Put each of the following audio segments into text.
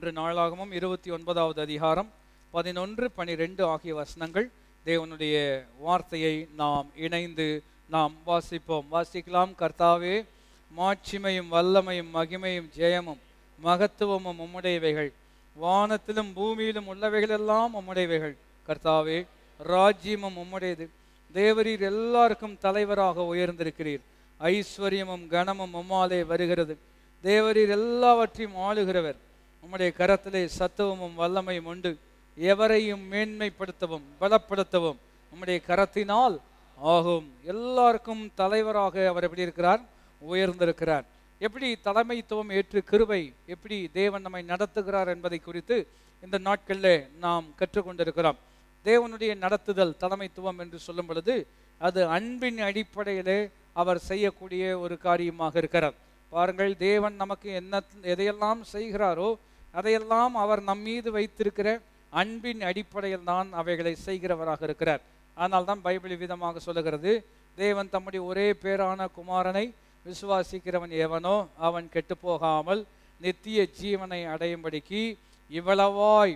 ஒன்று நாளாகமும் 29வது அதிகாரம் 11, 12 ஆகிய வசனங்கள். தேவனுடைய வார்த்தையை நாம் இணைந்து நாம் வாசிக்கலாம். கர்த்தாவே, மாட்சிமையும் வல்லமையும் மகிமையும் ஜெயமும் மகத்துவமும் உம்முடையவைகள், வானத்திலும் பூமியிலும் உள்ளவைகள் எல்லாம் உம்முடையவைகள். கர்த்தாவே, ராஜ்யமும் உம்முடையது. தேவரீர் எல்லாருக்கும் தலைவராக உயர்ந்திருக்கிறீர். ஐஸ்வர்யமும் கனமும் உம்மாலே வருகிறது. தேவரீர் எல்லாவற்றையும் ஆளுகிறவர். உம்முடைய கரத்திலே சத்துவமும் வல்லமையும் உண்டு. எவரையும் மேன்மைப்படுத்தவும் பலப்படுத்தவும் உம்முடைய கரத்தினால் ஆகும். எல்லாருக்கும் தலைவராக அவர் எப்படி இருக்கிறார்? உயர்ந்திருக்கிறார். எப்படி தலைமைத்துவம் ஏற்று கிருபை எப்படி தேவன் நம்மை நடத்துகிறார் என்பதை குறித்து இந்த நாட்களில் நாம் கற்றுக்கொண்டிருக்கிறோம். தேவனுடைய நடத்துதல் தலைமைத்துவம் என்று சொல்லும் பொழுது அது அன்பின் அடிப்படையிலே அவர் செய்யக்கூடிய ஒரு காரியமாக இருக்கிறார். பாருங்கள், தேவன் நமக்கு எதையெல்லாம் செய்கிறாரோ அதையெல்லாம் அவர் நம்மீது வைத்திருக்கிற அன்பின் அடிப்படையில் தான் அவைகளை செய்கிறவராக இருக்கிறார். ஆனால் தான் பைபிள் விதமாக சொல்லுகிறது, தேவன் தம்முடைய ஒரே பேரான குமாரனை விசுவாசிக்கிறவன் எவனோ அவன் கெட்டு போகாமல் நித்திய ஜீவனை அடையும்படிக்கு இவ்வளவாய்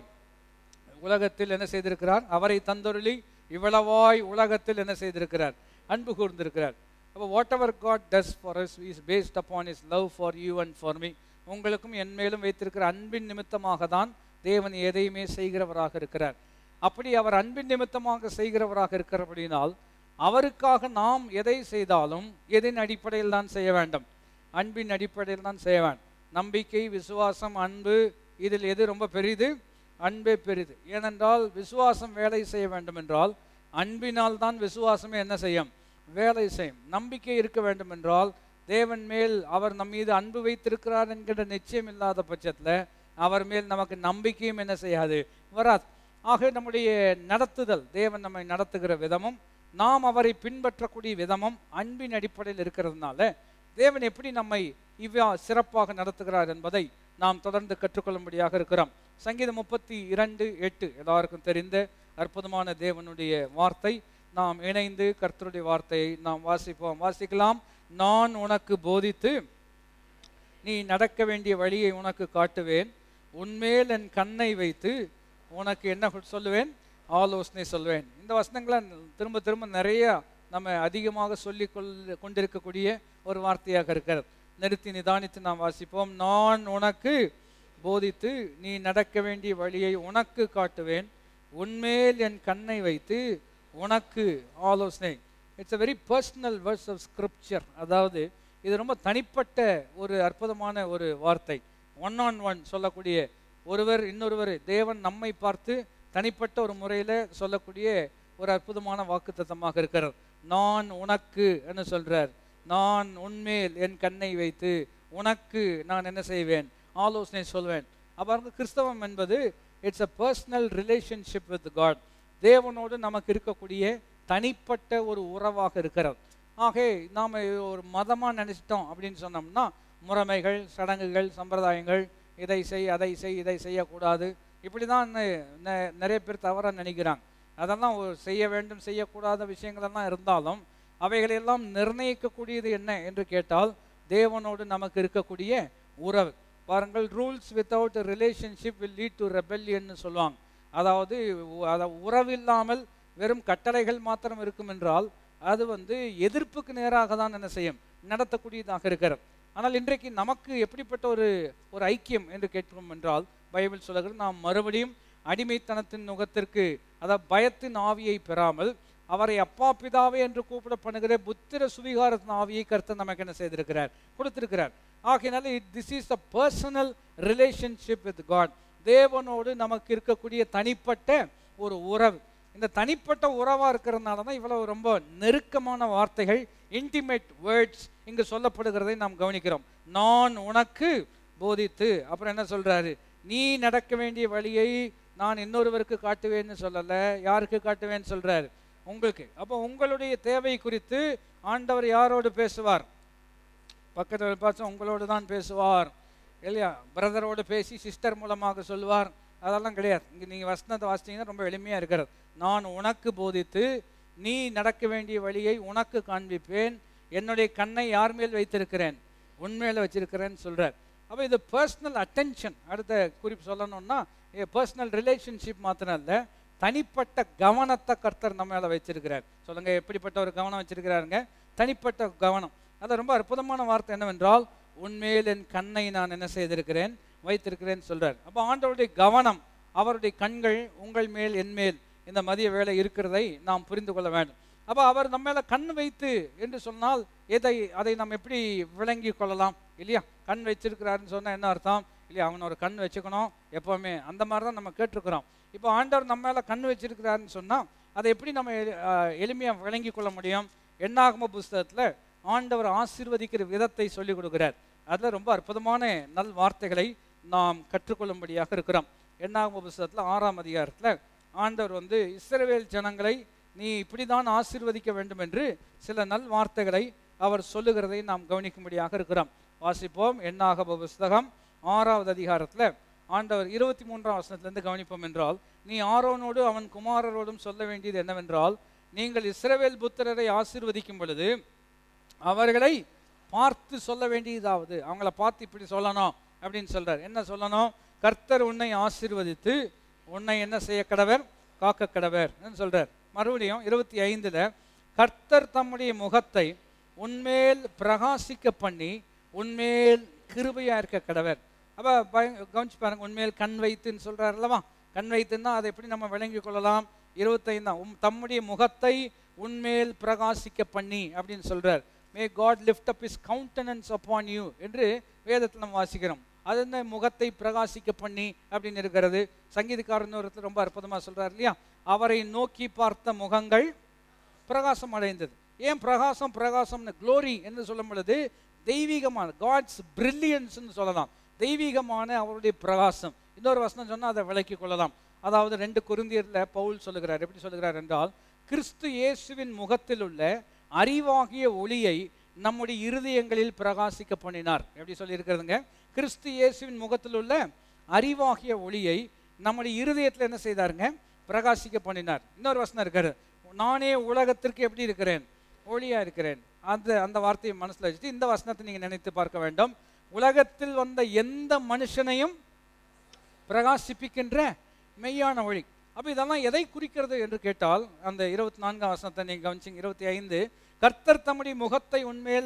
உலகத்தில் என்ன செய்திருக்கிறார்? அவரை தந்தொருளி இவ்வளவாய் உலகத்தில் என்ன செய்திருக்கிறார்? அன்பு கூர்ந்திருக்கிறார். அப்போ whatever God does for us is based upon is love for you and for me. உங்களுக்கும் என் மேலும் வைத்திருக்கிற அன்பின் நிமித்தமாக தான் தேவன் எதையுமே செய்கிறவராக இருக்கிறார். அப்படி அவர் அன்பின் நிமித்தமாக செய்கிறவராக இருக்கிறபடினால் அவருக்காக நாம் எதை செய்தாலும் எதின் அடிப்படையில் தான் செய்ய வேண்டும்? அன்பின் அடிப்படையில் தான் செய்ய வேண்டும். நம்பிக்கை, விசுவாசம், அன்பு, இதில் எது ரொம்ப பெரிது? அன்பே பெரிது. ஏனென்றால் விசுவாசம் வேலை செய்ய வேண்டும் என்றால் அன்பினால் தான் விசுவாசமே என்ன செய்யும்? வேலை செய்யும். நம்பிக்கை இருக்க வேண்டும் என்றால் தேவன் மேல் அவர் நம் மீது அன்பு வைத்திருக்கிறார் என்கிற நிச்சயம் இல்லாத பட்சத்தில் அவர் மேல் நமக்கு நம்பிக்கையும் என்ன செய்யாது? வராது. ஆக நம்முடைய நடத்துதல், தேவன் நம்மை நடத்துகிற விதமும் நாம் அவரை பின்பற்றக்கூடிய விதமும் அன்பின் அடிப்படையில் இருக்கிறதுனால தேவன் எப்படி நம்மை சிறப்பாக நடத்துகிறார் என்பதை நாம் தொடர்ந்து கற்றுக்கொள்ளும்படியாக இருக்கிறோம். சங்கீதம் 32:8 எல்லாருக்கும் தெரிந்த அற்புதமான தேவனுடைய வார்த்தை. நாம் இணைந்து கர்த்தருடைய வார்த்தையை நாம் வாசிக்கலாம். நான் உனக்கு போதித்து நீ நடக்க வேண்டிய வழியை உனக்கு காட்டுவேன். உன்மேல் என் கண்ணை வைத்து உனக்கு என்ன சொல்லுவேன்? ஆலோசனை சொல்வேன். இந்த வசனங்களை திரும்ப திரும்ப நிறைய நம்ம அதிகமாக சொல்லி கொண்டிருக்கக்கூடிய ஒரு வார்த்தையாக இருக்கிறது. நிறுத்தி நிதானித்து நாம் வாசிப்போம். நான் உனக்கு போதித்து நீ நடக்க வேண்டிய வழியை உனக்கு காட்டுவேன். உன்மேல் என் கண்ணை வைத்து உனக்கு ஆலோசனை. It's a very personal verse of scripture. அதாவது இது ரொம்ப தனிப்பட்ட ஒரு அற்புதமான ஒரு வார்த்தை. ஒன் ஆன் ஒன் சொல்லக்கூடிய ஒருவர் இன்னொருவர் தேவன் நம்மை பார்த்து தனிப்பட்ட ஒரு முறையில் சொல்லக்கூடிய ஒரு அற்புதமான வாக்குத்தத்தமாக இருக்கிறது. நான் உனக்கு என்ன சொல்றார்? நான் உன்மேல் என் கண்ணை வைத்து உனக்கு நான் என்ன செய்வேன்? ஆலோசனை சொல்வேன். அப்போ கிறிஸ்தவம் என்பது it's a personal relationship with God. தேவனோடு நமக்கு இருக்கக்கூடிய தனிப்பட்ட ஒரு உறவாக இருக்கிறது. ஆக நாம் ஒரு மதமாக நினைச்சிட்டோம் அப்படின்னு சொன்னோம்னா முறைமைகள், சடங்குகள், சம்பிரதாயங்கள், இதை செய் அதை செய் இதை செய்யக்கூடாது, இப்படி தான் நிறைய பேர் தவறாக நினைக்கிறாங்க. அதெல்லாம் செய்ய வேண்டும் செய்யக்கூடாத விஷயங்களெல்லாம் இருந்தாலும் அவைகளெல்லாம் நிர்ணயிக்கக்கூடியது என்ன என்று கேட்டால் தேவனோடு நமக்கு இருக்கக்கூடிய உறவு. பாருங்கள், rules without relationship will lead to ரெபெல்லியன்னு சொல்லுவாங்க. அதாவது உறவில்லாமல் வெறும் கட்டளைகள் மாத்திரம் இருக்கும் என்றால் அது எதிர்ப்புக்கு நேராக தான் என்ன செய்யும்? நடத்தக்கூடியதாக இருக்கிறது. ஆனால் இன்றைக்கு நமக்கு எப்படிப்பட்ட ஒரு ஐக்கியம் என்று கேட்கிறோம் என்றால் பைபிள் சொல்லுகிறது, நாம் மறுபடியும் அடிமைத்தனத்தின் நுகத்திற்கு, அதாவது பயத்தின் ஆவியை பெறாமல் அவரை அப்பா பிதாவே என்று கூப்பிட பண்ணுகிற புத்திர சுவிகாரத்தின் ஆவியை கர்த்தர் நமக்கு என்ன செய்திருக்கிறார்? கொடுத்திருக்கிறார். ஆகையினால this is a personal relationship with God. தேவனோடு நமக்கு இருக்கக்கூடிய தனிப்பட்ட ஒரு உறவு. இந்த தனிப்பட்ட உறவாக இருக்கிறதுனால தான் இவ்வளவு ரொம்ப நெருக்கமான வார்த்தைகள், இன்டிமேட் வேர்ட்ஸ் இங்கு சொல்லப்படுகிறதை நாம் கவனிக்கிறோம். நான் உனக்கு போதித்து, அப்புறம் என்ன சொல்றாரு? நீ நடக்க வேண்டிய வழியை நான் இன்னொருவருக்கு காட்டுவேன்னு சொல்லல. யாருக்கு காட்டுவேன்னு சொல்றாரு? உங்களுக்கு. அப்போ உங்களுடைய தேவை குறித்து ஆண்டவர் யாரோடு பேசுவார்? பக்கத்தில் பார்த்து உங்களோடு தான் பேசுவார் இல்லையா? பிரதரோடு பேசி சிஸ்டர் மூலமாக சொல்லுவார், அதெல்லாம் கிடையாது. இங்கே நீங்கள் வசனத்தை வாசித்தீங்கன்னா ரொம்ப எளிமையாக இருக்கிறது. நான் உனக்கு போதித்து நீ நடக்க வேண்டிய வழியை உனக்கு காண்பிப்பேன். என்னுடைய கண்ணை யார் மேல் வைத்திருக்கிறேன்? உண்மையில வச்சிருக்கிறேன்னு சொல்றார். அப்போ இது பர்சனல் அட்டென்ஷன். அடுத்த குறிப்பு சொல்லணும்னா பர்சனல் ரிலேஷன்ஷிப் மாத்திரம் இல்லை, தனிப்பட்ட கவனத்தை கர்த்தர் நம்ம மேலே வச்சிருக்கிறார். சொல்லுங்க, எப்படிப்பட்ட ஒரு கவனம் வச்சிருக்கிறாருங்க? தனிப்பட்ட கவனம். அது ரொம்ப அற்புதமான வார்த்தை என்னவென்றால், உன்மேல் என் கண்ணை நான் என்ன செய்திருக்கிறேன், வைத்திருக்கிறேன்னு சொல்றார். அப்போ ஆண்டவருடைய கவனம், அவருடைய கண்கள் உங்கள் மேல் என் மேல் இந்த மதிய வேளை இருக்கிறதை நாம் புரிந்து கொள்ள வேண்டும். அப்போ அவர் நம்ம மேலே கண் வைத்து என்று சொன்னால் அதை நாம் எப்படி விளங்கி கொள்ளலாம் இல்லையா? கண் வச்சிருக்கிறாருன்னு சொன்னால் என்ன அர்த்தம் இல்லையா? அவன் ஒரு கண் வச்சுக்கணும் எப்போவுமே, அந்த மாதிரி தான் நம்ம கேட்டிருக்கிறோம். இப்போ ஆண்டவர் நம்ம மேலே கண் வச்சிருக்கிறாருன்னு சொன்னால் அதை எப்படி நம்ம எளிமையாக விளங்கி கொள்ள முடியும்? என்னாகம புஸ்தகத்தில் ஆண்டவர் ஆசீர்வதிக்கிற விதத்தை சொல்லிக் கொடுக்கிறார். அதில் ரொம்ப அற்புதமான நல் வார்த்தைகளை நாம் கற்றுக்கொள்ளும்படியாக இருக்கிறோம். என்னாகம புஸ்தகத்தில் 6ஆம் அதிகாரத்தில் ஆண்டவர் இஸ்ரவேல் ஜனங்களை நீ இப்படி தான் ஆசீர்வதிக்க வேண்டும் என்று சில நல் வார்த்தைகளை அவர் சொல்லுகிறதை நாம் கவனிக்கும்படியாக இருக்கிறோம். வாசிப்போம். என்னாகம புஸ்தகம் 6வது அதிகாரத்தில் ஆண்டவர் 23ஆம் வசனத்திலிருந்து கவனிப்போம் என்றால், நீ ஆரோனோடு அவன் குமாரரோடும் சொல்ல வேண்டியது என்னவென்றால், நீங்கள் இஸ்ரவேல் புத்திரரை ஆசீர்வதிக்கும் பொழுது அவர்களை பார்த்து சொல்ல வேண்டியதாவது, அவங்கள பார்த்து இப்படி சொல்லணும் அப்படின்னு சொல்றார். என்ன சொல்லணும்? கர்த்தர் உன்னை ஆசீர்வதித்து உன்னை என்ன செய்ய கடவர், காக்க கடவர் சொல்றார். மறுபடியும் 25ல் கர்த்தர் தம்முடைய முகத்தை உன்மேல் பிரகாசிக்க பண்ணி உன்மேல் கிருபையா இருக்க கடவர். அப்போ கவனிச்சு பாருங்க, உன்மேல் கண் வைத்துன்னு சொல்றார் அல்லவா? கண் வைத்துன்னா அதை எப்படி நம்ம விளங்கி கொள்ளலாம்? 25 தம்முடைய முகத்தை உன்மேல் பிரகாசிக்க பண்ணி அப்படின்னு சொல்றார். May God lift up his countenance upon you என்று வேதத்தில் நம்ம வாசிக்கிறோம். அது என்ன முகத்தை பிரகாசிக்க பண்ணி அப்படின்னு இருக்கிறது? சங்கீதக்காரன் ஒருத்தர் ரொம்ப அற்புதமாக சொல்றார் இல்லையா? அவரை நோக்கி பார்த்த முகங்கள் பிரகாசம் அடைந்தது. ஏன் பிரகாசம் பிரகாசம்னு க்ளோரி என்று சொல்லும் பொழுது தெய்வீகமான காட்ஸ் பிரில்லியன்ஸ்ன்னு சொல்லலாம். தெய்வீகமான அவருடைய பிரகாசம். இன்னொரு வசனம் சொன்னால் அதை விளக்கி கொள்ளலாம். அதாவது 2 கொரிந்தியரில் பவுல் சொல்லுகிறார். எப்படி சொல்லுகிறார் என்றால், கிறிஸ்து இயேசுவின் முகத்தில் உள்ள அறிவாகிய ஒளியை நம்முடைய இருதயங்களில் பிரகாசிக்க பண்ணினார். எப்படி சொல்லியிருக்கிறதுங்க? கிறிஸ்து இயேசுவின் முகத்தில் உள்ள அறிவாகிய ஒளியை நம்முடைய இருதயத்தில் என்ன செய்தாருங்க? பிரகாசிக்க பண்ணினார். இன்னொரு வசனம் இருக்காரு, நானே உலகத்திற்கு எப்படி இருக்கிறேன், ஒளியா இருக்கிறேன். அந்த வார்த்தையை மனசில் வச்சுட்டு இந்த வசனத்தை நீங்கள் நினைத்து பார்க்க வேண்டும். உலகத்தில் வந்த எந்த மனுஷனையும் பிரகாசிப்பிக்கின்ற மெய்யான ஒளி. அப்போ இதெல்லாம் எதை குறிக்கிறது என்று கேட்டால், அந்த 24ஆம் வசனத்தை நீங்கள் கவனிச்சிங்க. 25 கர்த்தர் தம்முடைய முகத்தை உன்மேல்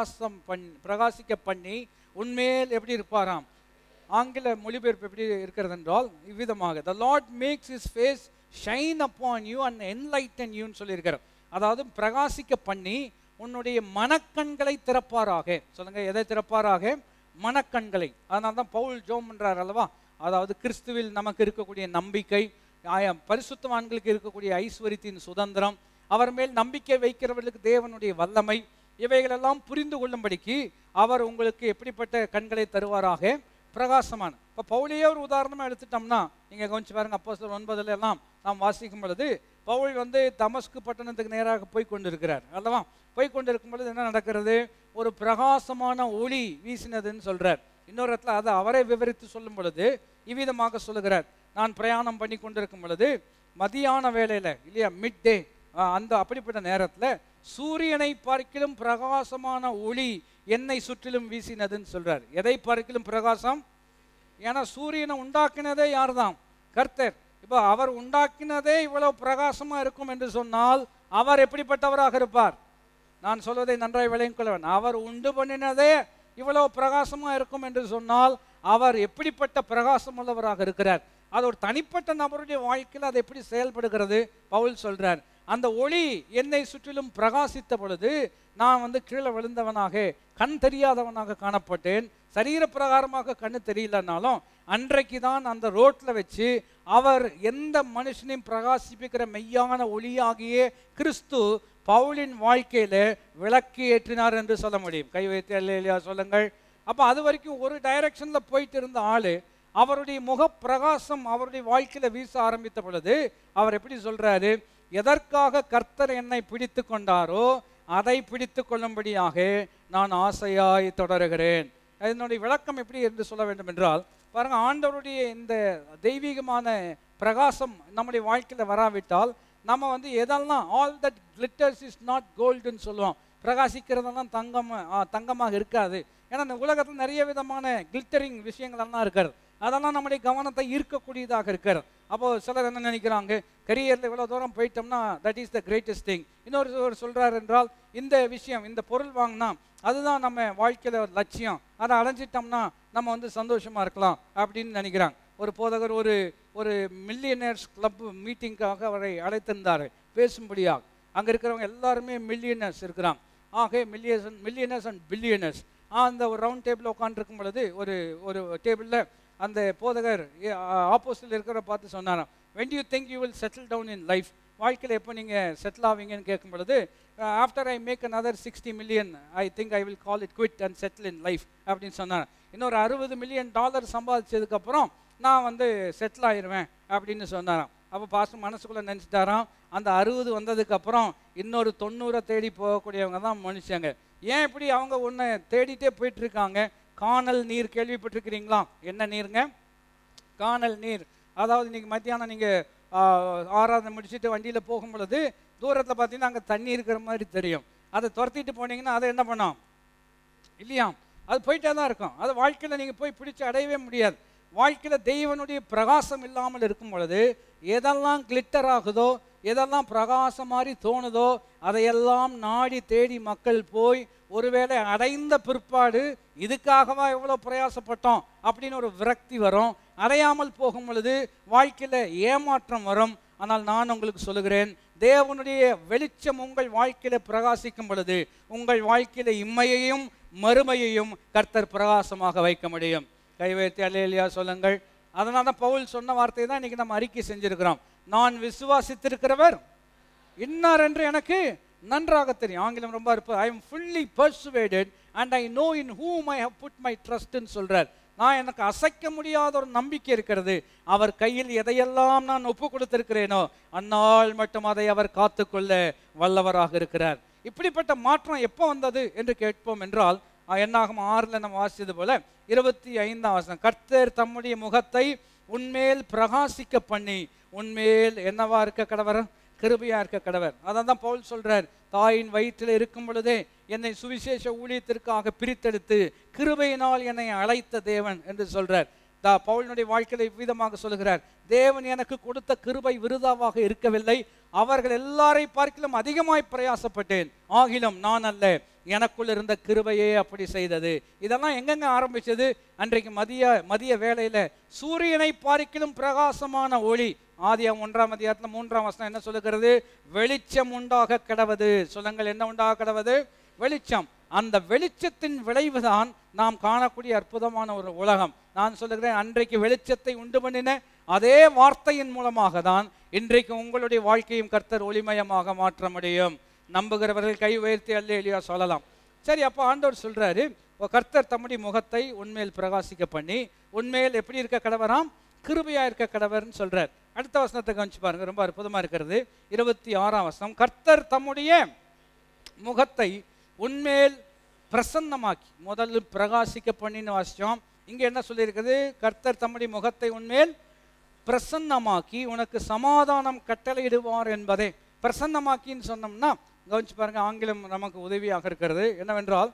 பிரகாசிக்க பண்ணி உன்மேல் எப்படி இருப்பாராம்? ஆங்கில மொழிபெயர்ப்பு எப்படி இருக்கிறது என்றால் இவ்விதமாக, the Lord makes his face shine upon you and enlighten you ன்னு சொல்லியிருக்கிறார். அதாவது பிரகாசிக்க பண்ணி உன்னுடைய மனக்கண்களை திறப்பாராக. சொல்லுங்க, எதை திறப்பாராக? மனக்கண்களை. அதனால தான் பவுல் ஜோம் பண்றார் அல்லவா? அதாவது கிறிஸ்துவில் நமக்கு இருக்கக்கூடிய நம்பிக்கை, பரிசுத்தவான்களுக்கு இருக்கக்கூடிய ஐஸ்வரியத்தின் சுதந்திரம், அவர் மேல் நம்பிக்கை வைக்கிறவர்களுக்கு தேவனுடைய வல்லமை, இவைகளெல்லாம் புரிந்து கொள்ளும்படிக்கு அவர் உங்களுக்கு எப்படிப்பட்ட கண்களை தருவாராக? பிரகாசமான. இப்போ பவுலையே ஒரு உதாரணமாக எடுத்துட்டோம்னா நீங்கள் கவனிச்சு பாருங்க. அப்போஸ்தலர் 9 எல்லாம் நாம் வாசிக்கும் பொழுது பவுல் தமஸ்கு பட்டணத்துக்கு நேராக போய் கொண்டிருக்கிறார் அல்லவா? போய் கொண்டிருக்கும் பொழுது என்ன நடக்கிறது? ஒரு பிரகாசமான ஒளி வீசினதுன்னு சொல்றார். இன்னொரு இடத்துல அதை அவரே விவரித்து சொல்லும் பொழுது இவ்விதமாக சொல்லுகிறார், நான் பிரயாணம் பண்ணி கொண்டிருக்கும் பொழுது மதியான வேளையில இல்லையா, மிட் டே, அந்த அப்படிப்பட்ட நேரத்தில் சூரியனை பார்க்கிலும் பிரகாசமான ஒளி என்னை சுற்றிலும் வீசினதுன்னு சொல்றார். எதை பார்க்கிலும் பிரகாசம்? ஏன்னா சூரியனை உண்டாக்கினதே யார் தான்? கர்த்தர். இப்போ அவர் உண்டாக்கினதே இவ்வளவு பிரகாசமா இருக்கும் என்று சொன்னால் அவர் எப்படிப்பட்டவராக இருப்பார்? நான் சொல்வதை நன்றாய் விளங்கிக் கொள்ள வேண்டும். அவர் உண்டு பண்ணினதே இவ்வளவு பிரகாசமா இருக்கும் என்று சொன்னால் அவர் எப்படிப்பட்ட பிரகாசம் உள்ளவராக இருக்கிறார்? அது ஒரு தனிப்பட்ட நபருடைய வாழ்க்கையில் அது எப்படி செயல்படுகிறது? பவுல் சொல்றார், அந்த ஒளி என்னை சுற்றிலும் பிரகாசித்த பொழுது நான் கீழே விழுந்தவனாக, கண் தெரியாதவனாக காணப்பட்டேன். சரீர பிரகாரமாக கண்ணு தெரியலனாலும் அன்றைக்கு தான் அந்த ரோட்ல வச்சு அவர் எந்த மனுஷனையும் பிரகாசிப்பிக்கிற மெய்யான ஒளியாகிய கிறிஸ்து பவுலின் வாழ்க்கையில விளக்கு ஏற்றினார் என்று சொல்ல முடியும். கை வைத்து அல்லேலூயா சொல்லுங்கள். அப்போ அது வரைக்கும் ஒரு டைரக்ஷன்ல போயிட்டு இருந்த ஆளு அவருடைய முக பிரகாசம் அவருடைய வாழ்க்கையில வீச ஆரம்பித்த பொழுது அவர் எப்படி சொல்றாரு? எதற்காக கர்த்தர் என்னை பிடித்து கொண்டாரோ அதை பிடித்து கொள்ளும்படியாக நான் ஆசையாய் தொடருகிறேன். இதனுடைய விளக்கம் எப்படி என்று சொல்ல வேண்டும் என்றால், பாருங்க, ஆண்டவருடைய இந்த தெய்வீகமான பிரகாசம் நம்முடைய வாழ்க்கையில் வராவிட்டால் நம்ம எதெல்லாம் all that glitters is not கோல்டுன்னு சொல்லுவோம். பிரகாசிக்கிறதெல்லாம் தங்கமாக இருக்காது. ஏன்னா இந்த உலகத்தில் நிறைய விதமான கிளிட்டரிங் விஷயங்களெல்லாம் இருக்கிறது. அதெல்லாம் நம்முடைய கவனத்தை ஈர்க்கக்கூடியதாக இருக்கிறது. அப்போது சிலர் என்ன நினைக்கிறாங்க, கரியரில் இவ்வளோ தூரம் போயிட்டோம்னா that is the greatest thing. இன்னொரு சொல்கிறார் என்றால், இந்த விஷயம், இந்த பொருள் வாங்கினா அதுதான் நம்ம வாழ்க்கையில் ஒரு லட்சியம், அதை அடைஞ்சிட்டோம்னா நம்ம வந்து சந்தோஷமாக இருக்கலாம் அப்படின்னு நினைக்கிறாங்க. ஒரு போதகர் ஒரு மில்லியனர்ஸ் கிளப் மீட்டிங்காக அவரை அழைத்திருந்தார் பேசும்படியாக. அங்கே இருக்கிறவங்க எல்லாருமே மில்லியனர்ஸ் இருக்கிறாங்க. ஆக மில்லியனர்ஸ் அண்ட் பில்லியனர்ஸ் அந்த ஒரு ரவுண்ட் டேபிள் உட்காந்துருக்கும் பொழுது ஒரு டேபிளில் அந்த போதகர் ஆப்போசிட்டில் இருக்கிற பார்த்து சொன்னாராம், when do you think you will settle down in life? வாழ்க்கையில் எப்போ நீங்கள் செட்டில் ஆவீங்கன்னு கேட்கும் பொழுது, after I make another 60 million I think I will call it quit and settle in life அப்படின்னு சொன்னார். இன்னொரு $60 மில்லியன் சம்பாதிச்சதுக்கப்புறம் நான் வந்து செட்டில் ஆயிடுவேன் அப்படின்னு சொன்னாராம். அப்போ பாஸ்டர் மனசுக்குள்ளே நினச்சிட்டாராம், அந்த 60 வந்ததுக்கப்புறம் இன்னொரு 90 தேடி போகக்கூடியவங்க தான் மனுஷங்க. ஏன் இப்படி அவங்க ஒன்று தேடிட்டே போயிட்டுருக்காங்க? காணல் நீர் கேள்விப்பட்டிருக்கிறீங்களா? என்ன நீருங்க? காணல் நீர். அதாவது இன்றைக்கி மத்தியானம் நீங்கள் ஆராதனை முடிச்சுட்டு வண்டியில் போகும் பொழுது தூரத்தில் பார்த்தீங்கன்னா அங்கே தண்ணி இருக்கிற மாதிரி தெரியும். அதை துரத்திட்டு போனீங்கன்னா அதை என்ன பண்ணோம் இல்லையா, அது போயிட்டே தான் இருக்கும். அது வாழ்க்கையில் நீங்கள் போய் பிடிச்சி அடையவே முடியாது. வாழ்க்கையில் தெய்வனுடைய பிரகாசம் இல்லாமல் இருக்கும் பொழுது எதெல்லாம் கிளிட்டர் ஆகுதோ, எதெல்லாம் பிரகாசம் மாதிரி தோணுதோ அதையெல்லாம் நாடி தேடி மக்கள் போய் ஒருவேளை அடைந்த பிற்பாடு இதுக்காகவா எவ்வளோ பிரயாசப்பட்டோம் அப்படின்னு ஒரு விரக்தி வரும். அடையாமல் போகும் பொழுது வாழ்க்கையில் ஏமாற்றம் வரும். ஆனால் நான் உங்களுக்கு சொல்லுகிறேன், தேவனுடைய வெளிச்சம் உங்கள் வாழ்க்கையில் பிரகாசிக்கும் பொழுது உங்கள் வாழ்க்கையில் இம்மையையும் மறுமையையும் கர்த்தர் பிரகாசமாக வைக்க முடியும். கைவைத்து அல்லேலூயா சொல்லுங்கள். அதனால தான் பவுல் சொன்ன வார்த்தையை தான் இன்றைக்கி நம்ம அறிக்கை செஞ்சுருக்கிறோம். நான் விசுவாசித்திருக்கிறவர் இன்னார் என்று எனக்கு நன்றாக தெரியும். ஆங்கிலம் ரொம்ப இருப்பது, I am fully persuaded and I know in whom I have put my ட்ரஸ்ட்னு சொல்கிறார். நான் எனக்கு அசைக்க முடியாத ஒரு நம்பிக்கை இருக்கிறது. அவர் கையில் எதையெல்லாம் நான் ஒப்பு கொடுத்திருக்கிறேனோ அந்நாள் மட்டும் அதை அவர் காத்துக்கொள்ள வல்லவராக இருக்கிறார். இப்படிப்பட்ட மாற்றம் எப்போ வந்தது என்று கேட்போம் என்றால், என்னாகும் 6 நம்ம வாசித்தது போல 25ஆம் வசனம், கர்த்தர் தம்முடைய முகத்தை உன்மேல் பிரகாசிக்க பண்ணி உன்மேல் என்னவா இருக்க கடவர்? கிருபையா இருக்க கடவர். அதான் தான் பவுல் சொல்றார், தாயின் வயிற்றில் இருக்கும் பொழுதே என்னை சுவிசேஷ ஊழியத்திற்காக பிரித்தெடுத்து கிருபையினால் என்னை அழைத்த தேவன் என்று சொல்றார். பவுலினுடைய வாழ்க்கையில் இவ்விதமாக சொல்லுகிறார், தேவன் எனக்கு கொடுத்த கிருபை விருதாவாக இருக்கவில்லை, அவர்கள் எல்லாரை பார்க்கிலும் அதிகமாய் பிரயாசப்பட்டேன், ஆகிலும் நான் அல்ல, எனக்குள் இருந்த கிருபையே அப்படி செய்தது. இதெல்லாம் எங்கெங்க ஆரம்பிச்சது? அன்றைக்கு மதிய வேளையில சூரியனை பார்க்கிலும் பிரகாசமான ஒளி. ஆதியாகமம் 1ஆம் அதிகாரத்தில் 3ஆம் வசனம் என்ன சொல்லுகிறது? வெளிச்சம் உண்டாக கடவது. சொல்லுங்கள், என்ன உண்டாக கடவது? வெளிச்சம். அந்த வெளிச்சத்தின் விளைவுதான் நாம் காணக்கூடிய அற்புதமான ஒரு உலகம். நான் சொல்லுகிறேன், அன்றைக்கு வெளிச்சத்தை உண்டு பண்ணின அதே வார்த்தையின் மூலமாக தான் இன்றைக்கு உங்களுடைய வாழ்க்கையும் கர்த்தர் ஒளிமயமாக மாற்ற முடியும். நம்புகிறவர்கள் கை உயர்த்தி அல்லேலூயா சொல்லலாம். சரி, அப்போ ஆண்டவர் சொல்றாரு, கர்த்தர் தம்முடைய முகத்தை உன்மேல் பிரகாசிக்க பண்ணி உன்மேல் எப்படி இருக்க கடவராம்? கிருபையா இருக்க கடவர்னு சொல்றார். அடுத்த வசனத்தை கவனிச்சு பாருங்க, ரொம்ப அற்புதமா இருக்கிறது. 26ஆம் வசனம், கர்த்தர் தம்முடைய முகத்தை உன்மேல் பிரசன்னமாக்கி. முதல்ல பிரகாசிக்க பண்ணின்னு வாசிச்சோம். இங்க என்ன சொல்லியிருக்குது? கர்த்தர் தம்முடைய முகத்தை உன்மேல் பிரசன்னமாக்கி உனக்கு சமாதானம் கட்டளையிடுவார் என்பதே. பிரசன்னமாக்கின்னு சொன்னோம்னா கவனிச்சு பாருங்க, ஆங்கிலம் நமக்கு உதவியாக இருக்கிறது. என்னவென்றால்,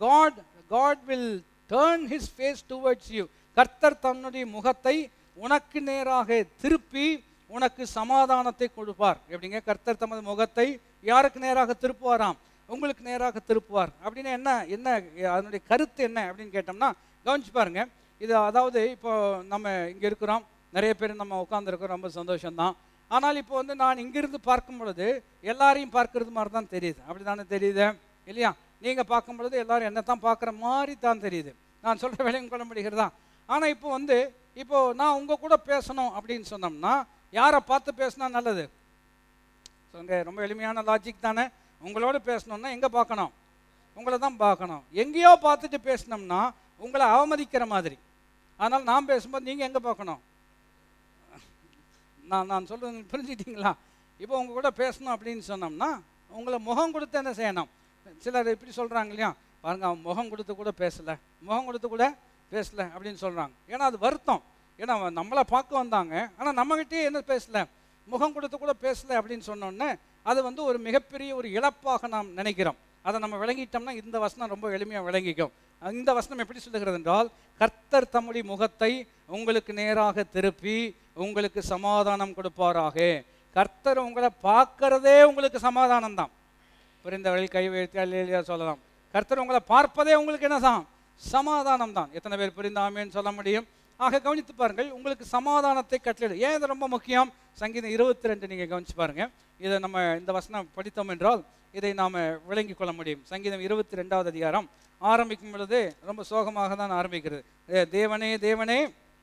God will turn his face towards you. கர்த்தர் தன்னுடைய முகத்தை உனக்கு நேராக திருப்பி உனக்கு சமாதானத்தை கொடுப்பார். எப்படிங்க? கர்த்தர் தமது முகத்தை யாருக்கு நேராக திருப்புவாராம்? உங்களுக்கு நேராக திருப்புவார். அப்படின்னு என்ன அதனுடைய கருத்து என்ன அப்படின்னு கேட்டோம்னா, கவனிச்சு பாருங்க. இது அதாவது இப்போ நம்ம இங்கே இருக்கிறோம், நிறைய பேர் நம்ம உட்காந்துருக்கோம், ரொம்ப சந்தோஷம்தான். ஆனால் இப்போ வந்து நான் இங்கிருந்து பார்க்கும் பொழுது எல்லாரையும் பார்க்கறது மாதிரி தான் தெரியுது. அப்படி தானே தெரியுது இல்லையா? நீங்கள் பார்க்கும் பொழுது எல்லாரும் என்ன தான் பார்க்குற மாதிரி தான் தெரியுது. நான் சொல்கிற வேலையும் கொள்ள முடிகிறதா? ஆனால் இப்போ நான் உங்கள் கூட பேசணும் அப்படின்னு சொன்னோம்னா யாரை பார்த்து பேசினா நல்லது? சொல்லுங்க, ரொம்ப எளிமையான லாஜிக் தானே. உங்களோட பேசணும்னா எங்கே பார்க்கணும்? உங்களை தான் பார்க்கணும். எங்கேயோ பார்த்துட்டு பேசினோம்னா உங்களை அவமதிக்கிற மாதிரி. அதனால் நான் பேசும்போது நீங்கள் எங்கே பார்க்கணும்? நான் சொல்கிறது புரிஞ்சுக்கிட்டீங்களா? இப்போ உங்கள் கூட பேசணும் அப்படின்னு சொன்னோம்னா உங்களை முகம் கொடுத்து என்ன செய்யணும்? சிலர் இப்படி சொல்கிறாங்க இல்லையா, பாருங்க அவன் முகம் கொடுத்து கூட பேசலை அப்படின்னு சொல்கிறாங்க. ஏன்னா அது வருத்தம். ஏன்னா நம்மளை பார்க்க வந்தாங்க, ஆனால் நம்மகிட்டே என்ன பேசலை, முகம் கொடுத்து கூட பேசலை அப்படின்னு சொன்னோன்னே அது ஒரு மிகப்பெரிய ஒரு இழப்பாக நாம் நினைக்கிறோம். அதை நம்ம விளங்கிட்டோம்னா இந்த வசனம் ரொம்ப எளிமையாக விளங்கிக்கும். இந்த வசனம் எப்படி சொல்லுகிறது என்றால், கர்த்தர் தம்முடைய முகத்தை உங்களுக்கு நேராக திருப்பி உங்களுக்கு சமாதானம் கொடுப்பாராக. கர்த்தர் உங்களை பார்க்கறதே உங்களுக்கு சமாதானம் தான். புரிந்தவர்கள் கை வைத்து அல்லேலூயா சொல்லலாம். கர்த்தர் உங்களை பார்ப்பதே உங்களுக்கு என்னதான்? சமாதானம் தான். எத்தனை பேர் புரிந்தாமேன்னு சொல்ல முடியும்? ஆக கவனித்து பாருங்கள், உங்களுக்கு சமாதானத்தை கட்டளை. ஏன் இது ரொம்ப முக்கியம்? சங்கீதம் 22 நீங்கள் கவனிச்சு பாருங்க. இதை நம்ம இந்த வசனம் படித்தோம் என்றால் இதை நாம் விளங்கிக் கொள்ள முடியும். சங்கீதம் 22வது அதிகாரம் ஆரம்பிக்கும் பொழுது ரொம்ப சோகமாக தான் ஆரம்பிக்கிறது. தேவனே தேவனே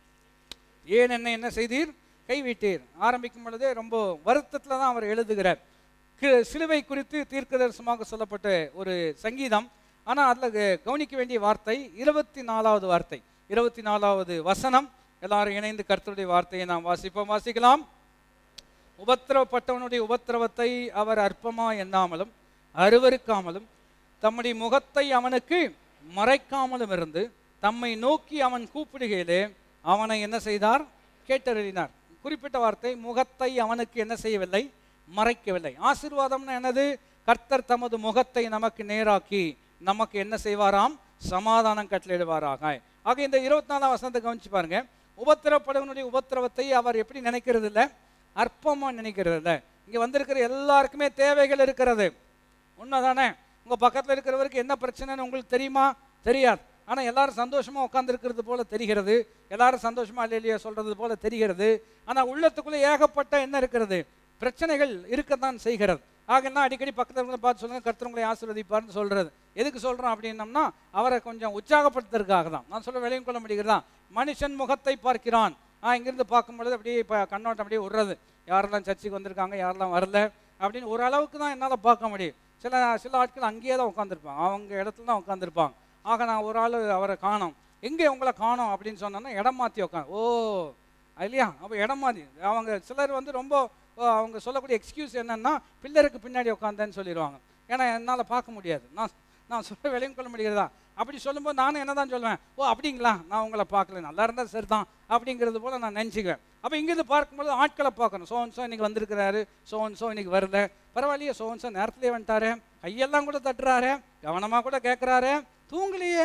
ஏன் என்ன செய்தீர், கைவிட்டீர். ஆரம்பிக்கும் பொழுதே ரொம்ப வருத்தத்தில் தான் அவர் எழுதுகிறார். சிலுவை குறித்து தீர்க்கதரிசனமாக சொல்லப்பட்ட ஒரு சங்கீதம். ஆனால் அதில் கவனிக்க வேண்டிய வார்த்தை 24வது வார்த்தை, 24வது வசனம். எல்லாரும் இணைந்து கர்த்தருடைய வார்த்தையை நாம் வாசிக்கலாம். உபத்திரவப்பட்டவனுடைய உபத்திரவத்தை அவர் அற்பமா எண்ணாமலும் அருவருக்காமலும் தம்முடைய முகத்தை அவனுக்கு மறைக்காமலும் இருந்து தம்மை நோக்கி அவன் கூப்பிடுகையிலே அவனை என்ன செய்தார்? கேட்டறினார். குறிப்பிட்ட வார்த்தை, முகத்தை அவனுக்கு என்ன செய்யவில்லை? மறைக்கவில்லை. ஆசீர்வாதம்னு என்னது? கர்த்தர் தமது முகத்தை நமக்கு நேராக்கி நமக்கு என்ன செய்வாராம்? சமாதானம் கட்டளையிடுவாராக. ஆக இந்த 24ஆம் வசனத்தை கவனிச்சு பாருங்க. உபத்திரவப்படவனுடைய உபத்திரவத்தை அவர் எப்படி நினைக்கிறது இல்லை? அற்பமா நினைக்கிறது இல்லை. இங்க வந்திருக்கிற எல்லாருக்குமே தேவைகள் இருக்கிறது, உண்மைதானே? உங்க பக்கத்தில் இருக்கிறவருக்கு என்ன பிரச்சனைன்னு உங்களுக்கு தெரியுமா? தெரியாது. ஆனால் எல்லாரும் சந்தோஷமா உட்காந்துருக்கிறது போல தெரிகிறது, எல்லாரும் சந்தோஷமா அல்லேலூயா சொல்றது போல தெரிகிறது. ஆனால் உள்ளத்துக்குள்ளே ஏகப்பட்ட என்ன இருக்கிறது? பிரச்சனைகள் இருக்கத்தான் செய்கிறது. ஆகனா அடிக்கடி பக்கத்தில் பார்த்து சொல்லுங்க, கர்த்தர் உங்களை ஆசீர்வதிப்பார்னு சொல்றது. எதுக்கு சொல்றோம் அப்படின்னம்னா அவரை கொஞ்சம் உற்சாகப்படுத்துறதுக்காக தான். நான் சொல்ல விளையும் கொள்ள முடிகிறதா? மனுஷன் முகத்தை பார்க்கிறான். இங்கிருந்து பார்க்கும்பொழுது அப்படியே இப்போ கண்ணோட்டம் அப்படியே விடுறது. யாரெல்லாம் சர்ச்சுக்கு வந்திருக்காங்க, யாரெல்லாம் வரல அப்படின்னு ஒரு அளவுக்கு தான் என்னால் பார்க்க முடியும். சில ஆட்கள் அங்கேயே தான் உட்காந்துருப்பாங்க, அவங்க இடத்துல தான் உட்காந்துருப்பாங்க. ஆக நான் ஒரு ஆள் அவரை காணோம், எங்கே உங்களை காணோம் அப்படின்னு சொன்னோன்னா இடம் மாற்றி உட்காந்து, ஓ இல்லையா, அப்போ இடம் மாற்றி. அவங்க சிலர் வந்து ரொம்ப அவங்க சொல்லக்கூடிய எக்ஸ்கியூஸ் என்னன்னா பில்லருக்கு பின்னாடி உட்காந்தேன்னு சொல்லிடுவாங்க. ஏன்னா என்னால் பார்க்க முடியாது. நான் சொல்ல விளையும் கொள்ள முடிகிறதா? அப்படி சொல்லும்போது நானும் என்ன தான் சொல்லுவேன், ஓ அப்படிங்களா, நான் உங்களை பார்க்கல, நல்லா இருந்தால் சரி தான் அப்படிங்கிறது போல் நான் நினச்சிக்குவேன். அப்போ இங்கேருந்து பார்க்கும்போது ஆட்களை பார்க்கணும். சோன்சோ இன்னைக்கு வந்திருக்கிறாரு, சோன்சோ இன்னைக்கு வரல, பரவாயில்லையே, சோன்சோ நேரத்துலேயே வந்துட்டாரு, கையெல்லாம் கூட தட்டுறாரு, கவனமாக கூட கேட்குறாரு, தூங்கலையே.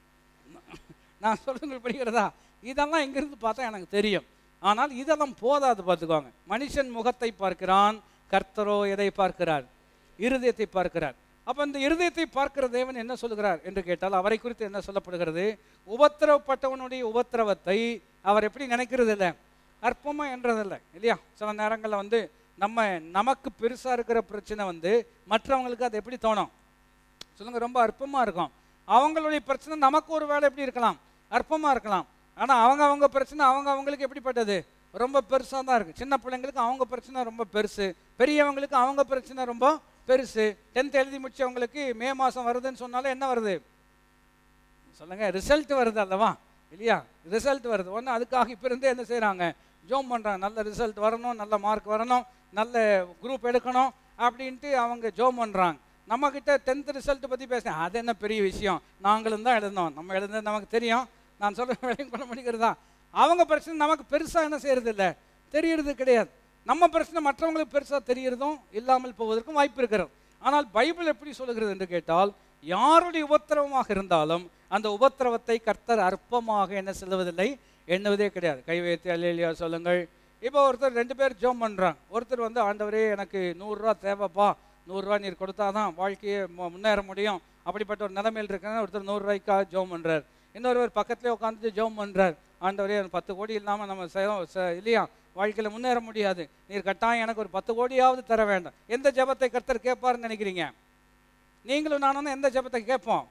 நான் சொல்லுங்கள் படிக்கிறதா? இதெல்லாம் இங்கிருந்து பார்த்தா எனக்கு தெரியும். ஆனால் இதெல்லாம் போதாது, பார்த்துக்கோங்க. மனுஷன் முகத்தை பார்க்கிறான், கர்த்தரோ எதை பார்க்கிறார்? இருதயத்தை பார்க்கிறார். அப்போ இந்த இருதயத்தை பார்க்கிற தேவன் என்ன சொல்லுகிறார் என்று கேட்டால் அவரை குறித்து என்ன சொல்லப்படுகிறது? உபத்திரவப்பட்டவனுடைய உபத்திரவத்தை அவர் எப்படி நினைக்கிறது இல்லை? அற்பமா என்றதில்லை, இல்லையா? சில நேரங்களில் வந்து நமக்கு பெருசாக இருக்கிற பிரச்சனை வந்து மற்றவங்களுக்கு அது எப்படி தோணும் சொல்லுங்க? ரொம்ப அற்பமாக இருக்கும். அவங்களுடைய பிரச்சனை நமக்கு ஒரு வேலை எப்படி இருக்கலாம்? அற்பமாக இருக்கலாம். ஆனால் அவங்க பிரச்சனை அவங்களுக்கு எப்படிப்பட்டது? ரொம்ப பெருசாக தான் இருக்குது. சின்ன பிள்ளைங்களுக்கு அவங்க பிரச்சனை ரொம்ப பெருசு, பெரியவங்களுக்கு அவங்க பிரச்சனை ரொம்ப பெருசு. 10th எழுதி முடிச்சவங்களுக்கு மே மாதம் வருதுன்னு சொன்னாலும் என்ன வருது சொல்லுங்க? ரிசல்ட் வருது அல்லவா, இல்லையா? ரிசல்ட் வருது. ஒன்று அதுக்காக இப்போ இருந்தே என்ன செய்கிறாங்க? ஜோம் பண்ணுறாங்க. நல்ல ரிசல்ட் வரணும், நல்ல மார்க் வரணும், நல்ல குரூப் எடுக்கணும் அப்படின்ட்டு அவங்க ஜோம் பண்ணுறாங்க. நம்மக்கிட்ட 10th ரிசல்ட் பற்றி பேசுகிறேன், அது என்ன பெரிய விஷயம், நாங்களும் தான் எழுதணும், நம்ம எழுதுனது நமக்கு தெரியும். நான் சொல்ல விளையும் பண்ண முடிக்கிறதா? அவங்க பிரச்சனை நமக்கு பெருசாக என்ன செய்யறது இல்லை, தெரியறது கிடையாது. நம்ம பிரச்சனை மற்றவங்களுக்கு பெருசாக தெரியறதும் இல்லாமல் போவதற்கும் வாய்ப்பு இருக்கிறது. ஆனால் பைபிள் எப்படி சொல்லுகிறது என்று கேட்டால், யாருடைய உபத்திரவமாக இருந்தாலும் அந்த உபத்திரவத்தை கர்த்தர் அற்பமாக என்ன செல்வதில்லை, எண்ணுவதே கிடையாது. கை வைத்து அல்லேலூயா சொல்லுங்கள். இப்போ ஒருத்தர் 2 பேர் ஜோம் பண்ணுறாங்க. ஒருத்தர் வந்து ஆண்டவரே எனக்கு 100 ரூபா தேவைப்பா, 100 ரூபா நீர் கொடுத்தாதான் வாழ்க்கையை முன்னேற முடியும், அப்படிப்பட்ட ஒரு நிலைமையில் இருக்கிற ஒருத்தர் 100 ரூபாய்க்காக ஜோம் பண்ணுறார். இன்னொருவர் பக்கத்துலேயே உட்காந்துட்டு ஜோம் பண்ணுறார், ஆண்டவரே 10 கோடி இல்லாமல் நம்ம இல்லையா வாழ்க்கையில் முன்னேற முடியாது, நீர் கட்டாயம் எனக்கு ஒரு 10 கோடியாவது தர வேண்டாம். எந்த ஜெபத்தை கர்த்தர் கேட்பாருன்னு நினைக்கிறீங்க? நீங்களும் நானும் எந்த ஜெபத்தை கேட்போம்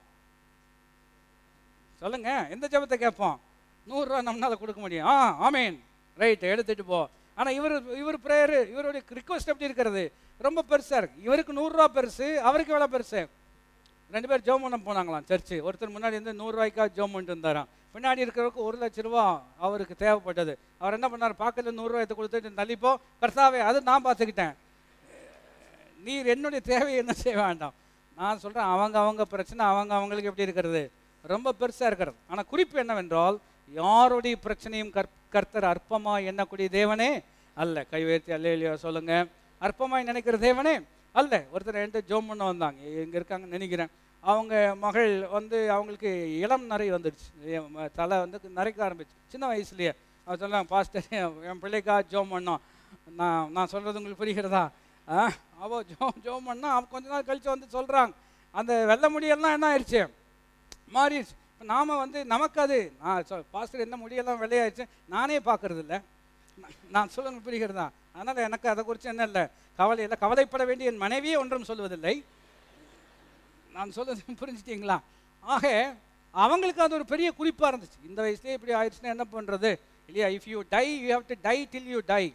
சொல்லுங்க? எந்த ஜெபத்தை கேட்போம்? 100 ரூபா நம்மளால கொடுக்க முடியும், ஆமீன், ரைட், எடுத்துட்டு போ. ஆனால் இவர் ப்ரேயரு, இவருடைய ரிக்வஸ்ட் எப்படி இருக்கிறது? ரொம்ப பெருசாக இருக்குது. இவருக்கு 100 ரூபா பெருசு, அவருக்கு எவ்வளோ பெருசு? 2 பேர் ஜோம் பண்ண போனாங்களாம் சர்ச்சு. ஒருத்தர் முன்னாடி இருந்து 100 ரூபாய்க்காக ஜோம் பண்ணிட்டு இருந்தாராம். பின்னாடி இருக்கிறவருக்கு 1 லட்ச ரூபா அவருக்கு தேவைப்பட்டது. அவர் என்ன பண்ணார்? பாக்கெட்டில் 100 ரூபாயத்தை கொடுத்துட்டு தள்ளிப்போ, கர்த்தாவே அது நான் பார்த்துக்கிட்டேன், நீர் என்னுடைய தேவையை என்ன செய்ய வேண்டாம். நான் சொல்கிறேன், அவங்க பிரச்சனை அவங்களுக்கு எப்படி இருக்கிறது? ரொம்ப பெருசாக இருக்கிறது. ஆனால் குறிப்பு என்னவென்றால், யாருடைய பிரச்சனையும் கர்த்தர் அற்பமாய் எண்ணக்கூடிய தேவனே அல்ல. கை உயர்த்தி அல்லேலூயா சொல்லுங்க. அற்பமாய் நினைக்கிற தேவனே அல்ல. ஒருத்தர் என்கிட்ட ஜோம் பண்ண வந்தாங்க, எங்கே இருக்காங்கன்னு நினைக்கிறேன். அவங்க மகள் வந்து அவங்களுக்கு இளம் நரை வந்துடுச்சு, தலை வந்து நரைக்க ஆரம்பிச்சு சின்ன வயசுலேயே. அவர் சொன்னாங்க, பாஸ்டர் என் பிள்ளைக்கா ஜோம் பண்ணோம். நான் சொல்கிறது உங்களுக்கு புரிகிறதா? அவள் ஜோம் பண்ணால் அவள் கொஞ்ச நாள் கழித்து வந்து சொல்கிறாங்க, அந்த வெள்ளை முடியெல்லாம் என்ன ஆயிடுச்சு, மாறிடுச்சு. இப்போ நாம் வந்து நமக்கு அது பாஸ்டர் என்ன முடியெல்லாம் வெள்ளையாயிடுச்சு நானே பார்க்கறது இல்லை. நான் சொல்ல புரிகிறதா? அதனால் எனக்கு அதை குறித்து என்ன இல்லை, கவலை இல்லை. கவலைப்பட வேண்டிய என் மனைவியே ஒன்றும் சொல்வதில்லை. நான் சொல்றது புரிஞ்சுட்டீங்களா? ஆக அவங்களுக்கு அது ஒரு பெரிய குறிப்பாக இருந்துச்சு. இந்த வயசுலேயே இப்படி ஆயிடுச்சுன்னா என்ன பண்ணுறது இல்லையா? If you die you have to die till you die.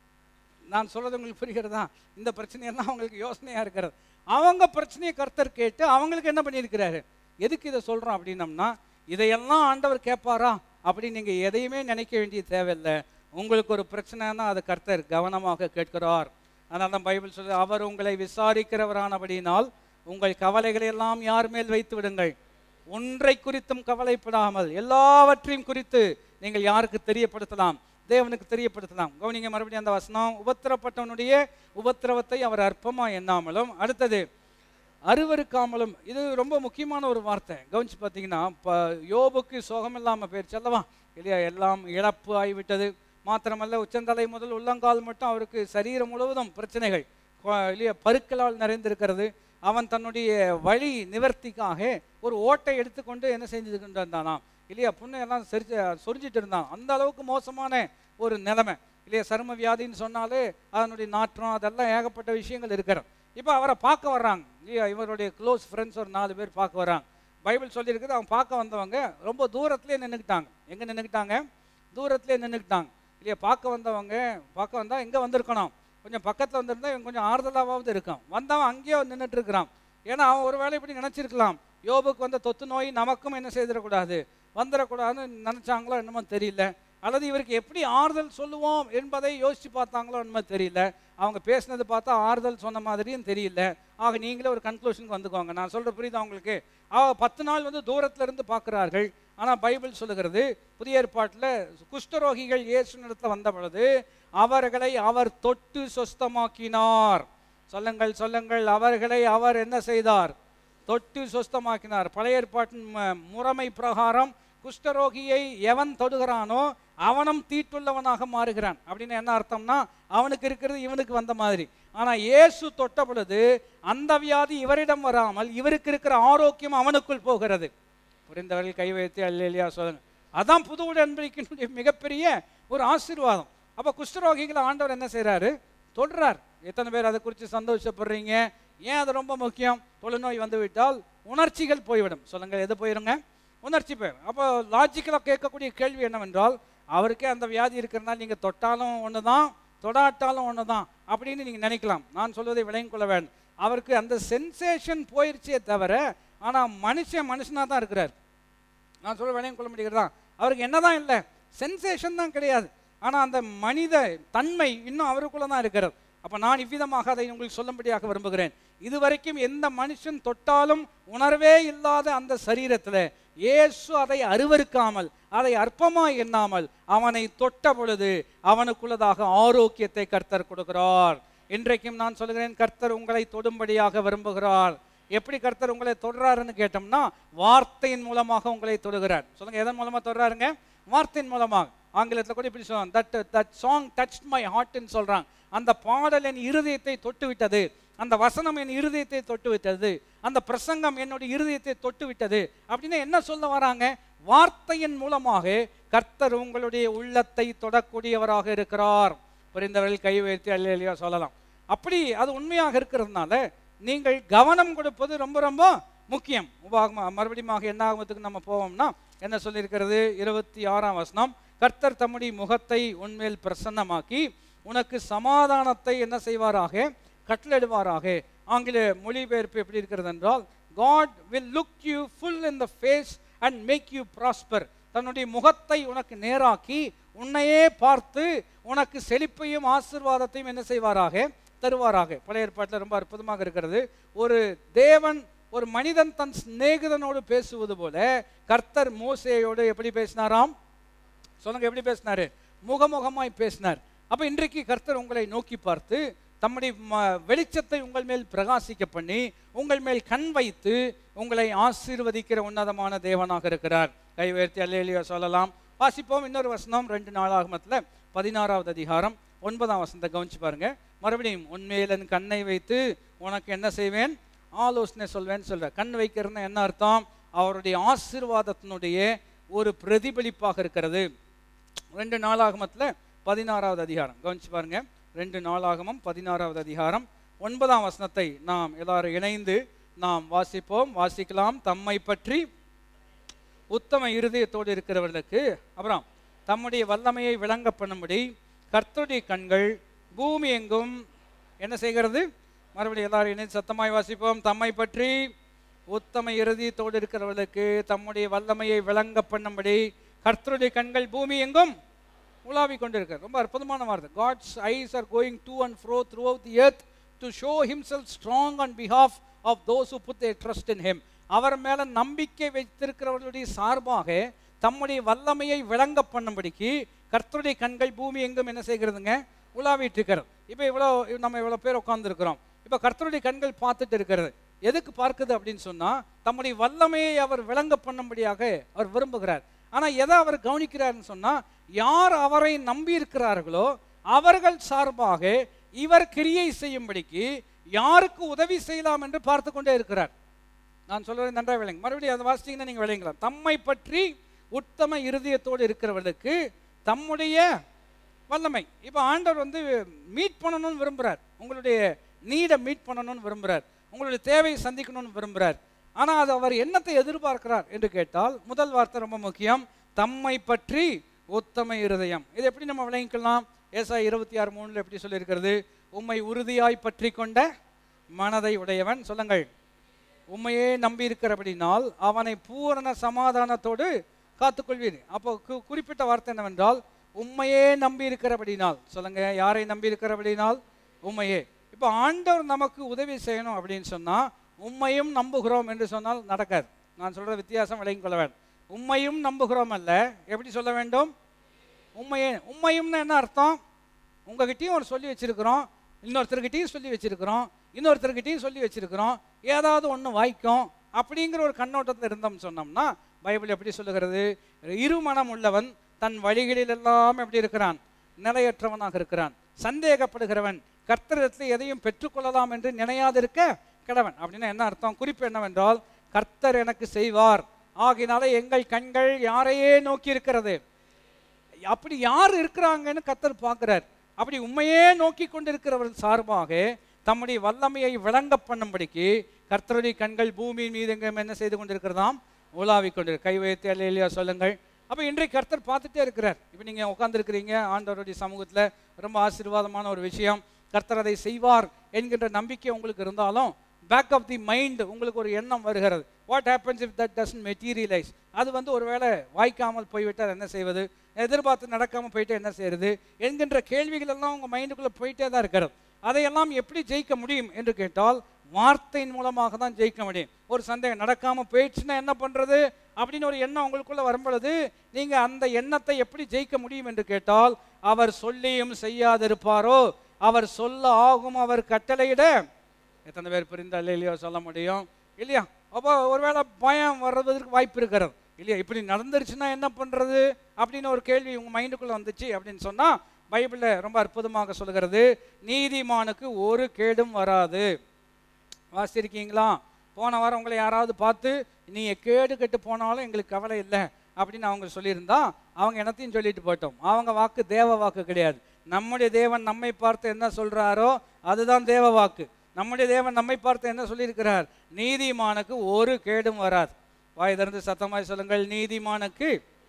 நான் சொல்கிறது உங்களுக்கு புரிகிறதா? இந்த பிரச்சனையெல்லாம் அவங்களுக்கு யோசனையாக இருக்கிறது. அவங்க பிரச்சனையை கர்த்தர் கேட்டு அவங்களுக்கு என்ன பண்ணியிருக்கிறாரு? எதுக்கு இதை சொல்கிறோம் அப்படின்னம்னா, இதையெல்லாம் ஆண்டவர் கேட்பாரா அப்படின்னு நீங்கள் எதையுமே நினைக்க வேண்டிய தேவையில்லை. உங்களுக்கு ஒரு பிரச்சனைனா அதை கர்த்தர் கவனமாக கேட்கிறார். அதனால தான் பைபிள் சொல்லு, அவர் உங்களை விசாரிக்கிறவரானபடினால் உங்கள் கவலைகளை எல்லாம் யார் மேல் வைத்து விடுங்கள். ஒன்றை குறித்தும் கவலைப்படாமல் எல்லாவற்றையும் குறித்து நீங்கள் யாருக்கு தெரியப்படுத்தலாம்? தேவனுக்கு தெரியப்படுத்தலாம். கவனிங்க மறுபடியும் அந்த வசனம், உபத்திரப்பட்டவனுடைய உபத்திரவத்தை அவர் அற்பமா எண்ணாமலும், அடுத்தது அருவருக்காமலும். இது ரொம்ப முக்கியமான ஒரு வார்த்தை. கவனிச்சு பார்த்தீங்கன்னா, இப்போ யோபுக்கு சோகம் இல்லாமல் போயிடுச்சு அல்லவா இல்லையா? எல்லாம் இழப்பு ஆகிவிட்டது. மாத்திரமல்ல, உச்சந்தலை முதல் உள்ளங்கால் மட்டும் அவருக்கு சரீரம் முழுவதும் பிரச்சனைகள் இல்லையா, பருக்களால் நிறைந்திருக்கிறது. அவன் தன்னுடைய வழி நிவர்த்திக்காக ஒரு ஓட்டை எடுத்துக்கொண்டு என்ன செஞ்சு இருந்தானா இல்லையா, புண்ணையெல்லாம் சொரிஞ்சிட்டு இருந்தான். அந்த அளவுக்கு மோசமான ஒரு நிலைமை இல்லையா. சரும வியாதின்னு சொன்னாலே அதனுடைய நாற்றம் அதெல்லாம் ஏகப்பட்ட விஷயங்கள் இருக்கிறது. இப்போ அவரை பார்க்க வர்றாங்க இல்லையா, இவருடைய க்ளோஸ் ஃப்ரெண்ட்ஸ் ஒரு 4 பேர் பார்க்க வர்றாங்க. பைபிள் சொல்லியிருக்குது, அவன் பார்க்க வந்தவங்க ரொம்ப தூரத்துலேயே நின்றுக்கிட்டாங்க. எங்கே நின்றுக்கிட்டாங்க? தூரத்துலேயே நின்றுக்கிட்டாங்க இல்லையா. பார்க்க வந்தால் எங்கே வந்திருக்கணும், கொஞ்சம் பக்கத்தில் வந்திருந்தா இவன் கொஞ்சம் ஆறுதலாவது இருக்கான். வந்தவன் அங்கேயோ நின்றுட்டு இருக்கிறான். ஏன்னா அவன் ஒரு வேளை இப்படி நினச்சிருக்கலாம், யோபுக்கு வந்த தொத்து நோய் நமக்கும் என்ன செய்திடக்கூடாது, வந்துடக்கூடாதுன்னு நினச்சாங்களோ என்னமோ தெரியல. அல்லது இவருக்கு எப்படி ஆறுதல் சொல்லுவோம் என்பதை யோசித்து பார்த்தாங்களோ என்னமோ தெரியல. அவங்க பேசினது பார்த்தா ஆறுதல் சொன்ன மாதிரியும் தெரியல. ஆக நீங்களே ஒரு கன்க்ளூஷனுக்கு வந்துக்கோங்க. நான் சொல்கிற புரியுது அவங்களுக்கு? 10 நாள் வந்து தூரத்தில் இருந்து பார்க்குறார்கள். ஆனால் பைபிள் சொல்லுகிறது, புதிய ஏற்பாட்டில் குஷ்டரோகிகள் இயேசுவினிடத்தில் வந்த பொழுது அவர்களை அவர் தொட்டு சொஸ்தமாக்கினார். சொல்லுங்கள், அவர்களை அவர் என்ன செய்தார்? தொட்டு சொஸ்தமாக்கினார். பழைய ஏற்பாட்டின் முறைமை பிரகாரம் குஷ்டரோகியை எவன் தொடுகிறானோ அவனும் தீட்டுள்ளவனாக மாறுகிறான். அப்படின்னு என்ன அர்த்தம்னா, அவனுக்கு இருக்கிறது இவனுக்கு வந்த மாதிரி. ஆனால் இயேசு தொட்ட பொழுது அந்த வியாதி இவரிடம் வராமல் இவருக்கு இருக்கிற ஆரோக்கியம் அவனுக்குள் போகிறது. புரிந்தவர்கள் கை வைத்து அல்லேலூயா சொல்லுங்க. அதான் புது உடன்படிக்கையினுடைய மிகப்பெரிய ஒரு ஆசீர்வாதம். அப்போ குஷ்டரோகிகளை ஆண்டவர் என்ன செய்கிறாரு? தொடுறார். எத்தனை பேர் அதை குறித்து சந்தோஷப்படுறீங்க? ஏன் அது ரொம்ப முக்கியம்? தொழுநோய் வந்து விட்டால் உணர்ச்சிகள் போய்விடும். சொல்லுங்கள், எது போயிடுங்க? உணர்ச்சி போயிடும். அப்போ லாஜிக்கலாக கேட்கக்கூடிய கேள்வி என்னவென்றால், அவருக்கே அந்த வியாதி இருக்கிறதுனால நீங்கள் தொட்டாலும் ஒன்று தான், தொடாட்டாலும் ஒன்று தான் அப்படின்னு நீங்கள் நினைக்கலாம். நான் சொல்வதை விளங்கிக் கொள்ள வேண்டும். அவருக்கு அந்த சென்சேஷன் போயிடுச்சே தவிர, ஆனால் மனுஷனாக தான் இருக்கிறார். நான் சொல்ல விளங்கிக் கொள்ள முடிகிறதா? அவருக்கு என்னதான் இல்லை, சென்சேஷன் தான் கிடையாது. ஆனால் அந்த மனித தன்மை இன்னும் அவருக்குள்ள தான் இருக்கிறது. அப்போ நான் இவ்விதமாக அதை உங்களுக்கு சொல்லும்படியாக விரும்புகிறேன். இதுவரைக்கும் எந்த மனுஷன் தொட்டாலும் உணர்வே இல்லாத அந்த சரீரத்தில் இயேசு அதை அருவருக்காமல், அதை அற்பமாய் எண்ணாமல் அவனை தொட்ட பொழுது அவனுக்குள்ளதாக ஆரோக்கியத்தை கர்த்தர் கொடுக்கிறார். இன்றைக்கும் நான் சொல்கிறேன், கர்த்தர் உங்களை தொடும்படியாக விரும்புகிறார். எப்படி கர்த்தர் உங்களை தொடுறாருன்னு கேட்டோம்னா, வார்த்தையின் மூலமாக உங்களை தொடுகிறார். சொல்லுங்க, எதன் மூலமாக தொடுறாருங்க? வார்த்தையின் மூலமாக. ஆங்கிலத்தில் கூட இப்படி சொல்லுவாங்க, தட் சாங் டச்ட் மை ஹார்ட்னு சொல்கிறாங்க. அந்த பாடல் என் இருதயத்தை தொட்டு விட்டது, அந்த வசனம் என் இருதயத்தை தொட்டு விட்டது, அந்த பிரசங்கம் என்னுடைய இருதயத்தை தொட்டு விட்டது அப்படின்னு என்ன சொல்ல வராங்க? வார்த்தையின் மூலமாக கர்த்தர் உங்களுடைய உள்ளத்தை தொடக்கூடியவராக இருக்கிறார். புரிந்தவர்கள் கை வைத்து அல்லேலூயா சொல்லலாம். அப்படி அது உண்மையாக இருக்கிறதுனால நீங்கள் கவனம் கொடுப்பது ரொம்ப ரொம்ப முக்கியம். மறுபடியும் என்ன ஆகமத்துக்கு நம்ம போவோம்னா என்ன சொல்லியிருக்கிறது? 26ஆம் வசனம், கர்த்தர் தம்முடைய முகத்தை உன்மேல் பிரசன்னமாக்கி உனக்கு சமாதானத்தை என்ன செய்வாராக? கட்டளையிடுவாராக. ஆங்கில மொழிபெயர்ப்பு எப்படி இருக்கிறது என்றால், God will look you full in the face and make you prosper. தன்னுடைய முகத்தை உனக்கு நேராக்கி உன்னையே பார்த்து உனக்கு செழிப்பையும் ஆசீர்வாதத்தையும் என்ன செய்வாராக? தருவாராக. பழைய ஏற்பாட்டில் ரொம்ப அற்புதமாக இருக்கிறது. ஒரு தேவன், ஒரு மனிதன் தன் சிநேகிதனோடு பேசுவது போல கர்த்தர் மோசேயோடு எப்படி பேசினாராம்? சொல்லுங்க, எப்படி பேசினாரு? முகமுகமாய் பேசினார். அப்போ இன்றைக்கு கர்த்தர் உங்களை நோக்கி பார்த்து தம்முடைய வெளிச்சத்தை உங்கள் மேல் பிரகாசிக்க பண்ணி உங்கள் மேல் கண் வைத்து உங்களை ஆசீர்வதிக்கிற உன்னதமான தேவனாக இருக்கிறார். கை உயர்த்தி அல்லேலூயா சொல்லலாம். வாசிப்போம் இன்னொரு வசனம் 2 நாளாகமத்தில் 16வது அதிகாரம் 9ஆம் வசனத்தை கவனிச்சு பாருங்க. மறுபடியும் உன்மேல் என் கண்ணை வைத்து உனக்கு என்ன செய்வேன், ஆலோசனை சொல்வேன்னு சொல்ற. கண் வைக்கிறதுனா என்ன அர்த்தம்? அவருடைய ஆசீர்வாதத்தினுடைய ஒரு பிரதிபலிப்பாக இருக்கிறது. 2 நாளாகமத்தில் 16வது அதிகாரம் கவனிச்சு பாருங்க. 2 நாளாகமம் 16வது அதிகாரம் 9ஆம் வசனத்தை நாம் எல்லாரும் இணைந்து நாம் வாசிக்கலாம். தம்மை பற்றி உத்தம இருதயத்தோடு இருக்கிறவர்களுக்கு அப்புறம் தம்முடைய வல்லமையை விளங்க பண்ணும்படி கர்த்தருடைய கண்கள் பூமி எங்கும் என்ன செய்கிறது? மறுபடியும் எல்லாரும் இணைந்து சத்தமாய் வாசிப்போம். தம்மை பற்றி உத்தம இருதயத்தோடு இருக்கிறவர்களுக்கு தம்முடைய வல்லமையை விளங்க பண்ணும்படி கர்த்தருடைய கண்கள் பூமி எங்கும் உலாவி கொண்டிருக்கிறது. ரொம்ப அற்புதமான வார்த்தை. God's eyes are going to and fro throughout the earth to show himself strong on behalf of those who put their trust in him. அவர் மேல நம்பிக்கை வைத்திருக்கிறவர்களுடைய சார்பாக தம்முடைய வல்லமையை விளங்க பண்ணும்படிக்கு கர்த்தருடைய கண்கள் பூமி எங்கும் என்ன செய்கிறதுங்க? உலாவிட்டு இருக்கிறது. இப்போ நம்ம இவ்வளோ பேர் உட்கார்ந்துருக்கிறோம். இப்போ கர்த்தருடைய கண்கள் பார்த்துட்டு இருக்கிறது. எதுக்கு பார்க்குது அப்படின்னு சொன்னா தம்முடைய வல்லமையை அவர் விளங்க பண்ணும்படியாக அவர் விரும்புகிறார். ஆனால் எதை அவர் கவனிக்கிறார்னு சொன்னா யார் அவரை நம்பி இருக்கிறார்களோ அவர்கள் சார்பாக இவர் கிரியை செய்யும்படிக்கு யாருக்கு உதவி செய்யலாம் என்று பார்த்து கொண்டே இருக்கிறார். நான் சொல்றேன் நன்றாக விளங்க. மறுபடியும் அதை வாசித்தீங்கன்னா நீங்க விளங்கலாம். தம்மை பற்றி உத்தம இருதயத்தோடு இருக்கிறவர்களுக்கு தம்முடைய வல்லமை. இப்போ ஆண்டவர் மீட் பண்ணணும்னு விரும்புகிறார். உங்களுடைய நீடை மீட் பண்ணணும்னு விரும்புகிறார். உங்களுடைய தேவையை சந்திக்கணும்னு விரும்புகிறார். ஆனால் அது அவர் என்னத்தை எதிர்பார்க்கிறார் என்று கேட்டால் முதல் வார்த்தை ரொம்ப முக்கியம். தம்மை பற்றி உத்தம இருதயம். இது எப்படி நம்ம விளங்கிக்கலாம்? ஏசாயா 26:3 எப்படி சொல்லியிருக்கிறது? உம்மை உறுதியாய் பற்றி கொண்ட மனதை உடையவன். சொல்லுங்கள். உம்மையே நம்பி இருக்கிறபடினால் அவனை பூரண சமாதானத்தோடு காத்துக்கொள்வீர். அப்போ குறிப்பிட்ட வார்த்தை என்னவென்றால் உம்மையே நம்பி இருக்கிறபடினால். சொல்லுங்க. யாரை நம்பி இருக்கிறபடினால்? உம்மையே. இப்போ ஆண்டவர் நமக்கு உதவி செய்யணும் அப்படின்னு சொன்னா உம்மையும் நம்புகிறோம் என்று சொன்னால் நடக்காது. நான் சொல்ற வித்தியாசம் விளங்கிக் கொள்ள வேண்டும். உம்மையும் நம்புகிறோம் அல்ல. எப்படி சொல்ல வேண்டும்? உம்மையும்னா என்ன அர்த்தம்? உங்ககிட்டயும் ஒரு சொல்லி வச்சிருக்கிறோம், இன்னொருத்தர்கிட்டையும் சொல்லி வச்சிருக்கிறோம், இன்னொருத்தர்கிட்டையும் சொல்லி வச்சிருக்கிறோம், ஏதாவது ஒன்று வாய்க்கும் அப்படிங்கிற ஒரு கண்ணோட்டத்தில் இருந்தோம்னு சொன்னோம்னா பைபிள் எப்படி சொல்லுகிறது? இருமனம் உள்ளவன் தன் வழிகளில் எல்லாம் எப்படி இருக்கிறான்? நிலையற்றவனாக இருக்கிறான். சந்தேகப்படுகிறவன் கர்த்தரிடத்தில் எதையும் பெற்றுக்கொள்ளலாம் என்று நினையாதிருக்க கிழவன். அப்படின்னா என்ன அர்த்தம்? குறிப்பு என்னவென்றால் கர்த்தர் எனக்கு செய்வார், ஆகினால எங்கள் கண்கள் யாரையே நோக்கி இருக்கிறது. அப்படி யார் இருக்கிறாங்கன்னு கர்த்தர் பார்க்கிறார். அப்படி உண்மையே நோக்கி கொண்டிருக்கிறவர்கள் சார்பாக தம்முடைய வல்லமையை விளங்க பண்ணும்படிக்கு கர்த்தருடைய கண்கள் பூமியின் மீது எங்கும் என்ன செய்து கொண்டிருக்கிறதாம்? உலாவி கொண்டிருக்க. கை வைத்து அல்லேலூயா சொல்லுங்கள். அப்போ இன்றைக்கு கர்த்தர் பார்த்துட்டே இருக்கிறார். இப்போ நீங்கள் உட்காந்துருக்கிறீங்க ஆண்டவருடைய சமூகத்தில். ரொம்ப ஆசீர்வாதமான ஒரு விஷயம். கர்த்தர் அதை செய்வார் என்கின்ற நம்பிக்கை உங்களுக்கு இருந்தாலும் பேக் ஆஃப் தி மைண்ட் உங்களுக்கு ஒரு எண்ணம் வருகிறது. What happens if that doesn't materialise? அது ஒருவேளை வாய்க்காமல் போய்விட்டால் என்ன செய்வது? எதிர்பார்த்து நடக்காமல் போயிட்டு என்ன செய்யறது என்கின்ற கேள்விகள் எல்லாம் உங்கள் மைண்டுக்குள்ளே போயிட்டே தான் இருக்கிறது. அதையெல்லாம் எப்படி ஜெயிக்க முடியும் என்று கேட்டால் வார்த்தையின் மூலமாக தான் ஜெயிக்க முடியும். ஒரு சந்தேகம் நடக்காமல் போயிடுச்சுன்னா என்ன பண்ணுறது அப்படின்னு ஒரு எண்ணம் உங்களுக்குள்ளே வரும்பொழுது நீங்கள் அந்த எண்ணத்தை எப்படி ஜெயிக்க முடியும் என்று கேட்டால் அவர் சொல்லியும் செய்யாதிருப்பாரோ? அவர் சொல்ல ஆகும், அவர் கட்டளையிட எத்தனை பேர் புரிந்தால் இல்லையோ சொல்ல முடியும் இல்லையா? அப்போ ஒருவேளை பயம் வர்றதுக்கு வாய்ப்பு இருக்கிறது இல்லையா? இப்படி நடந்துருச்சுன்னா என்ன பண்ணுறது அப்படின்னு ஒரு கேள்வி உங்கள் மைண்டுக்குள்ளே வந்துச்சு அப்படின்னு சொன்னால் பைபிளில் ரொம்ப அற்புதமாக சொல்கிறது, நீதிமானுக்கு ஒரு கேடும் வராது. வாசிச்சிருக்கீங்களா? போன வாரம் உங்களை யாராவது பார்த்து நீங்கள் கேடு கெட்டு போனாலும் எங்களுக்கு கவலை இல்லை அப்படின்னு அவங்க சொல்லியிருந்தா அவங்க என்னத்தையும் சொல்லிட்டு போட்டோம். அவங்க வாக்கு தேவ வாக்கு கிடையாது. நம்முடைய தேவன் நம்மை பார்த்து என்ன சொல்கிறாரோ அதுதான் தேவ வாக்கு. நம்முடைய தேவன் நம்மை பார்த்து என்ன சொல்லியிருக்கிறார்? நீதிமானுக்கு ஒரு கேடும் வராது. வாய் திறந்து சத்தமாய் சொல்லுங்கள். நீதிமானுக்கு.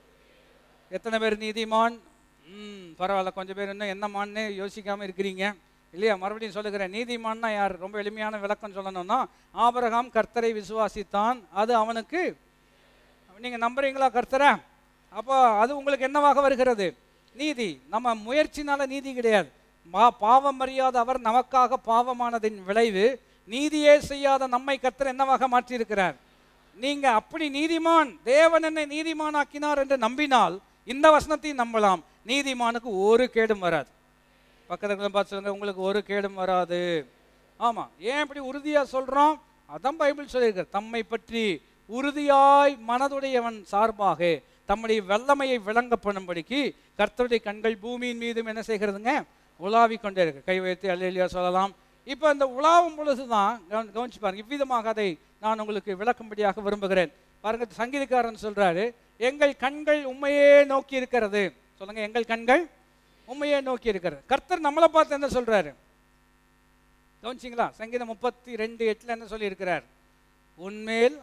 எத்தனை பேர் நீதிமான்? பரவாயில்ல, கொஞ்சம் பேர் இன்னும் என்னமான்னு யோசிக்காமல் இருக்கிறீங்க இல்லையா? மறுபடியும் சொல்லுகிறேன். நீதிமான்னா யார்? ரொம்ப எளிமையான விளக்கம் சொல்லணும்னா ஆபிரகாம் கர்த்தரை விசுவாசித்தான், அது அவனுக்கு. நீங்கள் நம்புறீங்களா கர்த்தரை? அப்போ அது உங்களுக்கு என்னவாக வருகிறது? நீதி. நம்ம முயற்சினால நீதி கிடையாது. பாவம் அறியாத அவர் நமக்காக பாவமானதின் விளைவு நீதியே செய்யாத நம்மை கர்த்தர் என்னவாக மாற்றியிருக்கிறார். நீங்க அப்படி நீதிமான், தேவன் என்னை நீதிமானாக்கினார் என்று நம்பினால் இந்த வசனத்தையும் நம்பலாம். நீதிமானுக்கு ஒரு கேடும் வராது. பக்கத்துல பார்த்து சொல்லுங்க, உங்களுக்கு ஒரு கேடும் வராது. ஆமா, ஏன் இப்படி உறுதியா சொல்றோம்? அதான் பைபிள் சொல்லியிருக்கார், தம்மை பற்றி உறுதியாய் மனதுடையவன் சார்பாக தம்முடைய வல்லமையை விளங்க பண்ணும்படிக்கு கர்த்தருடைய கண்கள் பூமியின் மீதும் என்ன செய்கிறதுங்க? உலாவி கொண்டே இருக்கு. கை வைத்து அல்லேலூயா சொல்லலாம். இப்போ இந்த உலாவும் பொழுதுதான் கவனிச்சு பாருங்க, இவ்விதமாக அதை நான் உங்களுக்கு விளக்கும்படியாக விரும்புகிறேன். பாருங்க, சங்கீதக்காரன் சொல்றாரு, எங்கள் கண்கள் உண்மையே நோக்கி இருக்கிறது. சொல்லுங்க, எங்கள் கண்கள் உண்மையே நோக்கி இருக்கிறது. கர்த்தர் நம்மளை பார்த்து என்ன சொல்றாரு? கவனிச்சிங்களா? சங்கீதம் 32:8 என்ன சொல்லி இருக்கிறார்? உன்மேல்.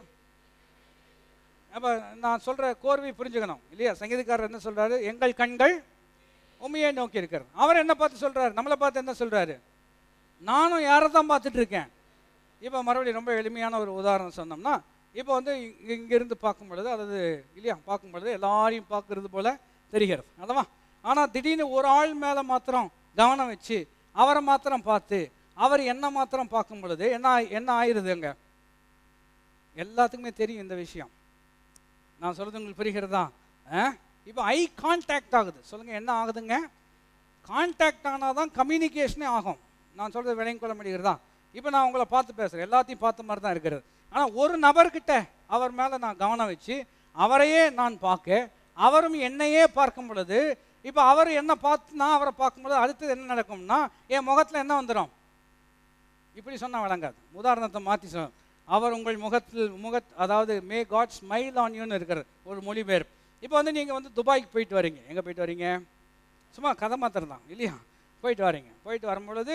அப்ப நான் சொல்ற கோர்வை புரிஞ்சுக்கணும் இல்லையா? சங்கீதக்காரர் என்ன சொல்றாரு? எங்கள் கண்கள் உண்மையே நோக்கி இருக்கிறது. அவர் என்ன பார்த்து சொல்றாரு? நம்மளை பார்த்து என்ன சொல்றாரு? நானும் யாரை தான் பார்த்துட்டு இருக்கேன். இப்போ மறுபடியும் ரொம்ப எளிமையான ஒரு உதாரணம் சொன்னோம்னா, இப்போ வந்து இங்கிருந்து பார்க்கும் பொழுது, அதாவது இல்லையா, பார்க்கும் பொழுது எல்லாரையும் பார்க்கறது போல தெரிகிறது அல்லவா? ஆனால் திடீர்னு ஒரு ஆள் மேலே மாத்திரம் கவனம் வச்சு அவரை மாத்திரம் பார்த்து அவர் என்ன மாத்திரம் பார்க்கும் பொழுது என்ன ஆயிடுதுங்க? எல்லாத்துக்குமே தெரியும் இந்த விஷயம். நான் சொல்றது உங்களுக்கு புரிகிறதா? இப்போ ஐ கான்டாக்ட் ஆகுது. சொல்லுங்க, என்ன ஆகுதுங்க? கான்டாக்ட் ஆனால் தான் கம்யூனிகேஷனே ஆகும். நான் சொல்றது விளங்கிக் கொள்ள முடிகிறதா? இப்போ நான் உங்களை பார்த்து பேசுகிறேன், எல்லாத்தையும் பார்த்த மாதிரி தான் இருக்கிறது. ஆனால் ஒரு நபர்கிட்ட அவர் மேலே நான் கவனம் வச்சு அவரையே நான் பார்க்க, அவரும் என்னையே பார்க்கும் பொழுது, இப்போ அவர் என்ன பார்த்து நான் அவரை பார்க்கும்போது அடுத்தது என்ன நடக்கும்னா, என் முகத்தில் என்ன வந்துடும்? இப்படி சொன்னால் விளங்காது. உதாரணத்தை மாற்றி சொன்ன, அவர் உங்கள் முகத்தில் அதாவது மே காட் ஸ்மைல் ஆன் யூன்னு இருக்கிறது ஒரு மொழிபெயர்ப்பு. இப்போ வந்து நீங்கள் வந்து துபாய்க்கு போயிட்டு வரீங்க. எங்கே போயிட்டு வரீங்க? சும்மா கதை மாத்திரம் தான் இல்லையா? போயிட்டு வரீங்க. போயிட்டு வரும்பொழுது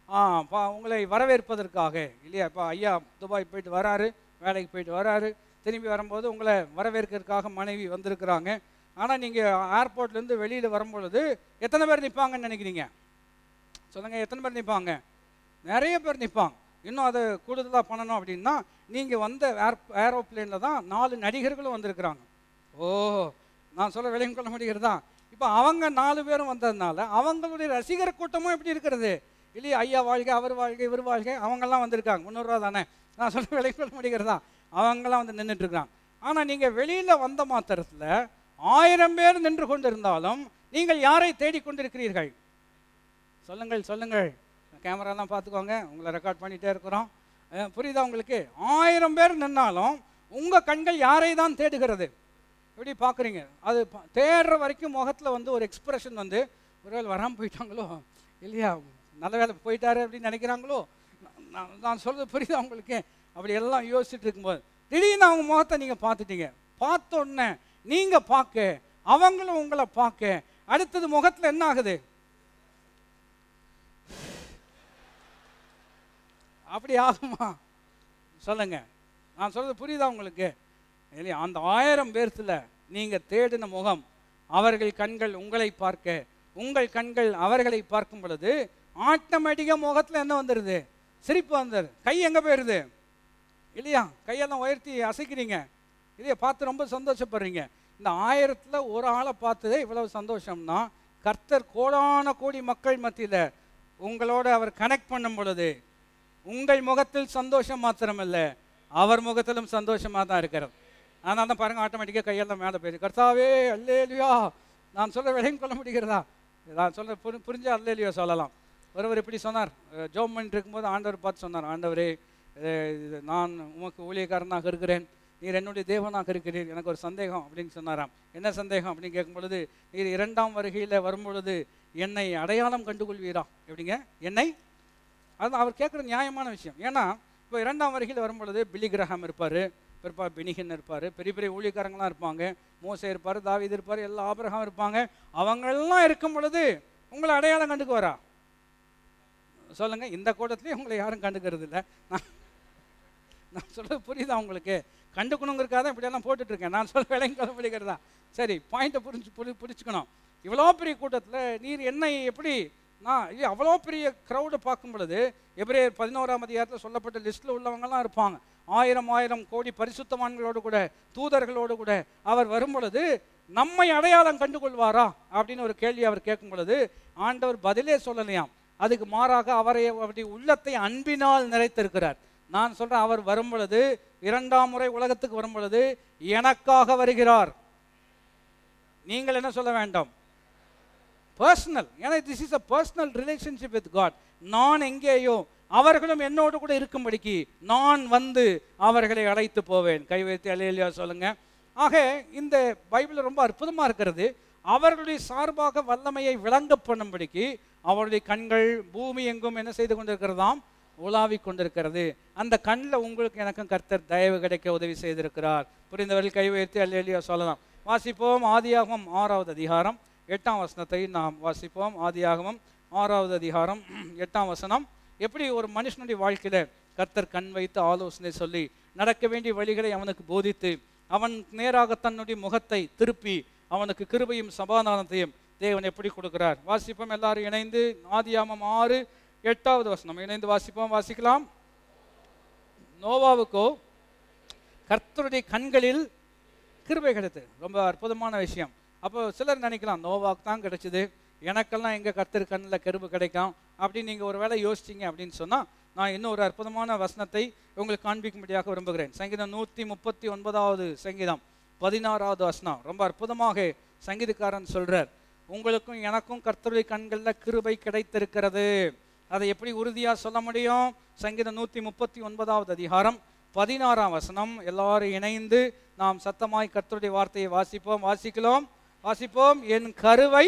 உங்களை வரவேற்பதற்காக இல்லையா, இப்போ ஐயா துபாய் போயிட்டு வராரு, வேலைக்கு போயிட்டு வராரு, திரும்பி வரும்போது உங்களை வரவேற்கிறதுக்காக மனைவி வந்திருக்கிறாங்க. ஆனால் நீங்கள் ஏர்போர்ட்லேருந்து வெளியில் வரும்பொழுது எத்தனை பேர் நிற்பாங்கன்னு நினைக்கிறீங்க? சொல்லுங்கள், எத்தனை பேர் நிற்பாங்க? நிறைய பேர் நிற்பாங்க. இன்னும் அதை கூடுதலாக பண்ணணும் அப்படின்னா, நீங்கள் வந்த ஏரோப்ளேனில் தான் 4 நடிகர்களும் வந்திருக்கிறாங்க. ஓ, நான் சொல்ல விளங்கிக் கொள்ள முடிகிறதா? இப்போ அவங்க 4 பேரும் வந்ததுனால அவங்களுடைய ரசிகர் கூட்டமும் எப்படி இருக்கிறது இல்லையா? ஐயா வாழ்க, அவர் வாழ்க, இவர் வாழ்க, அவங்கெல்லாம் வந்திருக்காங்க. 300 ரூபா தானே. நான் சொல்ல விளங்கிக் கொள்ள முடிகிறதா? அவங்கெல்லாம் வந்து நின்றுட்டு இருக்காங்க. ஆனால் நீங்கள் வெளியில் வந்த மாத்திரத்தில் 1000 பேர் நின்று கொண்டிருந்தாலும் நீங்கள் யாரை தேடிக்கொண்டிருக்கிறீர்கள்? சொல்லுங்கள் சொல்லுங்கள். கேமராலாம் பார்த்துக்கோங்க, உங்களை ரெக்கார்ட் பண்ணிகிட்டே இருக்கிறோம். புரியுதா உங்களுக்கு? 1000 பேர் நின்னாலும் உங்கள் கண்கள் யாரை தான் தேடுகிறது? எப்படி பார்க்குறீங்க? அது தேடுற வரைக்கும் முகத்தில் வந்து ஒரு எக்ஸ்பிரஷன் வந்து, ஒருவேளை வராமல் போயிட்டாங்களோ இல்லையா, நல்ல வேலை போயிட்டாரு அப்படின்னு நினைக்கிறாங்களோ. நான் சொல்கிறது புரியுதா உங்களுக்கு? அப்படி எல்லாம் யோசிச்சுட்டு இருக்கும்போது திடீர்னு அவங்க முகத்தை நீங்கள் பார்த்துட்டீங்க. பார்த்த உடனே நீங்கள் பார்க்க, அவங்களும் உங்களை பார்க்க, அடுத்தது முகத்தில் என்ன ஆகுது? அப்படி ஆகுமா? சொல்லுங்க, நான் சொல்றது புரியுதா உங்களுக்கு? இல்லையா? அந்த 1000 பேர்த்துல நீங்க தேடின முகம், அவர்கள் கண்கள் உங்களை பார்க்க, உங்கள் கண்கள் அவர்களை பார்க்கும் பொழுது ஆட்டோமேட்டிக்கா முகத்துல என்ன வந்துடுது? சிரிப்பு வந்துடுது. கை எங்க போயிருது இல்லையா? கையெல்லாம் உயர்த்தி அசைக்கிறீங்க இல்லையா? பார்த்து ரொம்ப சந்தோஷப்படுறீங்க. இந்த 1000ல் ஒரு ஆளை பார்த்ததே இவ்வளவு சந்தோஷம்னா, கர்த்தர் கோடான கோடி மக்கள் மத்தியில் உங்களோட அவர் கனெக்ட் பண்ணும் பொழுது உங்கள் முகத்தில் சந்தோஷம் மாத்திரமல்ல, அவர் முகத்திலும் சந்தோஷமாக தான் இருக்கிறது. அதனால தான் பாருங்கள், ஆட்டோமேட்டிக்காக கையெல்லாம் மேலே போயிடுது. கர்த்தாவே அல்லேலூயா. நான் சொல்ல விளங்கிக் கொள்ள முடிகிறதா? நான் சொல்ல புரிஞ்ச அல்லேலூயா சொல்லலாம். ஒருவர் இப்படி சொன்னார், ஜோம் பண்ணிட்டு இருக்கும்போது ஆண்டவர் பார்த்து சொன்னார், ஆண்டவரே நான் உமக்கு ஊழியக்காரனாக இருக்கிறேன், நீர் என்னுடைய தேவனாக இருக்கிறீர், எனக்கு ஒரு சந்தேகம் அப்படின்னு சொன்னாராம். என்ன சந்தேகம் அப்படின்னு கேட்கும் பொழுது, நீர் 2ஆம் வருகையில் வரும்பொழுது என்னை அடையாளம் கண்டுகொள்வீரா? எப்படிங்க என்னை? அது அவர் கேட்குற நியாயமான விஷயம். ஏன்னா இப்போ 2ஆம் வருகையில் வரும்பொழுது பில்லி கிரஹாம் இருப்பார், பிற்பாடு பெனிகன் இருப்பார், பெரிய பெரிய ஊழியக்காரங்களாம் இருப்பாங்க, மோசே இருப்பார், தாவீது இருப்பார், எல்லா ஆபிரகாம் இருப்பாங்க. அவங்கெல்லாம் இருக்கும் பொழுது உங்களை அடையாளம் கண்டுக்குவாரா? சொல்லுங்க. இந்த கூட்டத்திலேயே உங்களை யாரும் கண்டுக்கிறது இல்லை. நான் சொல்றது புரியுதா உங்களுக்கு? கண்டுக்கணுங்கிறக்காக தான் இப்படியெல்லாம் போட்டுட்ருக்கேன். நான் சொல்ல விளங்கி கொள்ள முடிகிறதா? சரி, பாயிண்ட்டை புரிச்சுக்கணும். இவ்வளோ பெரிய கூட்டத்தில் நீர் என்னை எப்படி அவ்வளோ பெரிய க்ரௌடை பார்க்கும் பொழுது, எபிரேயர் 11ஆம் அதிகாரத்தில் சொல்லப்பட்ட லிஸ்ட்டில் உள்ளவங்கலாம் இருப்பாங்க. 1000 கோடி பரிசுத்தவான்களோடு கூட, தூதர்களோடு கூட அவர் வரும் பொழுது நம்மை அடையாளம் கண்டுகொள்வாரா அப்படின்னு ஒரு கேள்வி அவர் கேட்கும் பொழுது ஆண்டவர் பதிலே சொல்லலையாம். அதுக்கு மாறாக அவரை அவருடைய உள்ளத்தை அன்பினால் நிறைத்திருக்கிறார். நான் சொல்கிறேன், அவர் வரும் பொழுது 2ஆம் முறை உலகத்துக்கு வரும் பொழுது எனக்காக வருகிறார். நீங்கள் என்ன சொல்ல வேண்டாம்? பர்சனல். ஏன்னா this is a personal relationship with God. நான் எங்கேயோ அவர்களும் என்னோடு கூட இருக்கும்படிக்கு நான் வந்து அவர்களை அழைத்து போவேன். கை வைத்து அல்லேலூயா சொல்லுங்க. ஆக இந்த பைபிள் ரொம்ப அற்புதமாக இருக்கிறது. அவர்களுடைய சார்பாக வல்லமையை விளங்க பண்ணும்படிக்கு அவருடைய கண்கள் பூமி எங்கும் என்ன செய்து கொண்டிருக்கிறதாம், உலாவி கொண்டிருக்கிறது. அந்த கண்ணில் உங்களுக்கு எனக்கும் கர்த்தர் தயவு கிடைக்க உதவி செய்திருக்கிறார். புரிந்தவர்கள் கை வைத்து அல்லேலூயா சொல்லலாம். வாசிப்போம். ஆதியாகமம் 6வது அதிகாரம் 8ஆம் வசனத்தை நாம் வாசிப்போம். ஆதியாகமம் 6வது அதிகாரம் 8ஆம் வசனம். எப்படி ஒரு மனுஷனுடைய வாழ்க்கையில கர்த்தர் கண் வைத்து ஆலோசனை சொல்லி நடக்க வேண்டிய வழிகளை அவனுக்கு போதித்து அவன் நேராக தன்னுடைய முகத்தை திருப்பி அவனுக்கு கிருபையும் சமாதானத்தையும் தேவன் எப்படி கொடுக்கிறார். வாசிப்போம் எல்லாரும் இணைந்து. ஆதியாகமம் 6:8வது வசனம் இணைந்து வாசிப்போம். வாசிக்கலாம். நோவாவுக்கோ கர்த்தருடைய கண்களில் கிருபை கிடைத்தது. ரொம்ப அற்புதமான விஷயம். அப்போ சிலர் நினைக்கலாம் நோவாவுக்கு தான் கிடைச்சிது, எனக்கெல்லாம் எங்கள் கர்த்தர் கண்ணில் கிருபை கிடைக்கும் அப்படின்னு நீங்கள் ஒரு வேளை யோசிச்சிங்க அப்படின்னு சொன்னால், நான் இன்னும் ஒரு அற்புதமான வசனத்தை உங்களுக்கு காண்பிக்கும்படியாக விரும்புகிறேன். சங்கீதம் 139வது சங்கீதம் 16வது வசனம். ரொம்ப அற்புதமாக சங்கீதக்காரன் சொல்கிறார், உங்களுக்கும் எனக்கும் கர்த்தருடைய கண்களில் கிருபை கிடைத்திருக்கிறது. அதை எப்படி உறுதியாக சொல்ல முடியும்? சங்கீதம் 139வது அதிகாரம் 16ஆம் வசனம். எல்லாரும் இணைந்து நாம் சத்தமாய் கர்த்தருடைய வார்த்தையை வாசிப்போம். வாசிப்போம். என் கருவை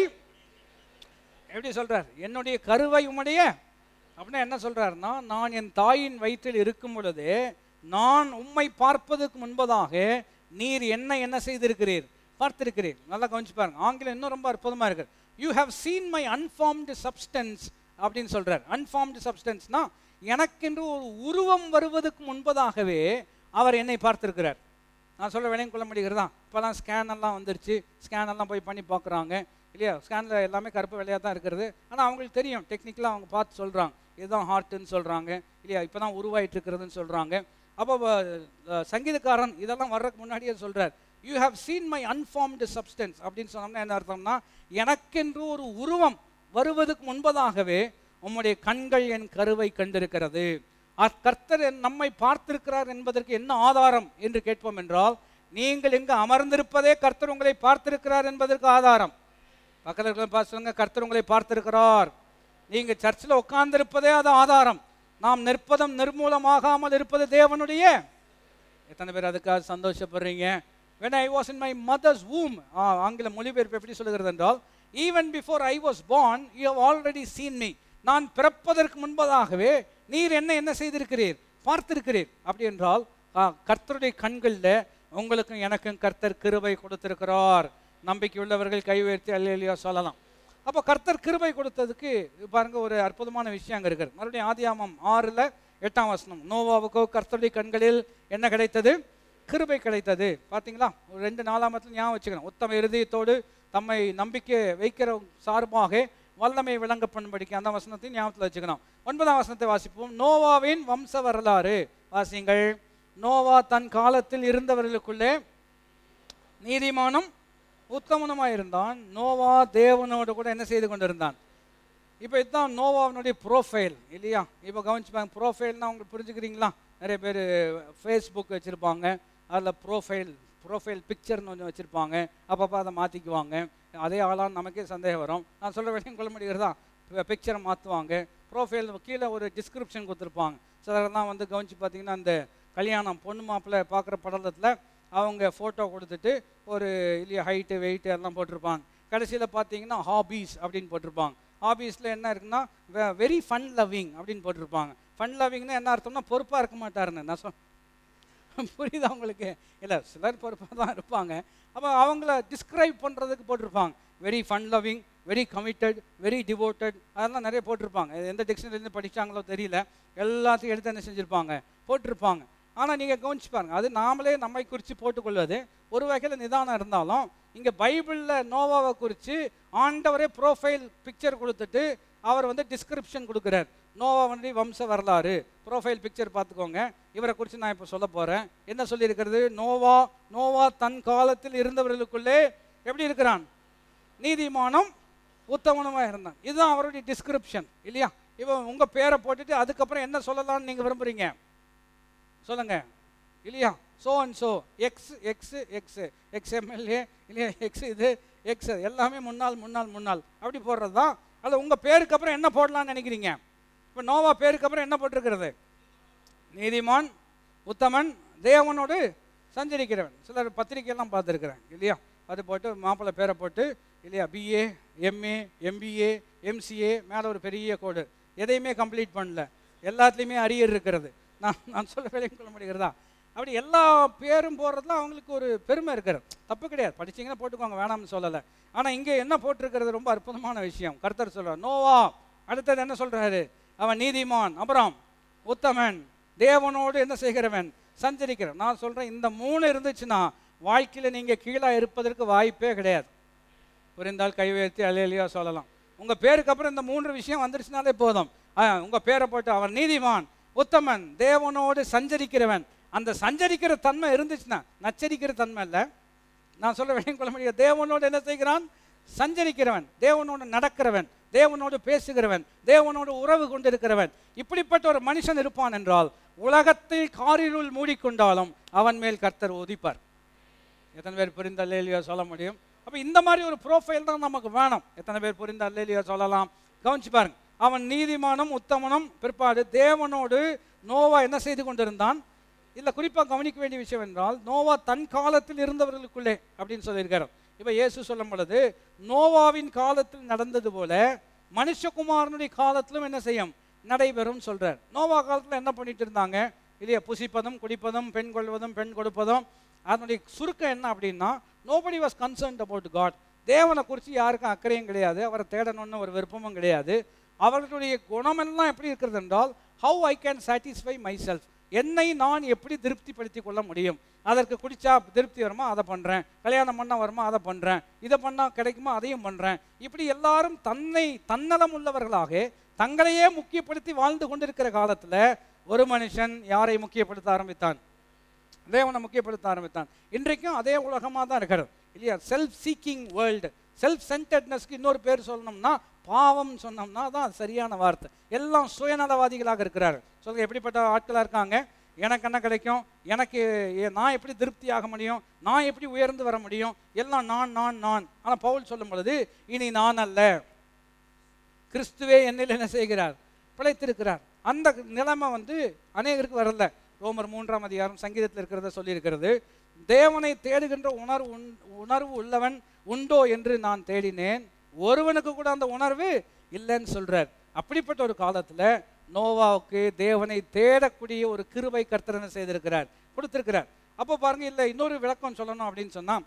எப்படி சொல்றார்? என்னுடைய கருவை உம்முடைய. அப்படின்னா என்ன சொல்றாருன்னா, நான் என் தாயின் வயிற்றில் இருக்கும் பொழுது நான் உம்மை பார்ப்பதற்கு முன்பதாக நீர் என்ன செய்திருக்கிறீர், பார்த்திருக்கிறீர். நல்லா கவனிச்சு பாருங்க. ஆங்கிலம் இன்னும் ரொம்ப அற்புதமா இருக்கு. You have seen my unformed substance அப்படின்னு சொல்றார். அன்ஃபார்ம்டு சப்ஸ்டன்ஸ்னா எனக்கென்று ஒரு உருவம் வருவதற்கு முன்பதாகவே அவர் என்னை பார்த்திருக்கிறார். நான் சொல்ல விளையம் கொள்ள முடிகிறதா? இப்போலாம் ஸ்கேன் எல்லாம் வந்துருச்சு. ஸ்கேன் எல்லாம் போய் பண்ணி பார்க்குறாங்க இல்லையா? ஸ்கேனில் எல்லாமே கருப்பு வெள்ளையாக தான் இருக்கிறது. ஆனால் அவங்களுக்கு தெரியும், டெக்னிக்கலாக அவங்க பார்த்து சொல்கிறாங்க, இதுதான் ஹார்ட்டுன்னு சொல்கிறாங்க இல்லையா, இப்போ தான் உருவாயிட்டு இருக்கிறதுன்னு சொல்கிறாங்க. அப்போ சங்கீதக்காரன் இதெல்லாம் வர்றதுக்கு முன்னாடியே சொல்கிறார், you have seen my unformed substance அப்படின்னு சொன்னோம்னா என்ன அர்த்தம்னா, எனக்கென்று ஒரு உருவம் வருவதற்கு முன்பதாகவே உம்முடைய கண்கள் என் கருவை கண்டிருக்கிறது. கர்த்தர் நம்மை பார்த்திருக்கிறார் என்பதற்கு என்ன ஆதாரம் என்று கேட்போம் என்றால், நீங்கள் எங்கு அமர்ந்திருப்பதே கர்த்தர் உங்களை பார்த்திருக்கிறார் என்பதற்கு ஆதாரம். பக்கத்தில் பார்த்து கர்த்தர் உங்களை பார்த்திருக்கிறார். நீங்க சர்ச்சில் உட்கார்ந்திருப்பதே அது ஆதாரம். நாம் நிற்பதும் நிர்மூலமாகாமல் இருப்பது தேவனுடைய. எத்தனை பேர் அதுக்காக சந்தோஷப்படுறீங்க? when I was in my mother's womb, ஆங்கில மொழிபெயர்ப்பு எப்படி சொல்லுகிறது என்றால், even before I was born you have already seen me. நான் பிறப்பதற்கு முன்பதாகவே நீர் என்ன செய்திருக்கிறீர், பார்த்திருக்கிறீர். அப்படி என்றால் கர்த்தருடைய கண்களில் உங்களுக்கும் எனக்கும் கர்த்தர் கிருபை கொடுத்திருக்கிறார். நம்பிக்கை உள்ளவர்கள் கை உயர்த்தி அல்லேலூயா சொல்லலாம். அப்போ கர்த்தர் கிருபை கொடுத்ததுக்கு பாருங்க ஒரு அற்புதமான விஷயம் அங்கே இருக்கிறது. மறுபடியும் ஆதியாகமம் 6:8ஆம் வசனம். நோவாவுக்கோ கர்த்தருடைய கண்களில் என்ன கிடைத்தது, கிருபை கிடைத்தது. பார்த்தீங்களா? ஒரு 2 4 ஞாபகம் வச்சுக்கணும். உத்தம இருதயத்தோடு தம்மை நம்பிக்கை வைக்கிற சார்பாக வல்லமை விளங்க பண்ணும்படிக்கு அந்த வசனத்தையும் ஞாபகத்தில் வச்சுக்கணும். 9ஆம் வசனத்தை வாசிப்போம். நோவாவின் வம்ச வரலாறு வாசிங்கள். நோவா தன் காலத்தில் இருந்தவர்களுக்குள்ளே நீதிமானும் உத்தமனுமாக இருந்தான். நோவா தேவனோடு கூட என்ன செய்து கொண்டிருந்தான். இப்போ இதுதான் நோவாவினுடைய ப்ரோஃபைல் இல்லையா? இப்போ கவனிச்சுப்பாங்க. ப்ரோஃபைல்னால் உங்களுக்கு புரிஞ்சுக்கிறீங்களா? நிறைய பேர் ஃபேஸ்புக் வச்சுருப்பாங்க, அதில் ப்ரோஃபைல் பிக்சர்னு ஒன்று வச்சுருப்பாங்க. அப்பப்போ அதை மாற்றிக்குவாங்க. அதே ஆளாக நமக்கே சந்தேகம் வரும். நான் சொல்கிற விஷயம் கொள்ள முடிகிறதா? பிக்சரை மாற்றுவாங்க. ப்ரோஃபைல் கீழே ஒரு டிஸ்கிரிப்ஷன் கொடுத்துருப்பாங்க. சிலரெல்லாம் வந்து கவனித்து பார்த்தீங்கன்னா, அந்த கல்யாணம் பொண்ணு மாப்பிள்ளை பார்க்குற படத்தில் அவங்க ஃபோட்டோ கொடுத்துட்டு ஒரு இல்லையா ஹைட்டு வெயிட்டு எல்லாம் போட்டிருப்பாங்க. கடைசியில் பார்த்தீங்கன்னா ஹாபீஸ் அப்படின்னு போட்டிருப்பாங்க. ஹாபீஸில் என்ன இருக்குன்னா வெரி ஃபன் லவ்விங் அப்படின்னு போட்டிருப்பாங்க. ஃபன் லவ்விங்னா என்ன அர்த்தம்னா பொறுப்பாக இருக்க மாட்டாருன்னு நான் புரியுதா உங்களுக்கு? இல்லை, சிலர் பொறுப்பாக தான் இருப்பாங்க. அப்போ அவங்கள டிஸ்கிரைப் பண்ணுறதுக்கு போட்டிருப்பாங்க very fun loving, very committed, very devoted, அதெல்லாம் நிறைய போட்டிருப்பாங்க. எந்த டிக்ஷனரிலேருந்து படித்தாங்களோ தெரியல, எல்லாத்தையும் எடுத்து என்ன செஞ்சுருப்பாங்க, போட்டிருப்பாங்க. ஆனால் நீங்கள் கவனிச்சு பாருங்கள், அது நாமளே நம்மை குறித்து போட்டுக்கொள்வது ஒரு வகையில் நிதானம் இருந்தாலும், இங்கே பைபிளில் நோவாவை குறித்து ஆண்டவரே ப்ரோஃபைல் பிக்சர் கொடுத்துட்டு அவர் வந்து டிஸ்கிரிப்ஷன் கொடுக்குறார். நோவாவுடைய வம்ச வரலாறு ப்ரோஃபைல் பிக்சர் பார்த்துக்கோங்க. இவரை குறித்து நான் இப்போ சொல்ல போகிறேன். என்ன சொல்லியிருக்கிறது? நோவா தன் காலத்தில் இருந்தவர்களுக்குள்ளே எப்படி இருக்கிறான், நீதிமானும் உத்தமனுமாக இருந்தான். இதுதான் அவருடைய டிஸ்கிரிப்ஷன் இல்லையா? இப்போ உங்கள் பேரை போட்டுட்டு அதுக்கப்புறம் என்ன சொல்லலாம்னு நீங்கள் விரும்புகிறீங்க சொல்லுங்க இல்லையா? So and so X X X X MLA இல்லையா, எக்ஸ் இது எக்ஸ் எல்லாமே முன்னாள் முன்னாள் முன்னாள் அப்படி போடுறது தான். அது உங்கள் பேருக்கு அப்புறம் என்ன போடலான்னு நினைக்கிறீங்க? இப்போ நோவா பேருக்கு அப்புறம் என்ன போட்டிருக்கிறது? நீதிமான், உத்தமன், தேவனோடு சஞ்சரிக்கிறவன். சிலர் பத்திரிக்கையெல்லாம் பார்த்துருக்குறேன் இல்லையா, அது போட்டு மாப்பிள்ளை பேரை போட்டு இல்லையா, பிஏ, எம்ஏ, எம்பிஏ, எம்சிஏ, மேலே ஒரு பெரிய கோடு, எதையுமே கம்ப்ளீட் பண்ணல, எல்லாத்துலேயுமே அரியர் இருக்கிறது. நான் சொல்ல வேலையும் சொல்ல முடிகிறதா? அப்படி எல்லா பேரும் போடுறதுல அவங்களுக்கு ஒரு பெருமை இருக்கிறது. தப்பு கிடையாது, படிச்சிங்கன்னா போட்டுக்கோங்க, வேணாம்னு சொல்லலை. ஆனால் இங்கே என்ன போட்டிருக்கிறது ரொம்ப அற்புதமான விஷயம். கர்த்தர் சொல்கிறார், நோவா அடுத்தது என்ன சொல்கிறாரு? அவன் நீதிமான், அப்புறம் உத்தமன், தேவனோடு என்ன செய்கிறவன், சஞ்சரிக்கிறவன். நான் சொல்கிறேன், இந்த 3 இருந்துச்சுன்னா வாழ்க்கையில் நீங்கள் கீழே இருப்பதற்கு வாய்ப்பே கிடையாது. புரிந்தால் கை உயர்த்தி அல்லேலூயா சொல்லலாம். உங்கள் பேருக்கு அப்புறம் இந்த 3 விஷயம் வந்துருச்சுனாலே போதும். உங்கள் பேரை போட்டு அவன் நீதிமான், உத்தமன், தேவனோடு சஞ்சரிக்கிறவன். அந்த சஞ்சரிக்கிற தன்மை இருந்துச்சுன்னா, நச்சரிக்கிற தன்மை இல்லை, நான் சொல்ல வேண்டிய கொள்ள முடியாது. தேவனோடு என்ன செய்கிறான்? சஞ்சரிக்கிறவன், தேவனோடு நடக்கிறவன், தேவனோடு பேசுகிறவன், தேவனோடு உறவு கொண்டிருக்கிறவன். இப்படிப்பட்ட ஒரு மனுஷன் இருப்பான் என்றால் உலகத்தில் காரிருள் மூடிக்கொண்டாலும் அவன் மேல் கர்த்தர் உதிப்பார். எத்தனை பேர் புரிந்த அல்லேலூயா சொல்ல முடியும்? அப்போ இந்த மாதிரி ஒரு ப்ரோஃபைல் தான் நமக்கு வேணும். எத்தனை பேர் புரிந்த அல்லேலூயா சொல்லலாம்? கவனிச்சு பாருங்க. அவன் நீதிமானும் உத்தமனும். பிற்பாடு தேவனோடு நோவா என்ன செய்து கொண்டிருந்தான்? இல்லை, குறிப்பாக கவனிக்க வேண்டிய விஷயம் என்றால், நோவா தன் காலத்தில் இருந்தவர்களுக்குள்ளே அப்படின்னு சொல்லியிருக்காரு. இப்போ இயேசு சொல்லும் பொழுது நோவாவின் காலத்தில் நடந்தது போல மனுஷகுமாரனுடைய காலத்திலும் என்ன செய்யும்? நடைபெறும் சொல்கிறார். நோவா காலத்தில் என்ன பண்ணிட்டு இருந்தாங்க இல்லையா? புசிப்பதும் குடிப்பதும் பெண் கொள்வதும் பெண் கொடுப்பதும். அதனுடைய சுருக்கம் என்ன அப்படின்னா, nobody was concerned about God. தேவனை குறித்து யாருக்கும் அக்கறையும் கிடையாது, அவரை தேடணும்னு ஒரு விருப்பமும் கிடையாது. அவர்களுடைய குணமெல்லாம் எப்படி இருக்கிறது என்றால், how I can satisfy myself, என்னை நான் எப்படி திருப்திப்படுத்தி கொள்ள முடியும். அதற்கு குடித்தா திருப்தி வருமா, அதை பண்ணுறேன். கல்யாணம் பண்ணால் வருமா, அதை பண்ணுறேன். இதை பண்ணால் கிடைக்குமா, அதையும் பண்ணுறேன். இப்படி எல்லாரும் தன்னலம் உள்ளவர்களாக தங்களையே முக்கியப்படுத்தி வாழ்ந்து கொண்டிருக்கிற காலத்தில் ஒரு மனுஷன் யாரை முக்கியப்படுத்த ஆரம்பித்தான்? தேவனை முக்கியப்படுத்த ஆரம்பித்தான். இன்றைக்கும் அதே உலகமாக தான் இருக்கிறது இல்லையா? Self seeking world. செல்ஃப் சென்டர்ட்னஸ்க்கு இன்னொரு பேர் சொல்லணும்னா பாவம் சொன்னோம்னா தான் சரியான வார்த்தை. எல்லாம் சுயநலவாதிகளாக இருக்கிறார்கள். சொல்லுங்க, எப்படிப்பட்ட ஆட்களாக இருக்காங்க? எனக்கு என்ன கிடைக்கும், எனக்கு நான் எப்படி திருப்தி ஆக முடியும், நான் எப்படி உயர்ந்து வர முடியும், எல்லாம் நான் நான் நான். ஆனால் பவுல் சொல்லும் பொழுது, இனி நான் அல்ல, கிறிஸ்துவே என்னில் என்ன செய்கிறார்? பிழைத்திருக்கிறார். அந்த நிலைமை அநேகருக்கு வரல. ரோமர் 3ஆம் அதிகாரம் சங்கீதத்தில் இருக்கிறத சொல்லியிருக்கிறது. தேவனை தேடுகின்ற உணர்வு உள்ளவன் உண்டோ என்று நான் தேடினேன், ஒருவனுக்கு கூட அந்த உணர்வு இல்லைன்னு சொல்றார். அப்படிப்பட்ட ஒரு காலத்தில் நோவாவுக்கு தேவனை தேடக்கூடிய ஒரு கிருபை கர்த்தர் என்ன செய்திருக்கிறார்? கொடுத்திருக்கிறார். அப்போ பாருங்க, இல்லை இன்னொரு விளக்கம் சொல்லணும் அப்படின்னு சொன்னால்,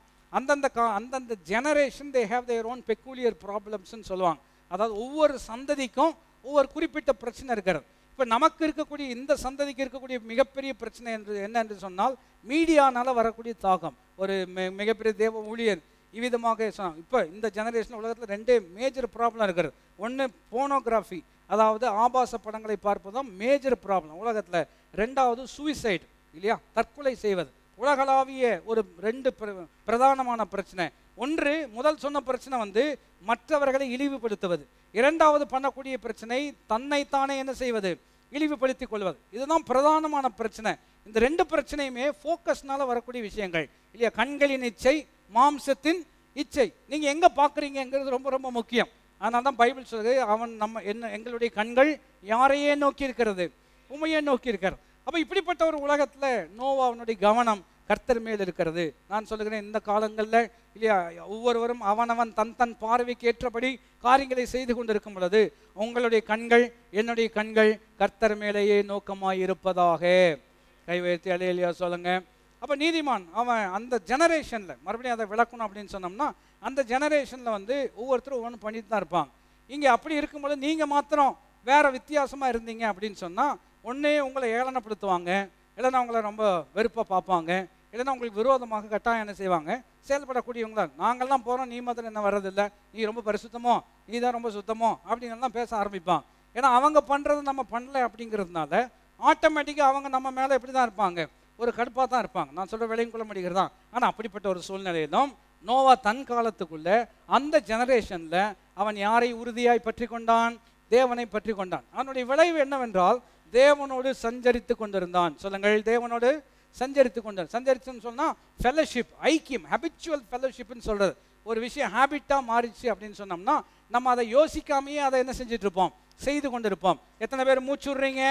அந்தந்த generation they have their own peculiar ப்ராப்ளம்ஸ்ன்னு சொல்லுவாங்க. அதாவது ஒவ்வொரு சந்ததிக்கும் ஒவ்வொரு குறிப்பிட்ட பிரச்சனை இருக்கிறது. இப்போ நமக்கு இருக்கக்கூடிய இந்த சந்ததிக்கு இருக்கக்கூடிய மிகப்பெரிய பிரச்சனை என்ன என்று சொன்னால், மீடியானால் வரக்கூடிய தாக்கம். ஒரு மிகப்பெரிய தேவ ஊழியர் இவ்விதமாக சொன்னாங்க. இப்போ இந்த ஜெனரேஷன் உலகத்தில் 2 மேஜர் ப்ராப்ளம் இருக்கிறது. ஒன்று போனோகிராஃபி, அதாவது ஆபாச படங்களை பார்ப்பதும் மேஜர் ப்ராப்ளம் உலகத்தில். 2வது சூசைட் இல்லையா, தற்கொலை செய்வது. உலகளாவிய ஒரு 2 பிரதானமான பிரச்சனை. ஒன்று, முதல் சொன்ன பிரச்சனை மற்றவர்களை இழிவுபடுத்துவது. 2வது பண்ணக்கூடிய பிரச்சனை தன்னைத்தானே என்ன செய்வது? இழிவுபடுத்திக் கொள்வது. இதுதான் பிரதானமான பிரச்சனை. இந்த 2 பிரச்சனையுமே ஃபோக்கஸ்னால வரக்கூடிய விஷயங்கள் இல்லையா? கண்களின் இச்சை, மாம்சத்தின் இச்சை. நீங்க எங்க பார்க்குறீங்கிறது ரொம்ப ரொம்ப முக்கியம். அதனால தான் பைபிள் சொல்லுது, எங்களுடைய கண்கள் யாரையே நோக்கி இருக்கிறது? உமையே நோக்கி இருக்கிறது. அப்போ இப்படிப்பட்ட ஒரு உலகத்தில் நோவாவினுடைய கவனம் கர்த்தர் மேல் இருக்கிறது. நான் சொல்லுகிறேன், இந்த காலங்களில் இல்லையா, ஒவ்வொருவரும் அவனவன் தன் பார்வைக்கு ஏற்றபடி காரியங்களை செய்து கொண்டிருக்கும் பொழுது உங்களுடைய கண்கள், என்னுடைய கண்கள் கர்த்தர் மேலேயே நோக்கமாய் இருப்பதாக. கை உயர்த்தி அல்லேலூயா சொல்லுங்க. அப்போ நீதிமான் அவன் அந்த ஜெனரேஷனில், மறுபடியும் அதை விளக்கணும் அப்படின்னு சொன்னோம்னா, அந்த ஜெனரேஷனில் ஒவ்வொருத்தரும் ஒவ்வொன்று பண்ணிட்டு தான் இருப்பாங்க. இங்கே அப்படி இருக்கும்போது நீங்கள் மாத்திரம் வேற வித்தியாசமாக இருந்தீங்க அப்படின்னு சொன்னால், ஒன்றே உங்களை ஏளனப்படுத்துவாங்க, இல்லைன்னா உங்களை ரொம்ப வெறுப்பாக பார்ப்பாங்க, இல்லைன்னா உங்களுக்கு விரோதமாக கட்டாயம் என்ன செய்வாங்க? செயல்படக்கூடியவங்க தான். நாங்கள்லாம் போகிறோம், நீ மாத்திரம் என்ன வர்றதில்லை, நீ ரொம்ப பரிசுத்தமோ, நீ தான் ரொம்ப சுத்தமோ அப்படிங்கலாம் பேச ஆரம்பிப்பாங்க. ஏன்னா அவங்க பண்ணுறது நம்ம பண்ணலை அப்படிங்கிறதுனால ஆட்டோமேட்டிக்காக அவங்க நம்ம மேலே எப்படி தான் இருப்பாங்க? ஒரு கடுப்பாக தான் இருப்பாங்க. நான் சொல்கிற விலையும் கொள்ள முடிகிறது தான். ஆனால் அப்படிப்பட்ட ஒரு சூழ்நிலையிலும் நோவா தன் காலத்துக்குள்ள அந்த ஜெனரேஷனில் அவன் யாரை உறுதியாய் பற்றி கொண்டான்? தேவனை பற்றி கொண்டான். அவனுடைய விளைவு என்னவென்றால், தேவனோடு சஞ்சரித்து கொண்டிருந்தான். சொல்லுங்கள், தேவனோடு சஞ்சரித்து கொண்டான். சஞ்சரித்துன்னு சொன்னால் ஃபெலோஷிப், ஐக்கியம், ஹேபிச்சுவல் ஃபெலோஷிப்னு சொல்கிறது. ஒரு விஷயம் ஹேபிட்டாக மாறிச்சு அப்படின்னு சொன்னோம்னா நம்ம அதை யோசிக்காமையே அதை என்ன செஞ்சுட்டு இருப்போம், செய்து கொண்டு இருப்போம். எத்தனை பேர் மூச்சு விடுறீங்க?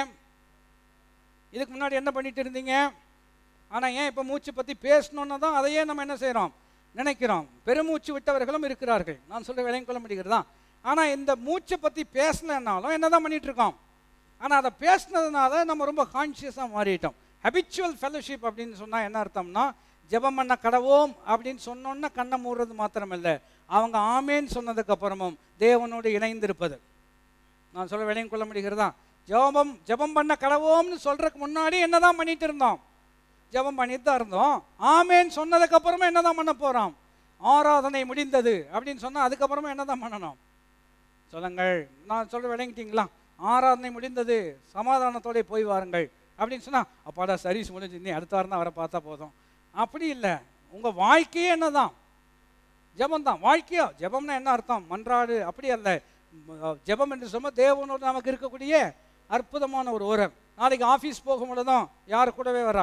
இதுக்கு முன்னாடி என்ன பண்ணிட்டு இருந்தீங்க? ஆனால் ஏன் இப்போ மூச்சு பற்றி பேசணுன்னா தான் அதையே நம்ம என்ன செய்கிறோம், நினைக்கிறோம். பெருமூச்சு விட்டவர்களும் இருக்கிறார்கள், நான் சொல்கிற விலையும் கொள்ள முடிகிறதா. ஆனால் இந்த மூச்சை பற்றி பேசலைன்னாலும் என்ன தான் பண்ணிகிட்டு இருக்கோம். ஆனால் அதை பேசினதுனால நம்ம ரொம்ப கான்ஷியஸாக மாறிட்டோம். ஹபிச்சுவல் ஃபெலோஷிப் அப்படின்னு சொன்னால் என்ன அர்த்தம்னா, ஜெபம் பண்ண கடவோம் அப்படின்னு சொன்னோன்னா கண்ணை மூடுறது மாத்திரமில்லை, அவங்க ஆமேன்னு சொன்னதுக்கப்புறமும் தேவனோடு இணைந்திருப்பது. நான் சொல்ல விலையும் கொள்ள முடிகிறதா. ஜெபம் பண்ண கடவோம்னு சொல்கிறதுக்கு முன்னாடி என்ன தான் பண்ணிட்டு இருந்தோம், ஜெபம் பண்ணிட்டு தான் இருந்தோம். ஆமேன்னு சொன்னதுக்கப்புறமா என்ன தான் பண்ண போகிறோம், ஆராதனை முடிந்தது அப்படின்னு சொன்னால் அதுக்கப்புறமா என்ன தான் பண்ணணும் சொல்லுங்கள். நான் சொல்ல விளங்கிட்டீங்களா? ஆராதனை முடிந்தது, சமாதானத்தோட போய் வாருங்கள் அப்படின்னு சொன்னால் அப்பாடா சர்வீஸ் முடிஞ்சு, நீ அடுத்த வாரம் தான் அவரை பார்த்தா போதும். அப்படி இல்லை. உங்கள் வாழ்க்கையே என்ன தான், ஜெபம் தான் வாழ்க்கையோ. ஜெபம்னா என்ன அர்த்தம், மன்றாடு அப்படி அல்ல. ஜெபம் என்று சொன்னால் தேவனோடு நமக்கு இருக்கக்கூடிய அற்புதமான ஒரு உறவு. நாளைக்கு ஆஃபீஸ் போகும்பொழுதும் யார் கூடவே வரா,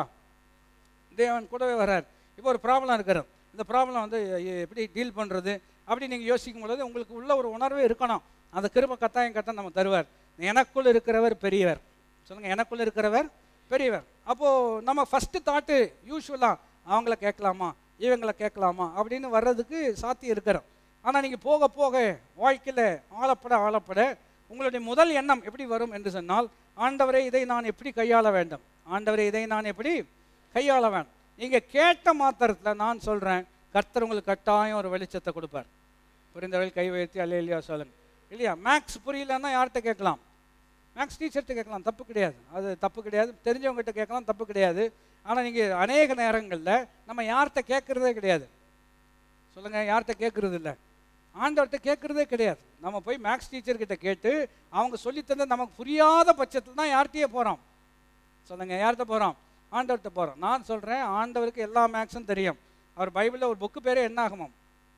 தேவன் கூடவே வர்றார். இப்போ ஒரு ப்ராப்ளம் இருக்கிறது, இந்த ப்ராப்ளம் வந்து எப்படி டீல் பண்ணுறது அப்படி நீங்கள் யோசிக்கும் பொழுது உங்களுக்கு உள்ள ஒரு உணர்வே இருக்கணும். அந்த கிருபை கட்டாயம் நம்ம தருவார். எனக்குள் இருக்கிறவர் பெரியவர். சொல்லுங்கள், எனக்குள் இருக்கிறவர் பெரியவர். அப்போது நம்ம ஃபஸ்ட்டு தாட்டு யூஸ்வலாக அவங்கள கேட்கலாமா இவங்களை கேட்கலாமா அப்படின்னு வர்றதுக்கு சாத்தியம் இருக்கிறோம். ஆனால் நீங்கள் போக போக வாழ்க்கையில் ஆளப்பட உங்களுடைய முதல் எண்ணம் எப்படி வரும் என்று சொன்னால், ஆண்டவரே இதை நான் எப்படி கையாள வேண்டும், ஆண்டவரே இதை நான் எப்படி கையாள வேண்டும். நீங்கள் கேட்ட மாத்திரத்தில் நான் சொல்கிறேன், கர்த்தர் உங்களுக்கு கட்டாயம் ஒரு வெளிச்சத்தை கொடுப்பார். புரிந்தவர்கள் கை வைத்து அல்லேலூயா சொல்லுங்க. இல்லையா? மேக்ஸ் புரியலன்னா யார்கிட்ட கேட்கலாம், மேக்ஸ் டீச்சர்கிட்ட கேட்கலாம், தப்பு கிடையாது. அது தப்பு கிடையாது. தெரிஞ்சவங்ககிட்ட கேட்கலாம், தப்பு கிடையாது. ஆனால் நீங்கள் அநேக நேரங்களில் நம்ம யார்கிட்ட கேட்குறதே கிடையாது. சொல்லுங்கள், யார்கிட்ட கேட்குறது இல்லை, ஆண்டவர்கிட்ட கேட்குறதே கிடையாது. நம்ம போய் மேக்ஸ் டீச்சர்கிட்ட கேட்டு அவங்க சொல்லித்தந்த நமக்கு புரியாத பட்சத்தில் தான் யார்கிட்டயே போகிறோம். சொல்லுங்கள், யார்கிட்ட போகிறோம், ஆண்டவர்கிட்ட போகிறோம். நான் சொல்கிறேன், ஆண்டவருக்கு எல்லா மேக்ஸும் தெரியும். அவர் பைபிளில் ஒரு புக்கு பேரே என்ன ஆகுமோ.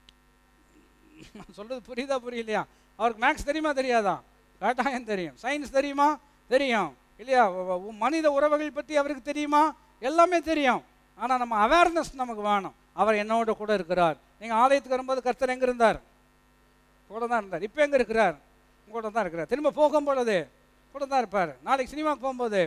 நான் சொல்கிறது புரியுதா புரியலையா? அவருக்கு மேக்ஸ் தெரியுமா தெரியாதா? கட்டாயம் தெரியும். சயின்ஸ் தெரியுமா தெரியும். இல்லையா? மனித உறவுகள் பற்றி அவருக்கு தெரியுமா, எல்லாமே தெரியும். ஆனால் நம்ம அவேர்னஸ் நமக்கு வேணும். அவர் என்னோட கூட இருக்கிறார். நீங்கள் ஆலயத்துக்கு வரும்போது கர்த்தர் எங்கே இருந்தார், கூட தான் இருந்தார். இப்போ எங்கே இருக்கிறார், கூட தான் இருக்கிறார். திரும்ப போகும்பொழுது கூட தான் இருப்பார். நாளைக்கு சினிமாவுக்கு போகும்போது,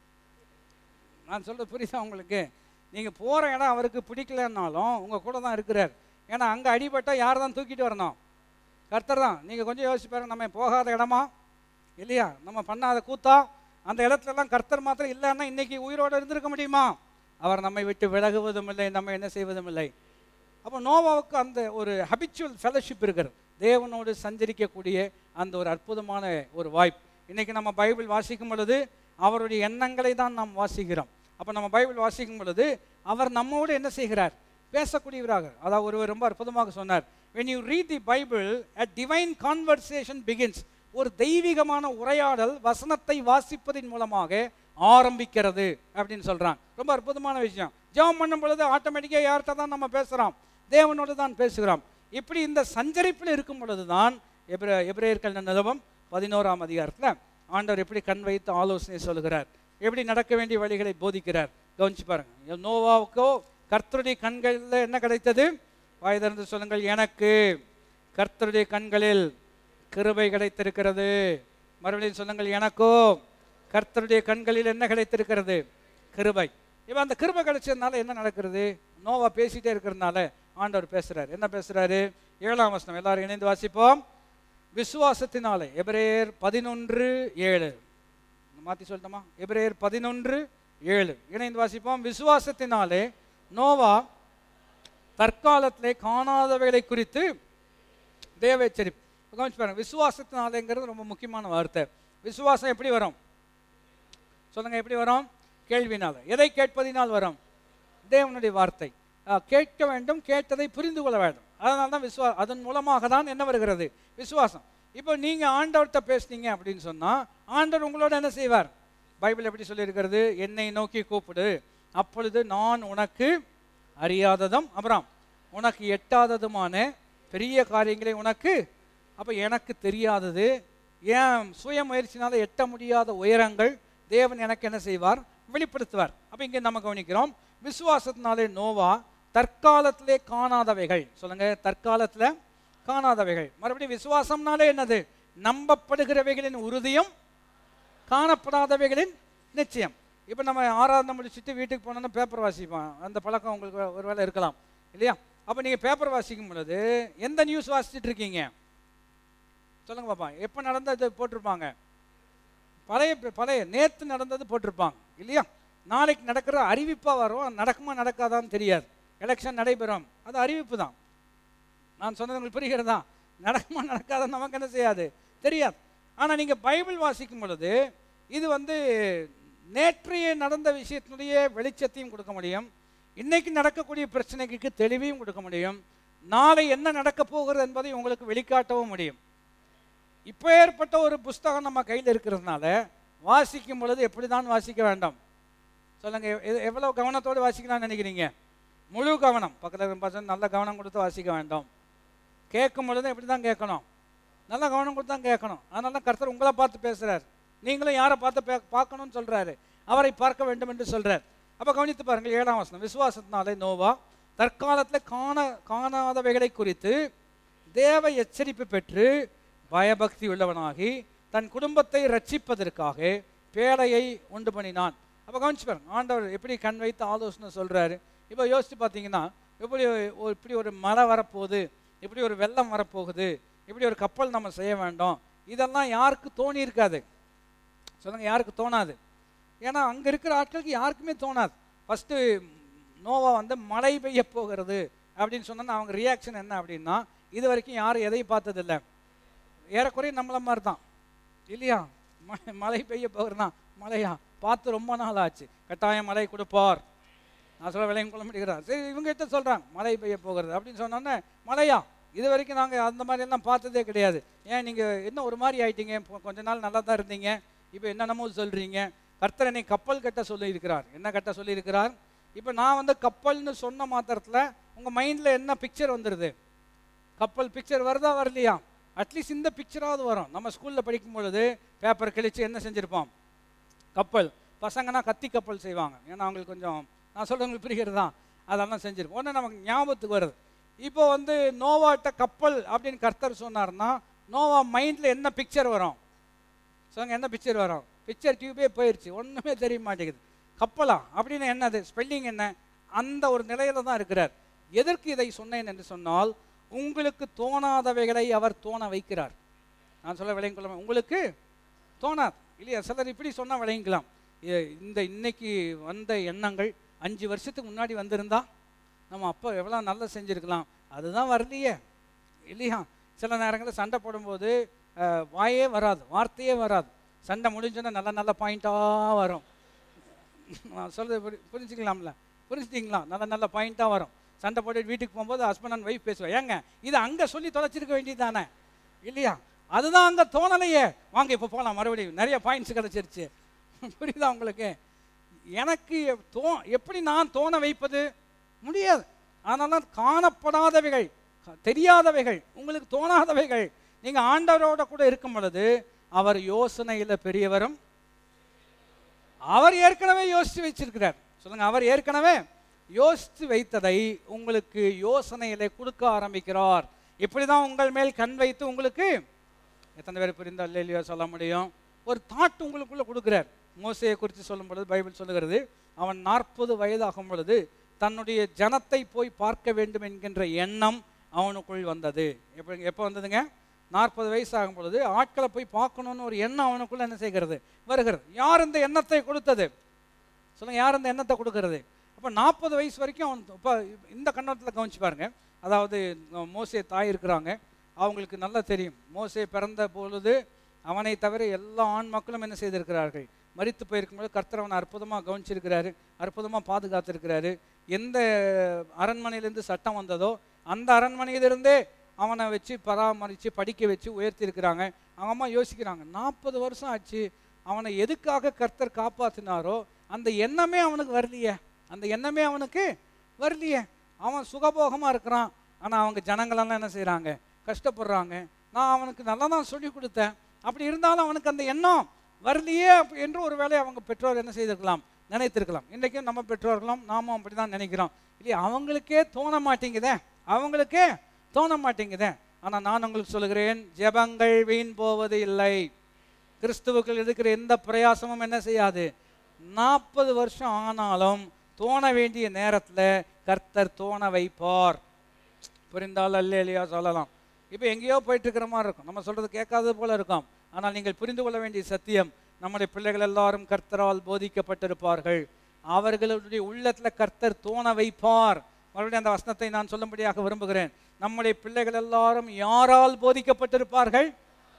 நான் சொல்கிறது புரியுதா உங்களுக்கு? நீங்கள் போகிற இடம் அவருக்கு பிடிக்கலன்னாலும் உங்கள் கூட தான் இருக்கிறார். ஏன்னா அங்கே அடிபட்டால் யார் தான் தூக்கிட்டு வரணும், கர்த்தர் தான். நீங்கள் கொஞ்சம் யோசிச்சு பாருங்க, நம்ம போகாத இடமா இல்லையா, நம்ம பண்ணாத கூத்தா, அந்த இடத்துலலாம் கர்த்தர் மாத்திரம் இல்லைன்னா இன்றைக்கி உயிரோடு இருந்திருக்க முடியுமா? அவர் நம்மை விட்டு விலகுவதும் இல்லை, நம்ம என்ன செய்வதும் இல்லை. அப்போ நோவாவுக்கு அந்த ஒரு ஹபிச்சுவல் ஃபெலோஷிப் இருக்கிறது, தேவனோடு சஞ்சரிக்கக்கூடிய அந்த ஒரு அற்புதமான ஒரு வாய்ப்பு. இன்றைக்கி நம்ம பைபிள் வாசிக்கும் பொழுது அவருடைய எண்ணங்களை தான் நாம் வாசிக்கிறோம். அப்போ நம்ம பைபிள் வாசிக்கும் பொழுது அவர் நம்மோடு என்ன செய்கிறார், பேசக்கூடியவராக. அதாவது ஒருவர் ரொம்ப அற்புதமாக சொன்னார், when you read the Bible, a divine conversation begins. ஒரு தெய்வீகமான உரையாடல் வசனத்தை வாசிப்பதின் மூலமாக ஆரம்பிக்கிறது அப்படின்னு சொல்கிறாங்க. ரொம்ப அற்புதமான விஷயம். ஜெபம் பண்ணும் பொழுது ஆட்டோமேட்டிக்காக யார்கிட்ட தான் நம்ம பேசுகிறோம், தேவனோடு தான் பேசுகிறோம். இப்படி இந்த சஞ்சரிப்பில் இருக்கும் பொழுது தான் எபிரேயர்கள் நிருபம் 11ஆம் அதிகாரத்தில் ஆண்டவர் எப்படி கண் வைத்து ஆலோசனை சொல்கிறார், எப்படி நடக்க வேண்டிய வழிகளை போதிக்கிறார். கவனிச்சு பாருங்க. நோவாவுக்கோ கர்த்தருடைய கண்களில் என்ன கிடைத்தது, வாய் திறந்து சொல்லுங்கள், எனக்கு கர்த்தருடைய கண்களில் கிருபை கிடைத்திருக்கிறது. மறுபடியும் சொல்லுங்கள், எனக்கோ கர்த்தருடைய கண்களில் என்ன கிடைத்திருக்கிறது, கிருபை. இப்போ அந்த கிருபை கிடைச்சதுனால என்ன நடக்கிறது, நோவா பேசிகிட்டே இருக்கிறதுனால ஆண்டவர் பேசுகிறார். என்ன பேசுகிறாரு? 7ஆம் வசனம் எல்லாரும் இணைந்து வாசிப்போம். விசுவாசத்தினாலே, எபிரேயர் 11:7 மாற்றி சொல்லட்டுமா? எபிரேயர் 11:7 இணைந்து வாசிப்போம். விசுவாசத்தினாலே நோவா தற்காலத்திலே காணாதவைகளை குறித்து தேவ எச்சரிப்பு. கவனிச்சு பாருங்க, விசுவாசத்தினாலேங்கிறது ரொம்ப முக்கியமான வார்த்தை. விசுவாசம் எப்படி வரும் சொல்லுங்க, எப்படி வரும்? கேள்வினால். எதை கேட்பதினால் வரும்? தேவனுடைய வார்த்தை. கேட்க வேண்டும், கேட்டதை புரிந்து கொள்ள வேண்டும். அதனால தான் அதன் மூலமாக தான் என்ன வருகிறது, விசுவாசம். இப்போ நீங்கள் ஆண்டவர்கிட்ட பேசுனீங்க அப்படின்னு சொன்னால் ஆண்டவர் உங்களோட என்ன செய்வார்? பைபிள் எப்படி சொல்லியிருக்கிறது, என்னை நோக்கி கூப்பிடு, அப்பொழுது நான் உனக்கு அறியாததும் அப்புறம் உனக்கு எட்டாததுமான பெரிய காரியங்களை உனக்கு. அப்போ எனக்கு தெரியாதது, ஏன் சுய முயற்சினால எட்ட முடியாத உயரங்கள் தேவன் எனக்கு என்ன செய்வார், வெளிப்படுத்துவார். அப்போ இங்கே நம்ம கவனிக்கிறோம், விசுவாசத்தினாலே நோவா தற்காலத்திலே காணாதவைகள். சொல்லுங்க, தற்காலத்தில் காணாதவைகள். மறுபடியும் விசுவாசம்னாலே என்னது? நம்பப்படுகிறவைகளின் உறுதியும் காணப்படாதவைகளின் நிச்சயம். இப்போ நம்ம ஆராதனை முடிச்சுட்டு வீட்டுக்கு போனோன்னா பேப்பர் வாசிப்போம். அந்த பழக்கம் உங்களுக்கு ஒரு வேளை இருக்கலாம் இல்லையா? அப்போ நீங்கள் பேப்பர் வாசிக்கும் பொழுது எந்த நியூஸ் வாசிச்சுட்டு இருக்கீங்க? சொல்லுங்க பாப்பா. எப்போ நடந்தது போட்டிருப்பாங்க? பழைய நேற்று நடந்தது போட்டிருப்பாங்க இல்லையா? நாளைக்கு நடக்கிற அறிவிப்பாக வரும். நடக்குமா நடக்காதான்னு தெரியாது. எலெக்ஷன் நடைபெறும், அது அறிவிப்பு தான். நான் சொன்னது உங்களுக்கு புரிகிறதா? நடக்குமா நடக்காதான்னு நமக்கு என்ன செய்யாது, தெரியாது. ஆனால் நீங்கள் பைபிள் வாசிக்கும் பொழுது இது நேற்றைய நடந்த விஷயத்தினுடைய வெளிச்சத்தையும் கொடுக்க முடியும், இன்னைக்கு நடக்கக்கூடிய பிரச்சனைக்கு தெளிவையும் கொடுக்க முடியும், நாளை என்ன நடக்க போகிறது என்பதை உங்களுக்கு வெளிக்காட்டவும் முடியும். இப்போ ஏற்பட்ட ஒரு புஸ்தகம் நம்ம கையில் இருக்கிறதுனால வாசிக்கும் பொழுது எப்படி தான் வாசிக்க வேண்டாம்? சொல்லுங்க, எவ்வளோ கவனத்தோடு வாசிக்கலாம்னு நினைக்கிறீங்க? முழு கவனம். பக்கத்தில் நல்ல கவனம் கொடுத்து வாசிக்க வேண்டாம். கேட்கும் பொழுது எப்படி தான் கேட்கணும்? நல்ல கவனம் கொடுத்து தான் கேட்கணும். அதனால தான் கர்த்தர் உங்களை பார்த்து பேசுகிறார். நீங்களும் யாரை பார்த்து பார்க்கணும்னு சொல்கிறாரு? அவரை பார்க்க வேண்டும் என்று சொல்கிறார். அப்போ கவனித்து பாருங்கள், 7ஆம் வசனம். விசுவாசத்தினாலே நோவா தற்காலத்தில் காணாதவைகளை குறித்து தேவ எச்சரிப்பு பெற்று பயபக்தி உள்ளவனாகி தன் குடும்பத்தை ரட்சிப்பதற்காக பேழையை உண்டு பண்ணினான். அப்போ கவனிச்சு பாருங்க, ஆண்டவர் எப்படி கண் வைத்து ஆலோசனை சொல்கிறாரு. இப்போ யோசித்து பார்த்தீங்கன்னா, இப்படி ஒரு மழை வரப்போகுது, இப்படி ஒரு வெள்ளம் வரப்போகுது, இப்படி ஒரு கப்பல் நம்ம செய்ய வேண்டும், இதெல்லாம் யாருக்கு தோணி இருக்காது? சொல்லுங்கள், யாருக்கு தோணாது? ஏன்னா அங்கே இருக்கிற ஆட்களுக்கு யாருக்குமே தோணாது. ஃபஸ்ட்டு நோவா மழை பெய்ய போகிறது அப்படின்னு சொன்னா அவங்க ரியாக்ஷன் என்ன அப்படின்னா, இது வரைக்கும் யாரும் எதையும் பார்த்ததில்லை. ஏறக்குறைய நம்மள மாதிரி தான் இல்லையா? மழை பெய்ய போகிறதுனா மழையா பார்த்து ரொம்ப நாள் ஆச்சு, கட்டாயம் மழை கொடுப்பார். நான் சொல்ல விளையும் கொள்ள முடிகிறார். சரி, இவங்க கிட்ட சொல்கிறாங்க மழை பெய்ய போகிறது அப்படின்னு சொன்னோன்னே, மழையா? இது வரைக்கும் நாங்கள் அந்த மாதிரி எல்லாம் பார்த்ததே கிடையாது. ஏன் நீங்கள் என்ன ஒரு மாதிரி ஆயிட்டீங்க? கொஞ்ச நாள் நல்லா தான் இருந்தீங்க, இப்போ என்னென்னமோ சொல்கிறீங்க. கர்த்தர் என்னை கப்பல் கட்ட சொல்லியிருக்கிறார். என்ன கட்ட சொல்லியிருக்கிறார்? இப்போ நான் கப்பல்னு சொன்ன மாத்திரத்தில் உங்கள் மைண்டில் என்ன பிக்சர் வந்துடுது? கப்பல் பிக்சர் வருதா வரலையா? அட்லீஸ்ட் இந்த பிக்சராவது வரும். நம்ம ஸ்கூலில் படிக்கும் பொழுது பேப்பர் கிழிச்சு என்ன செஞ்சுருப்போம்? கப்பல். பசங்கன்னா கத்தி கப்பல் செய்வாங்க. ஏன்னா அவங்களுக்கு கொஞ்சம், நான் சொல்கிறவங்களுக்கு புரிகிறதா, அதெல்லாம் செஞ்சுருப்போம். ஒன்று நமக்கு ஞாபகத்துக்கு வருது. இப்போ நோவாட்ட கப்பல் அப்படின்னு கர்த்தர் சொன்னார்னா நோவா மைண்டில் என்ன பிக்சர் வரும்? சொல்லுங்க, என்ன பிக்சர் வரும்? பிக்சர் டியூபே போயிடுச்சு, ஒன்றுமே தெரிய மாட்டேங்குது. கப்பலா அப்படின்னு என்னது? ஸ்பெல்லிங் என்ன? அந்த ஒரு நிலையில தான் இருக்கிறார். எதற்கு இதை சொன்னேன் என்று சொன்னால், உங்களுக்கு தோணாதவைகளை அவர் தோண வைக்கிறார். நான் சொல்ல விளங்கிக்கொள்ள, உங்களுக்கு தோணாது இல்லையா? சிலர் இப்படி சொன்னால் விளங்கிக்கலாம். இன்னைக்கு வந்த எண்ணங்கள் 5 வருஷத்துக்கு முன்னாடி வந்திருந்தா நம்ம அப்போ எவ்வளோ நல்லா செஞ்சுருக்கலாம், அதுதான் வரலையே இல்லையா? சில நேரங்களில் சண்டை போடும்போது வாயே வராது, வார்த்தையே வராது. சண்டை முடிஞ்சோன்னா நல்ல நல்ல பாயிண்ட்டாக வரும். நான் சொல்கிறது புரிஞ்சுக்கலாம்ல? புரிஞ்சுட்டிங்களா? நல்ல நல்ல பாயிண்ட்டாக வரும். சண்டை போட்டு வீட்டுக்கு போகும்போது ஹஸ்பண்ட் அண்ட் ஒய்ஃப் பேசுவேன், ஏங்க இது அங்கே சொல்லி தொலைச்சிருக்க வேண்டியது தானே இல்லையா? அதுதான் அங்கே தோணலையே, வாங்க இப்போ போகலாம், மறுபடியும் நிறைய பாயிண்ட்ஸ் கிடச்சிருச்சு. புரியுதா உங்களுக்கு? எனக்கு எப்படி நான் தோண வைப்பது? முடியாது. அதனால காணப்படாதவைகள், தெரியாதவைகள், உங்களுக்கு தோணாதவைகள். நீங்கள் ஆண்டவரோட கூட இருக்கும் பொழுது அவர் யோசனையில் பெரியவரும், அவர் ஏற்கனவே யோசித்து வச்சிருக்கிறார். சொல்லுங்க, அவர் ஏற்கனவே யோசித்து வைத்ததை உங்களுக்கு யோசனையிலே கொடுக்க ஆரம்பிக்கிறார். இப்படிதான் உங்கள் மேல் கண் வைத்து உங்களுக்கு, எத்தனை பேர் புரிந்தால் இல்லையோ சொல்ல முடியும், ஒரு தாட் உங்களுக்குள்ள கொடுக்கிறார். மோசேயை குறித்து சொல்லும் பொழுது பைபிள் சொல்லுகிறது, அவன் 40 வயதாகும் பொழுது தன்னுடைய ஜனத்தை போய் பார்க்க வேண்டும் என்கின்ற எண்ணம் அவனுக்குள் வந்தது. எப்போ வந்ததுங்க? 40 வயசு ஆகும் பொழுது ஆட்களை போய் பார்க்கணும்னு ஒரு எண்ணம் அவனுக்குள்ள என்ன செய்கிறது? வருகிறது. யார் இந்த எண்ணத்தை கொடுத்தது? சொல்லுங்க, யார் இந்த எண்ணத்தை கொடுக்கறது? அப்போ 40 வயசு வரைக்கும் அவன், இப்போ இந்த கண்ணோட்டத்தில் கவனிச்சு பாருங்க. அதாவது மோசே தாய் இருக்கிறாங்க, அவங்களுக்கு நல்லா தெரியும். மோசே பிறந்த பொழுது அவனை தவிர எல்லா ஆண் மக்களும் என்ன செய்திருக்கிறார்கள்? மரித்து போயிருக்கும்போது கர்த்தர் அவனை அற்புதமாக கவனிச்சிருக்கிறாரு, அற்புதமாக பாதுகாத்திருக்கிறாரு. எந்த அரண்மனையிலேருந்து சட்டம் வந்ததோ அந்த அரண்மனையிலிருந்தே அவனை வச்சு பராமரித்து படிக்க வச்சு உயர்த்தியிருக்கிறாங்க. அவங்க அம்மா யோசிக்கிறாங்க, 40 வருஷம் ஆச்சு, அவனை எதுக்காக கர்த்தர் காப்பாற்றினாரோ அந்த எண்ணமே அவனுக்கு வரலையே, அந்த எண்ணமே அவனுக்கு வரலையே. அவன் சுகபோகமாக இருக்கிறான், ஆனால் அவங்க ஜனங்களெல்லாம் என்ன செய்கிறாங்க? கஷ்டப்படுறாங்க. நான் அவனுக்கு நல்லா தான் சொல்லி கொடுத்தேன், அப்படி இருந்தாலும் அவனுக்கு அந்த எண்ணம் வரலையே என்று ஒரு வேளை அவங்க பெற்றோர் என்ன செய்திருக்கலாம்? நினைத்திருக்கலாம். இன்றைக்கும் நம்ம பெற்றோர்களும் நாமும் அப்படி தான் நினைக்கிறோம் இல்லையா? அவங்களுக்கே தோண மாட்டேங்குதே, அவங்களுக்கே தோண மாட்டேங்குதே. ஆனால் நான் உங்களுக்கு சொல்லுகிறேன், ஜெபங்கள் வீண் போவது இல்லை. கிறிஸ்துவுக்குள் இருக்கிற எந்த பிரயாசமும் என்ன செய்யாது, 40 வருஷம் ஆனாலும் தோண வேண்டிய நேரத்தில் கர்த்தர் தோண வைப்பார். புரிந்தால் அல்லேலூயா சொல்லலாம். இப்போ எங்கேயோ போயிட்டு இருக்கிற மாதிரி இருக்கும், நம்ம சொல்றது கேட்காதது போல இருக்கும். ஆனால் நீங்கள் புரிந்து கொள்ள வேண்டிய சத்தியம், நம்முடைய பிள்ளைகள் எல்லாரும் கர்த்தரால் போதிக்கப்பட்டிருப்பார்கள். அவர்களுடைய உள்ளத்தில் கர்த்தர் தோண வைப்பார். மறுபடியும் அந்த வசனத்தை நான் சொல்லும்படியாக விரும்புகிறேன். நம்முடைய பிள்ளைகள் எல்லாரும் யாரால் போதிக்கப்பட்டிருப்பார்கள்?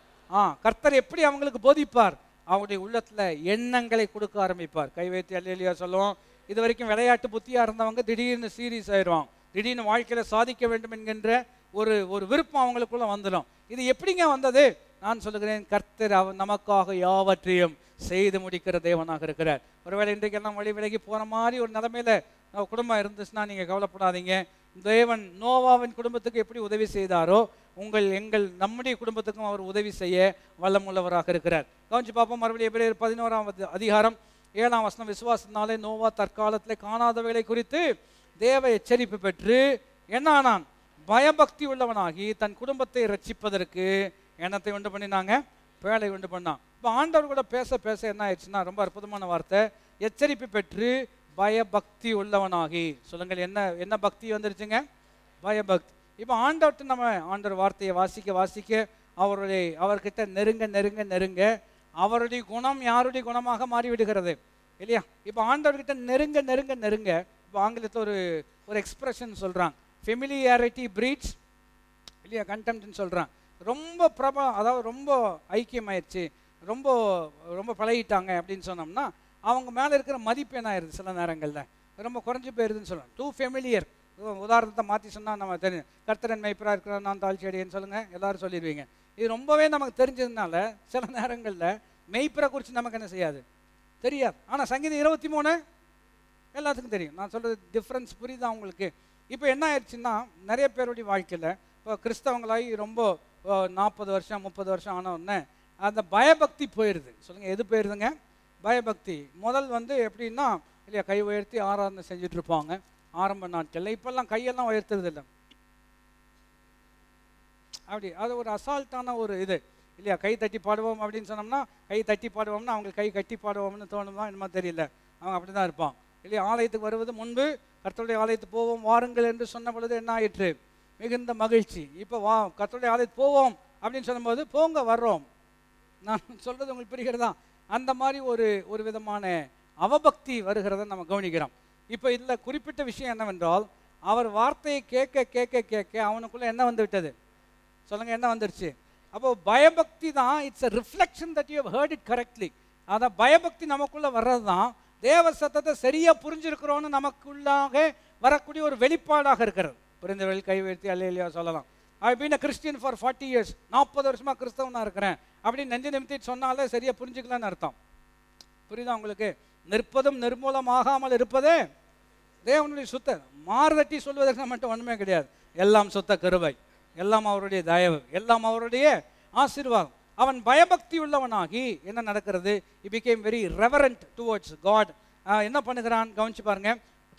கர்த்தர் எப்படி அவங்களுக்கு போதிப்பார்? அவருடைய உள்ளத்துல எண்ணங்களை கொடுக்க ஆரம்பிப்பார். கை வைத்து அல்லேலூயா சொல்லுவோம். இது வரைக்கும் விளையாட்டு புத்தியா இருந்தவங்க திடீர்னு சீரியஸ் ஆயிடுவாங்க. திடீர்னு வாழ்க்கையில சாதிக்க வேண்டும் என்கின்ற ஒரு விருப்பம் அவங்களுக்குள்ள வந்துடும். இது எப்படிங்க வந்தது? நான் சொல்லுகிறேன், கர்த்தர் நமக்காக யாவற்றையும் செய்து முடிக்கிற தேவனாக இருக்கிறார். ஒருவேளை இன்றைக்கெல்லாம் வழி விலகி போற மாதிரி ஒரு நிலைமையில குடும்பம் இருந்துச்சுன்னா நீங்க கவலைப்படாதீங்க. தேவன் நோவாவின் குடும்பத்துக்கு எப்படி உதவி செய்தாரோ நம்முடைய குடும்பத்துக்கும் அவர் உதவி செய்ய வல்லமுள்ளவராக இருக்கிறார். கவனிச்சு பார்ப்போம். மறுபடியும் எபிரேயர் 11ஆம் அதிகாரம் 7ஆம் வசனம். விசுவாசத்தினாலே நோவா தற்காலத்தில் காணாதவைகளை குறித்து தேவ எச்சரிப்பு பெற்று என்னானான்? பயபக்தி உள்ளவனாகி தன் குடும்பத்தை ரட்சிப்பதற்கு எண்ணத்தை உண்டு பண்ணினாங்க, பேழை உண்டு பண்ணான். இப்போ ஆண்டவர் கூட பேச பேச என்ன ஆயிடுச்சுன்னா, ரொம்ப அற்புதமான வார்த்தை, எச்சரிப்பு பெற்று பயபக்தி உள்ளவனாகி. சொல்லுங்கள், என்ன பக்தி வந்துருச்சுங்க? பயபக்தி. இப்போ ஆண்டவர்கிட்ட நம்ம ஆண்டவர் வார்த்தையை வாசிக்க வாசிக்க அவர்கிட்ட நெருங்க அவருடைய குணம் யாருடைய குணமாக மாறிவிடுகிறது இல்லையா? இப்போ ஆண்டவர்கிட்ட நெருங்க இப்போ ஆங்கிலத்தில் ஒரு எக்ஸ்பிரஷன் சொல்றாங்க, ஃபெமிலியாரிட்டி பிரீட்ஸ் இல்லையா கண்டெம்ட்னு சொல்றாங்க. ரொம்ப அதாவது ரொம்ப ஐக்கியமாயிடுச்சு, ரொம்ப ரொம்ப பழகிட்டாங்க அப்படின்னு சொன்னோம்னா அவங்க மேலே இருக்கிற மதிப்பு என்ன ஆயிடுது, சில நேரங்களில் ரொம்ப குறைஞ்சி போயிருதுன்னு சொல்லலாம். Too familiar. உதாரணத்தை மாற்றி சொன்னால் நம்ம தெரியும். கர்த்தரன் மெய்ப்பராக இருக்கிற நான் தாழ்ச்சி அடியேன்னு சொல்லுங்கள், எல்லாரும் சொல்லிடுவீங்க. இது ரொம்பவே நமக்கு தெரிஞ்சதுனால சில நேரங்களில் மெய்ப்பரை குறித்து நமக்கு என்ன செய்யாது, தெரியாது. ஆனால் சங்கீதம் 23 எல்லாத்துக்கும் தெரியும். நான் சொல்கிறது டிஃப்ரென்ஸ் புரியுதா உங்களுக்கு? இப்போ என்ன ஆயிடுச்சுன்னா, நிறைய பேருடைய வாழ்க்கையில் இப்போ கிறிஸ்தவங்களாகி ரொம்ப 40 வருஷம் 30 வருஷம் ஆனவுடனே அந்த பயபக்தி போயிடுது. சொல்லுங்கள், எது போயிடுதுங்க? பயபக்தி. முதல் எப்படின்னா இல்லையா, கை உயர்த்தி ஆராதனை செஞ்சுட்டு இருப்பாங்க ஆரம்ப நாட்களில். இப்போல்லாம் கையெல்லாம் உயர்த்துறது இல்லை, அப்படி அது ஒரு அசால்ட்டான ஒரு இது இல்லையா. கை தட்டி பாடுவோம் அப்படின்னு சொன்னோம்னா, கை தட்டி பாடுவோம்னா அவங்களுக்கு கை கட்டி பாடுவோம்னு தோணுமா என்னமோ தெரியல, அவங்க அப்படி தான் இருப்பான் இல்லையா. ஆலயத்துக்கு வருவது முன்பு கர்த்தருடைய ஆலயத்துக்கு போவோம் வாருங்கள் என்று சொன்ன பொழுது என்ன ஆயிற்று, மிகுந்த மகிழ்ச்சி. இப்போ கர்த்தருடைய ஆலயத்துக்கு போவோம் அப்படின்னு சொல்லும்போது போங்க வர்றோம். நான் சொல்றது உங்களுக்கு புரிகிறதா? அந்த மாதிரி ஒரு விதமான அவபக்தி வருகிறத நம்ம கவனிக்கிறோம். இப்போ இதில் குறிப்பிட்ட விஷயம் என்னவென்றால், அவர் வார்த்தையை கேட்க கேட்க கேட்க அவனுக்குள்ள என்ன வந்து விட்டது, சொல்லுங்க, என்ன வந்துருச்சு? அப்போ பயபக்தி தான், it's a reflection that you have heard it correctly. அதான் பயபக்தி நமக்குள்ள வர்றது தான் தேவ சத்தத்தை சரியா புரிஞ்சிருக்கிறோன்னு நமக்குள்ளாக வரக்கூடிய ஒரு வெளிப்பாடாக இருக்கிறது. புரிந்தவர்கள் கை உயர்த்தி அல்லேலூயா சொல்லலாம். I've been a Christian for 40 years. 40 வருஷமா கிறிஸ்தவனா இருக்கிறேன் அப்படின்னு நெஞ்சு நிமித்தி சொன்னாலே சரியா புரிஞ்சுக்கலான்னு அர்த்தம். புரியுதா உங்களுக்கு? நிற்பதும் நிர்மூலமாகாமல் இருப்பதே தேவனுடைய சுத்த. மாறுதட்டி சொல்வதற்கு மட்டும் ஒன்றுமே கிடையாது. எல்லாம் சுத்த கிருபை, எல்லாம் அவருடைய தயவு, எல்லாம் அவருடைய ஆசீர்வாதம். அவன் பயபக்தி உள்ளவனாகி என்ன நடக்கிறது, he became very reverent towards God. என்ன பண்ணுகிறான் கவனிச்சு பாருங்க.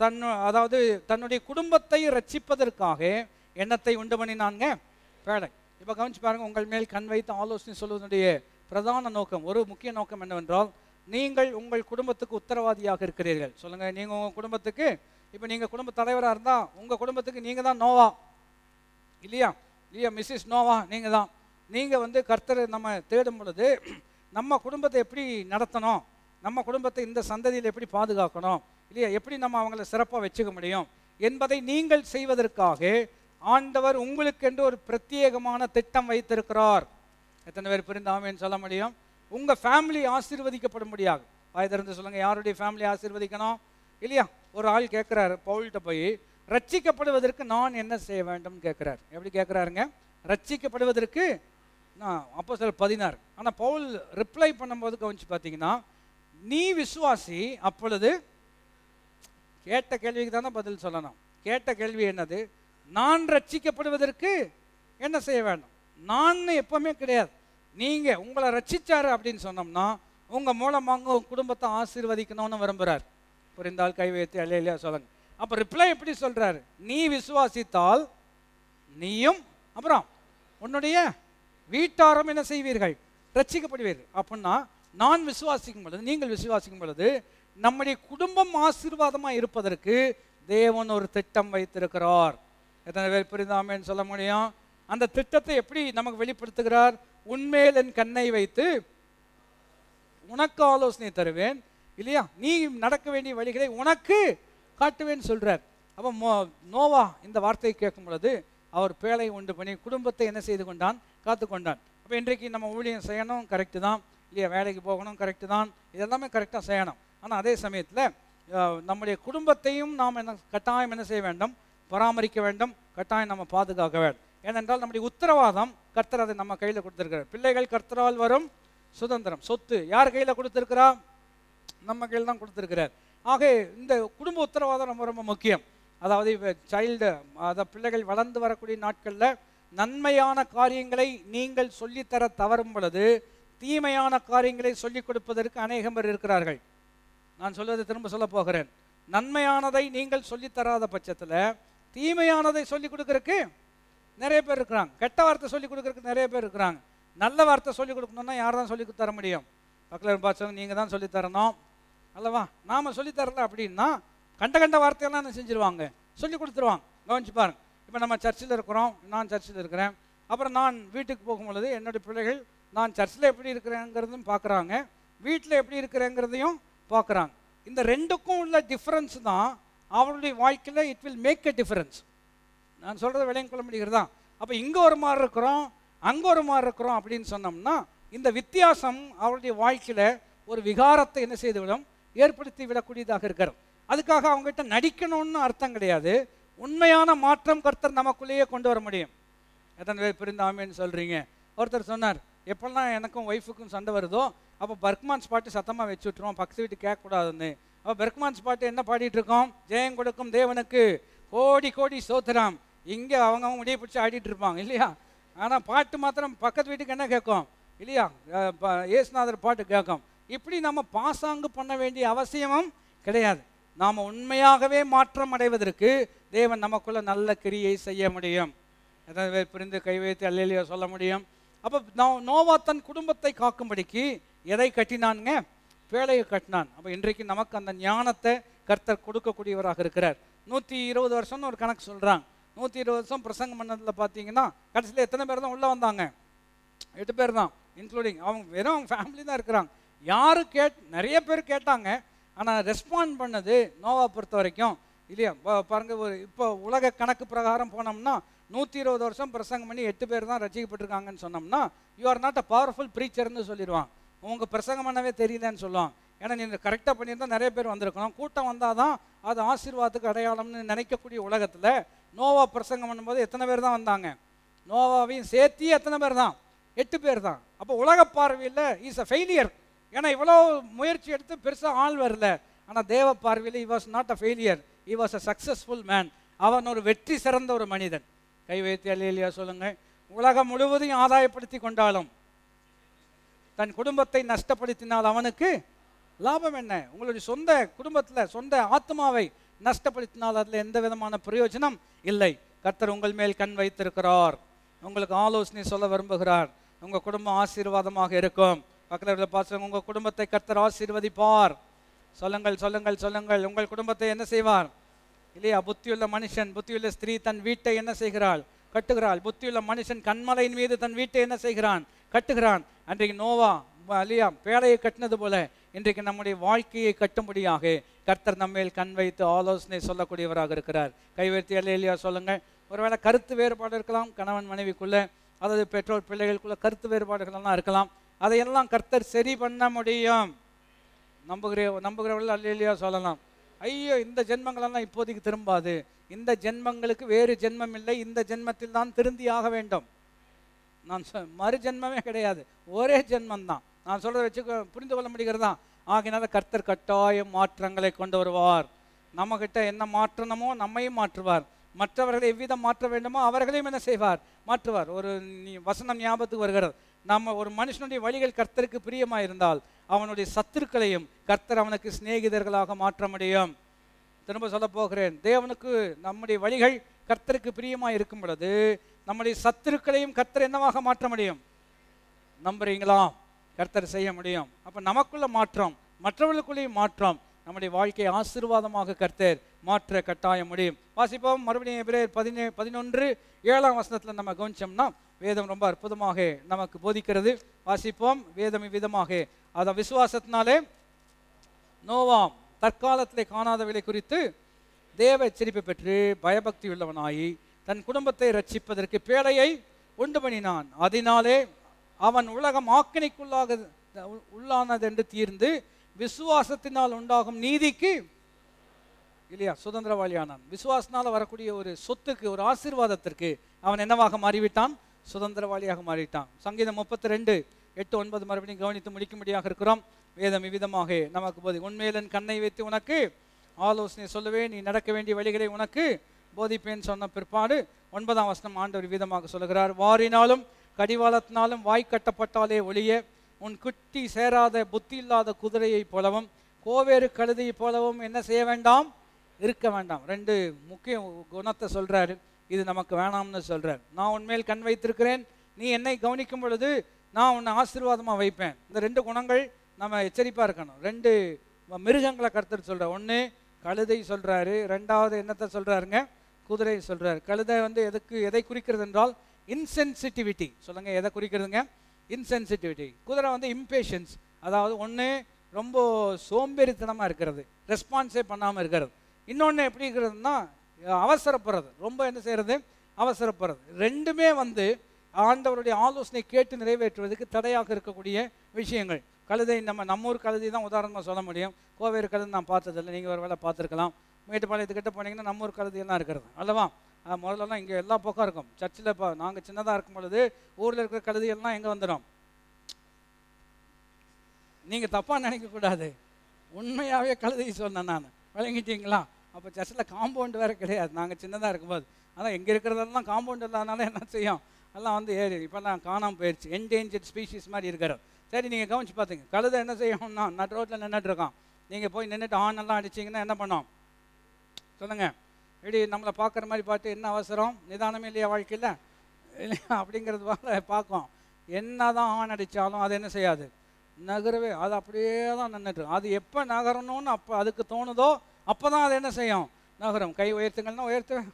அதாவது தன்னுடைய குடும்பத்தை ரட்சிப்பதற்காக எண்ணத்தை உண்டு பண்ணினாங்க பேழை. இப்போ கவனிச்சு பாருங்க, உங்கள் மேல் கண் வைத்து ஆலோசனை சொல்வதனுடைய பிரதான நோக்கம், ஒரு முக்கிய நோக்கம் என்னவென்றால், நீங்கள் உங்கள் குடும்பத்துக்கு உத்தரவாதியாக இருக்கிறீர்கள். சொல்லுங்க, நீங்க உங்க குடும்பத்துக்கு, இப்போ நீங்க குடும்ப தலைவராக இருந்தா உங்க குடும்பத்துக்கு நீங்க தான் நோவா இல்லையா, மிஸ்ஸஸ் நோவா நீங்க தான். நீங்க கர்த்தரை நம்ம தேடும் பொழுது நம்ம குடும்பத்தை எப்படி நடத்தணும், நம்ம குடும்பத்தை இந்த சந்ததியில் எப்படி பாதுகாக்கணும் இல்லையா, எப்படி நம்ம அவங்கள சிறப்பாக வச்சுக்க முடியும் என்பதை நீங்கள் செய்வதற்காக ஆண்டவர் உங்களுக்கு என்று ஒரு பிரத்யேகமான திட்டம் வைத்திருக்கிறார். எத்தனை பேர் புரிந்து ஆமென் சொல்ல முடியும்? உங்க ஃபேமிலி ஆசீர்வதிக்கப்படும்படியாக வாய்திறந்து சொல்லுங்க, யாருடைய ஃபேமிலி ஆசீர்வதிக்கணும் இல்லையா. ஒரு ஆள் கேட்கிறாரு பவுல்கிட்ட போய், ரட்சிக்கப்படுவதற்கு நான் என்ன செய்ய வேண்டும் கேட்கிறார். எப்படி கேட்கிறாருங்க? ரட்சிக்கப்படுவதற்கு அப்போஸ்தலர் 16. ஆனால் பவுல் ரிப்ளை பண்ணும்போது கவனிச்சு பார்த்தீங்கன்னா, நீ விசுவாசி, அப்பொழுது கேட்ட கேள்விக்கு தானே பதில் சொல்லணும். கேட்ட கேள்வி என்னது, நான் ரட்சிக்கப்படுவதற்கு என்ன செய்ய வேண்டும்? நான் எப்பவுமே கிடையாது, நீங்க உங்களை ரட்சிச்சாரு அப்படின்னு சொன்னோம்னா உங்க மூலமாக உங்க குடும்பத்தை ஆசீர்வதிக்கணும்னு விரும்புறார். புரிந்தால் கை வைத்து அல்லேலூயா சொல்லுங்க. அப்போ ரிப்ளை எப்படி சொல்றாரு? நீ விசுவாசித்தால் நீயும் அப்புறம் உன்னுடைய வீட்டாரும் என்ன செய்வீர்கள்? ரட்சிக்கப்படுவீர்கள். அப்படின்னா நான் விசுவாசிக்கும் பொழுது, நீங்கள் விசுவாசிக்கும் பொழுது நம்முடைய குடும்பம் ஆசீர்வாதமாக இருப்பதற்கு தேவன் ஒரு திட்டம் வைத்திருக்கிறார். எத்தனை பேர் புரிந்தாமேன்னு சொல்ல முடியும்? அந்த திட்டத்தை எப்படி நமக்கு வெளிப்படுத்துகிறார்? உன்மேல் என் கண்ணை வைத்து உனக்கு ஆலோசனை தருவேன், இல்லையா? நீ நடக்க வேண்டிய வழிகளை உனக்கு காட்டுவேன்னு சொல்றார். அப்போ நோவா இந்த வார்த்தையை கேட்கும் பொழுது அவர் பேழை உண்டு பண்ணி குடும்பத்தை என்ன செய்து கொண்டான்? காத்து கொண்டான். அப்போ இன்றைக்கு நம்ம ஊழியம் செய்யணும், கரெக்டு தான், இல்லையா? வேலைக்கு போகணும், கரெக்டு தான், இதெல்லாமே கரெக்டாக செய்யணும். ஆனால் அதே சமயத்தில் நம்முடைய குடும்பத்தையும் நாம் கட்டாயம் என்ன செய்ய வேண்டும்? பராமரிக்க வேண்டும், கட்டாயம் நம்ம பாதுகாக்க வேண்டும். ஏனென்றால் நம்முடைய உத்தரவாதம் கர்த்தர் அதை நம்ம கையில் கொடுத்திருக்கிறார். பிள்ளைகள் கர்த்தரால் வரும் சுதந்திரம். சொத்து யார் கையில் கொடுத்திருக்கிறா? நம்ம கையில் தான் கொடுத்திருக்கிறார். ஆக இந்த குடும்ப உத்தரவாதம் ரொம்ப ரொம்ப முக்கியம். அதாவது சைல்டு, அதாவது பிள்ளைகள் வளர்ந்து வரக்கூடிய நாட்களில் நன்மையான காரியங்களை நீங்கள் சொல்லித்தர தவறும் பொழுது தீமையான காரியங்களை சொல்லிக் கொடுப்பதற்கு அநேகம் பேர் இருக்கிறார்கள். நான் சொல்வதை திரும்ப சொல்ல போகிறேன். நன்மையானதை நீங்கள் சொல்லித்தராத பட்சத்தில் தீமையானதை சொல்லிக் கொடுக்கறதுக்கு நிறைய பேர் இருக்கிறாங்க. கெட்ட வார்த்தை சொல்லிக் கொடுக்கறதுக்கு நிறைய பேர் இருக்கிறாங்க. நல்ல வார்த்தை சொல்லிக் கொடுக்கணும்னா யார் தான் சொல்லிக் தர முடியும்? பக்கத்தில் பார்த்தவங்க நீங்கள் தான் சொல்லித்தரணும் அல்லவா? நாம் சொல்லித்தரல அப்படின்னா கண்ட வார்த்தையெல்லாம் என்ன செஞ்சுருவாங்க? சொல்லி கொடுத்துருவாங்க. கவனிச்சு பாருங்க. இப்போ நம்ம சர்ச்சில் இருக்கிறோம், நான் சர்ச்சில் இருக்கிறேன். அப்புறம் நான் வீட்டுக்கு போகும்பொழுது என்னுடைய பிள்ளைகள் நான் சர்ச்சில் எப்படி இருக்கிறேங்கிறதும் பார்க்குறாங்க, வீட்டில் எப்படி இருக்கிறேங்கிறதையும் பார்க்குறாங்க. இந்த ரெண்டுக்கும் உள்ள டிஃப்ரென்ஸ் தான் அவருடைய வாழ்க்கையில் it will make a difference. நான் சொல்கிறத விளையம் கொள்ள முடிகிறதா? அப்போ இங்கே ஒரு மாதிரி இருக்கிறோம், அங்கே ஒரு மாதிரி இருக்கிறோம் அப்படின்னு சொன்னோம்னா இந்த வித்தியாசம் அவருடைய வாழ்க்கையில் ஒரு விகாரத்தை என்ன செய்துவிடும்? ஏற்படுத்தி விடக்கூடியதாக இருக்கிறது. அதுக்காக அவங்ககிட்ட நடிக்கணும்னு அர்த்தம் கிடையாது. உண்மையான மாற்றம் கர்த்தர் நமக்குள்ளேயே கொண்டு வர முடியும். எத்தனை பேர் புரிந்தாமேன்னு சொல்கிறீங்க? ஒருத்தர் சொன்னார், எப்பெல்லாம் எனக்கும் ஒய்ஃபுக்கும் சண்டை வருதோ அப்போ பர்க்மான்ஸ் பாட்டு சத்தமாக வச்சு விட்டுருவோம், பக்கத்து வீட்டு கேட்கக்கூடாதுன்னு. அப்போ பர்க்மான்ஸ் பாட்டு என்ன பாடிட்டு இருக்கோம்? ஜெயம் கொடுக்கும் தேவனுக்கு கோடி கோடி சோத்திரம். இங்கே அவங்க முடிய பிடிச்சி ஆடிட்டு இருப்பாங்க, இல்லையா? ஆனால் பாட்டு மாத்திரம் பக்கத்து வீட்டுக்கு என்ன கேட்கும், இல்லையா? ஏசுநாதர் பாட்டு கேட்கும். இப்படி நம்ம பாசாங்கு பண்ண வேண்டிய அவசியமும் கிடையாது. நாம் உண்மையாகவே மாற்றம் அடைவதற்கு தேவன் நமக்குள்ள நல்ல கிரியை செய்ய முடியும். எத்தனை பேர் புரிந்து கை வைத்து அல்லேலூயா சொல்ல முடியும்? அப்போ நோவா தன் குடும்பத்தை காக்கும்படிக்கு எதை கட்டினான்ங்க? பேழையை கட்டினான். அப்போ இன்றைக்கு நமக்கு அந்த ஞானத்தை கர்த்தர் கொடுக்கக்கூடியவராக இருக்கிறார். 120 வருஷம்னு ஒரு கணக்கு சொல்கிறாங்க. 120 வருஷம் பிரசங்கம் பண்ணதில் பார்த்தீங்கன்னா கடைசியில் எத்தனை பேர் தான் உள்ளே வந்தாங்க? 8 பேர் தான், இன்க்ளூடிங் அவங்க வெறும் அவங்க ஃபேமிலி தான் இருக்கிறாங்க. யாரு நிறைய பேர் கேட்டாங்க, ஆனால் ரெஸ்பாண்ட் பண்ணது நோவா பொறுத்த வரைக்கும், இல்லையா? பாருங்க, ஒரு இப்போ உலக கணக்கு பிரகாரம் போனோம்னா 120 வருஷம் பிரசங்கம் பண்ணி 8 பேர் தான் ரசிக்கப்பட்டிருக்காங்கன்னு சொன்னோம்னா you are not a powerful ப்ரீச்சர்னு சொல்லிடுவாங்க. உங்கள் பிரசங்கம் பண்ணவே தெரியலன்னு சொல்லுவாங்க. ஏன்னா நீங்கள் கரெக்டாக பண்ணியிருந்தால் நிறைய பேர் வந்திருக்கணும், கூட்டம் வந்தால் தான் அது ஆசீர்வாதத்துக்கு அடையாளம்னு நினைக்கக்கூடிய உலகத்தில் நோவா பிரசங்கம் பண்ணும்போது எத்தனை பேர் தான் வந்தாங்க? நோவாவையும் சேர்த்தி எத்தனை பேர் தான்? 8 பேர் தான். அப்போ உலக பார்வையில் இஸ் அ ஃபெயிலியர். ஏன்னா இவ்வளோ முயற்சி எடுத்து பெருசாக ஆள் வரல. ஆனால் தேவ பார்வையில் he was not a failure, he was a successful man. அவன் ஒரு வெற்றி சிறந்த ஒரு மனிதன். கை வைத்து அல்லேலூயா சொல்லுங்கள். உலகம் முழுவதையும் ஆதாயப்படுத்தி கொண்டாலும் தன் குடும்பத்தை நஷ்டப்படுத்தினால் அவனுக்கு லாபம் என்ன? உங்களுடைய சொந்த குடும்பத்தில் சொந்த ஆத்மாவை நஷ்டப்படுத்தினால் அதில் எந்த விதமான பிரயோஜனம் இல்லை. கர்த்தர் உங்கள் மேல் கண் வைத்திருக்கிறார், உங்களுக்கு ஆலோசனை சொல்ல விரும்புகிறார். உங்கள் குடும்பம் ஆசீர்வாதமாக இருக்கும். பக்கத்தில் பார்த்து உங்கள் குடும்பத்தை கர்த்தர் ஆசீர்வதிப்பார். சொல்லுங்கள் சொல்லுங்கள் சொல்லுங்கள். உங்கள் குடும்பத்தை என்ன செய்வார்? இல்லையா? புத்தியுள்ள மனுஷன், புத்தியுள்ள ஸ்திரீ தன் வீட்டை என்ன செய்கிறாள்? கட்டுகிறாள். புத்தியுள்ள மனுஷன் கண்மலையின் மீது தன் வீட்டை என்ன செய்கிறான்? கட்டுகிறான். அன்றைக்கு நோவா இல்லையா பேழையை கட்டினது போல இன்றைக்கு நம்முடைய வாழ்க்கையை கட்டும்படியாக கர்த்தர் நம்மேல் கண் வைத்து ஆலோசனை சொல்லக்கூடியவராக இருக்கிறார். கைவர்த்தி அல்லேலூயா சொல்லுங்கள். ஒருவேளை கருத்து வேறுபாடு இருக்கலாம், கணவன் மனைவிக்குள்ள, அதாவது பெற்றோர் பிள்ளைகளுக்குள்ள கருத்து வேறுபாடுகள்லாம் இருக்கலாம். அதையெல்லாம் கர்த்தர் சரி பண்ண முடியும். நம்புகிறவர்கள் அல்லேலூயா சொல்லலாம். ஐயோ, இந்த ஜென்மங்களெல்லாம் இப்போதைக்கு திரும்பாது, இந்த ஜென்மங்களுக்கு வேறு ஜென்மம் இல்லை, இந்த ஜென்மத்தில் தான் திருந்தியாக வேண்டும். நான் மறு ஜென்மமே கிடையாது, ஒரே ஜென்மந்தான். நான் சொல்கிறத வச்சு புரிந்து கொள்ள முடிகிறதா? ஆகினால கர்த்தர் கட்டாயம் மாற்றங்களை கொண்டு வருவார். நம்மகிட்ட என்ன மாற்றணுமோ நம்மையும் மாற்றுவார். மற்றவர்களை எவ்விதம் மாற்ற வேண்டுமோ அவர்களையும் என்ன செய்வார்? மாற்றுவார். ஒரு வசனம் ஞாபகத்துக்கு வருகிறது. நம்ம ஒரு மனுஷனுடைய வழிகள் கர்த்தருக்கு பிரியமாக இருந்தால் அவனுடைய சத்துருக்களையும் கர்த்தர் அவனுக்கு சிநேகிதர்களாக மாற்ற முடியும். திரும்ப சொல்ல போகிறேன், தேவனுக்கு நம்முடைய வழிகள் கர்த்தருக்கு பிரியமாக இருக்கும் பொழுது நம்முடைய சத்துருக்களையும் கர்த்தர் என்னவாக மாற்ற முடியும்? நம்புறீங்களா? கர்த்தர் செய்ய முடியும். அப்போ நமக்குள்ள மாற்றம், மற்றவர்களுக்குள்ளேயும் மாற்றம், நம்முடைய வாழ்க்கையை ஆசீர்வாதமாக கர்த்தர் மாற்ற கட்டாயம் முடியும். வாசிப்போம் மறுபடியும் எபிரேயர் 11:7 நம்ம கவனிச்சோம்னா வேதம் ரொம்ப அற்புதமாக நமக்கு போதிக்கிறது. வாசிப்போம். வேதம் இவ்விதமாக, அத விசுவாசத்தினாலே நோவாம் தற்காலத்திலே காணாதவளை குறித்து தேவ எச்சரிப்பை பெற்று பயபக்தி உள்ளவனாயி தன் குடும்பத்தை ரட்சிப்பதற்கு பேழையை உண்டு பண்ணினான். அதனாலே அவன் உலகம் ஆக்கினைக்குள்ளாக உள்ளானதென்று தீர்ந்து விசுவாசத்தினால் உண்டாகும் நீதிக்கு இல்லையா சுதந்திரவாளியானான். விசுவாசத்தினால் வரக்கூடிய ஒரு சொத்துக்கு, ஒரு ஆசீர்வாதத்திற்கு அவன் என்னவாக மாறிவிட்டான்? சுதந்திரவாளியாக மாறிவிட்டான். சங்கீதம் 32:8-9 மறுபடியும் கவனித்து முடிக்கும்படியாக இருக்கிறோம். வேதம் இவ்விதமாக நமக்கு போதி, உன்மேல் என் கண்ணை வைத்து உனக்கு ஆலோசனை சொல்லுவேன், நீ நடக்க வேண்டிய வழிகளை உனக்கு போதிப்பேன் சொன்ன பிற்பாடு 9 ஆண்டவர் விதமாக சொல்லுகிறார், வாரினாலும் கடிவாளத்தினாலும் வாய் கட்டப்பட்டாலே ஒழிய உன் குட்டி சேராத புத்தி இல்லாத குதிரையை போலவும் கோவேறு கழுதையை போலவும் என்ன செய்ய வேண்டாம்? இருக்க வேண்டாம். 2 முக்கிய குணத்தை சொல்றாரு. இது நமக்கு வேணாம்னு சொல்றார். நான் உன்மேல் கண் வைத்திருக்கிறேன், நீ என்னை கவனிக்கும் பொழுது நான் உன்னை ஆசீர்வாதமா வைப்பேன். இந்த 2 குணங்கள் நம்ம எச்சரிப்பா இருக்கணும். 2 மிருகங்களை கர்த்தர் சொல்றார். 1 கழுதை சொல்றாரு, 2வது என்னத்தை சொல்றாருங்க? குதிரை சொல்றாரு. கழுதை எதை குறிக்கிறது என்றால் இன்சென்சிட்டிவிட்டி. சொல்லுங்க, எதை குறிக்கிறதுங்க? இன்சென்சிட்டிவிட்டி. குதிரை இம்பேஷன்ஸ், அதாவது 1 ரொம்ப சோம்பேறித்தனமா இருக்கிறது, ரெஸ்பான்ஸே பண்ணாமல் இருக்கிறது. இன்னொன்று எப்படி இருக்கிறதுனா அவசரப்படுறது, ரொம்ப என்ன செய்யறது? அவசரப்படுறது. 2மே ஆண்டவருடைய ஆலோசனை கேட்டு நிறைவேற்றுவதற்கு தடையாக இருக்கக்கூடிய விஷயங்கள். கழுதை நம்ம ஊர் கழுதை தான் உதாரணமாக சொல்ல முடியும். கோவேறு கழுதை நான் பார்த்ததில்லை, நீங்கள் ஒரு வேளை பார்த்துருக்கலாம். மேட்டுப்பாளையத்துக்கிட்ட போனீங்கன்னா நம்ம ஊர் கழுதையெல்லாம் இருக்கிறது அல்லவா? முதல்லலாம் இங்கே எல்லா பக்கம் இருக்கும். சர்ச்சில் நாங்கள் சின்னதாக இருக்கும் பொழுது ஊரில் இருக்கிற கழுதையெல்லாம் எங்கே வந்துடும்? நீங்கள் தப்பாக நினைக்கக்கூடாது, உண்மையாகவே கழுதை சொன்னேன் நான். விளங்கிட்டீங்களா? அப்போ சர்ச்சில் காம்பவுண்டு வேறு கிடையாது நாங்கள் சின்னதாக இருக்கும்போது. ஆனால் எங்கே இருக்கிறதெல்லாம் காம்பவுண்டு இல்லாதனால என்ன செய்யும்? எல்லாம் ஏறி இப்போல்லாம் காணாமல் போயிடுச்சு, என்டேஞ்சர்ட் ஸ்பீஷீஸ் மாதிரி இருக்கிறது. சரி, நீங்கள் கவனிச்சு பார்த்தீங்க, கழுதை என்ன செய்யணும்னா நட் ரோட்டில் நின்றுட்டுருக்கான். நீங்கள் போய் நின்றுட்டு ஆனெல்லாம் அடிச்சிங்கன்னா என்ன பண்ணோம்? சொல்லுங்கள். இப்படி நம்மளை பார்க்குற மாதிரி பார்த்து என்ன அவசரம், நிதானமே இல்லையா வாழ்க்கையில் இல்லையா அப்படிங்கிறது பார்க்கும். என்ன தான் ஆண் அடித்தாலும் அது என்ன செய்யாது, நகரவே. அது அப்படியே தான் நின்றுட்டு. அது எப்போ நகரணும்னு அப்போ அதுக்கு தோணுதோ அப்போ தான் அது என்ன செய்யும்? நகரம். கை உயர்த்துங்கள்னா உயர்த்துவேன்.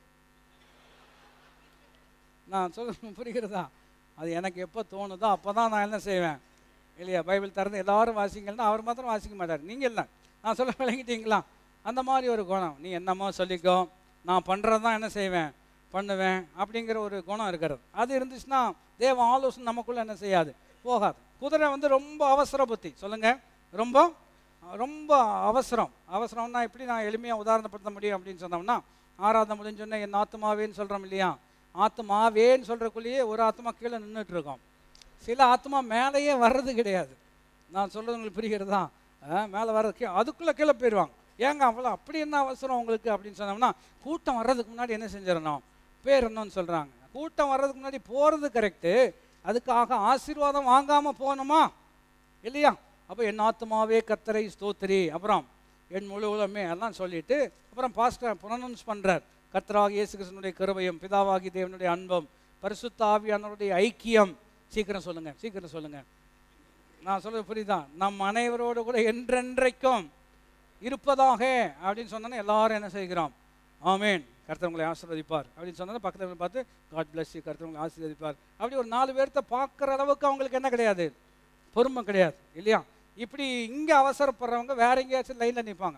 நான் சொல்ல புரிகிறதா? அது எனக்கு எப்போ தோணுதோ அப்போ தான் நான் என்ன செய்வேன் இல்லையா? பைபிள் திறந்து எல்லாரும் வாசிங்கன்னா அவர் மாத்திரம் வாசிக்க மாட்டார், நீங்கள் இல்லை. நான் சொல்ல விளங்கிட்டீங்களா? அந்த மாதிரி ஒரு குணம். நீ என்னமோ சொல்லிக்கோ, நான் பண்ணுறது தான் என்ன செய்வேன், பண்ணுவேன் அப்படிங்கிற ஒரு குணம் இருக்கிறது. அது இருந்துச்சுன்னா தேவ ஆலோசனை நமக்குள்ளே என்ன செய்யாது, போகாது. குதிரை ரொம்ப அவசர புத்தி. சொல்லுங்கள், ரொம்ப ரொம்ப அவசரம். அவசரம்னா எப்படி நான் எளிமையாக உதாரணப்படுத்த முடியும் அப்படின்னு சொன்னோம்னா, ஆராதனை முடிஞ்சோன்னே என் ஆத்மாவேன்னு சொல்கிறோம் இல்லையா? ஆத்மாவேன்னு சொல்கிறக்குள்ளேயே ஒரு ஆத்மா கீழே நின்றுட்டுருக்கோம். சில ஆத்மா மேலேயே வர்றது கிடையாது. நான் சொல்கிறது உங்களுக்கு புரிகிறதா? மேலே வர்றது அதுக்குள்ளே கீழே போயிடுவாங்க. ஏங்க அவ்வளோ அப்படி என்ன அவசரம் உங்களுக்கு அப்படின்னு சொன்னோம்னா, கூட்டம் வர்றதுக்கு முன்னாடி என்ன செஞ்சிடணும், பேரணும்னு சொல்கிறாங்க. கூட்டம் வர்றதுக்கு முன்னாடி போகிறது கரெக்டு, அதுக்காக ஆசீர்வாதம் வாங்காமல் போகணுமா இல்லையா? அப்போ என் ஆத்மாவே கர்த்தரை ஸ்தோத்திரி, அப்புறம் என் முழு உலகமே எல்லாம் சொல்லிட்டு அப்புறம் பாஸ்டர் ப்ரொனவுன்ஸ் பண்ணுறார், கர்த்தராகிய இயேசு கிறிஸ்துவினுடைய கிருபையும் பிதாவாகிய தேவனுடைய அன்பும் பரிசுத்த ஆவியானவருடைய ஐக்கியம். சீக்கிரம் சொல்லுங்கள், சீக்கிரம் சொல்லுங்கள். நான் சொல்கிறது புரியுதா? நம் அனைவரோடு கூட என்றென்றைக்கும் இருப்பதாக அப்படின்னு சொன்னோன்னா எல்லாரும் என்ன செய்கிறோம்? ஆமேன், கர்த்தர் உங்களை ஆசீர்வதிப்பார் அப்படின்னு சொன்னா பக்கத்தில் பார்த்து காட் பிளஸ் யூ, கர்த்தர் உங்களை ஆசீர்வதிப்பார். அப்படி ஒரு 4 பேர்த்த பார்க்குற அளவுக்கு அவங்களுக்கு என்ன கிடையாது, பொறுமை கிடையாது இல்லையா? இப்படி இங்கே அவசரப்படுறவங்க வேற எங்கேயாச்சும் லைனில் நிற்பாங்க.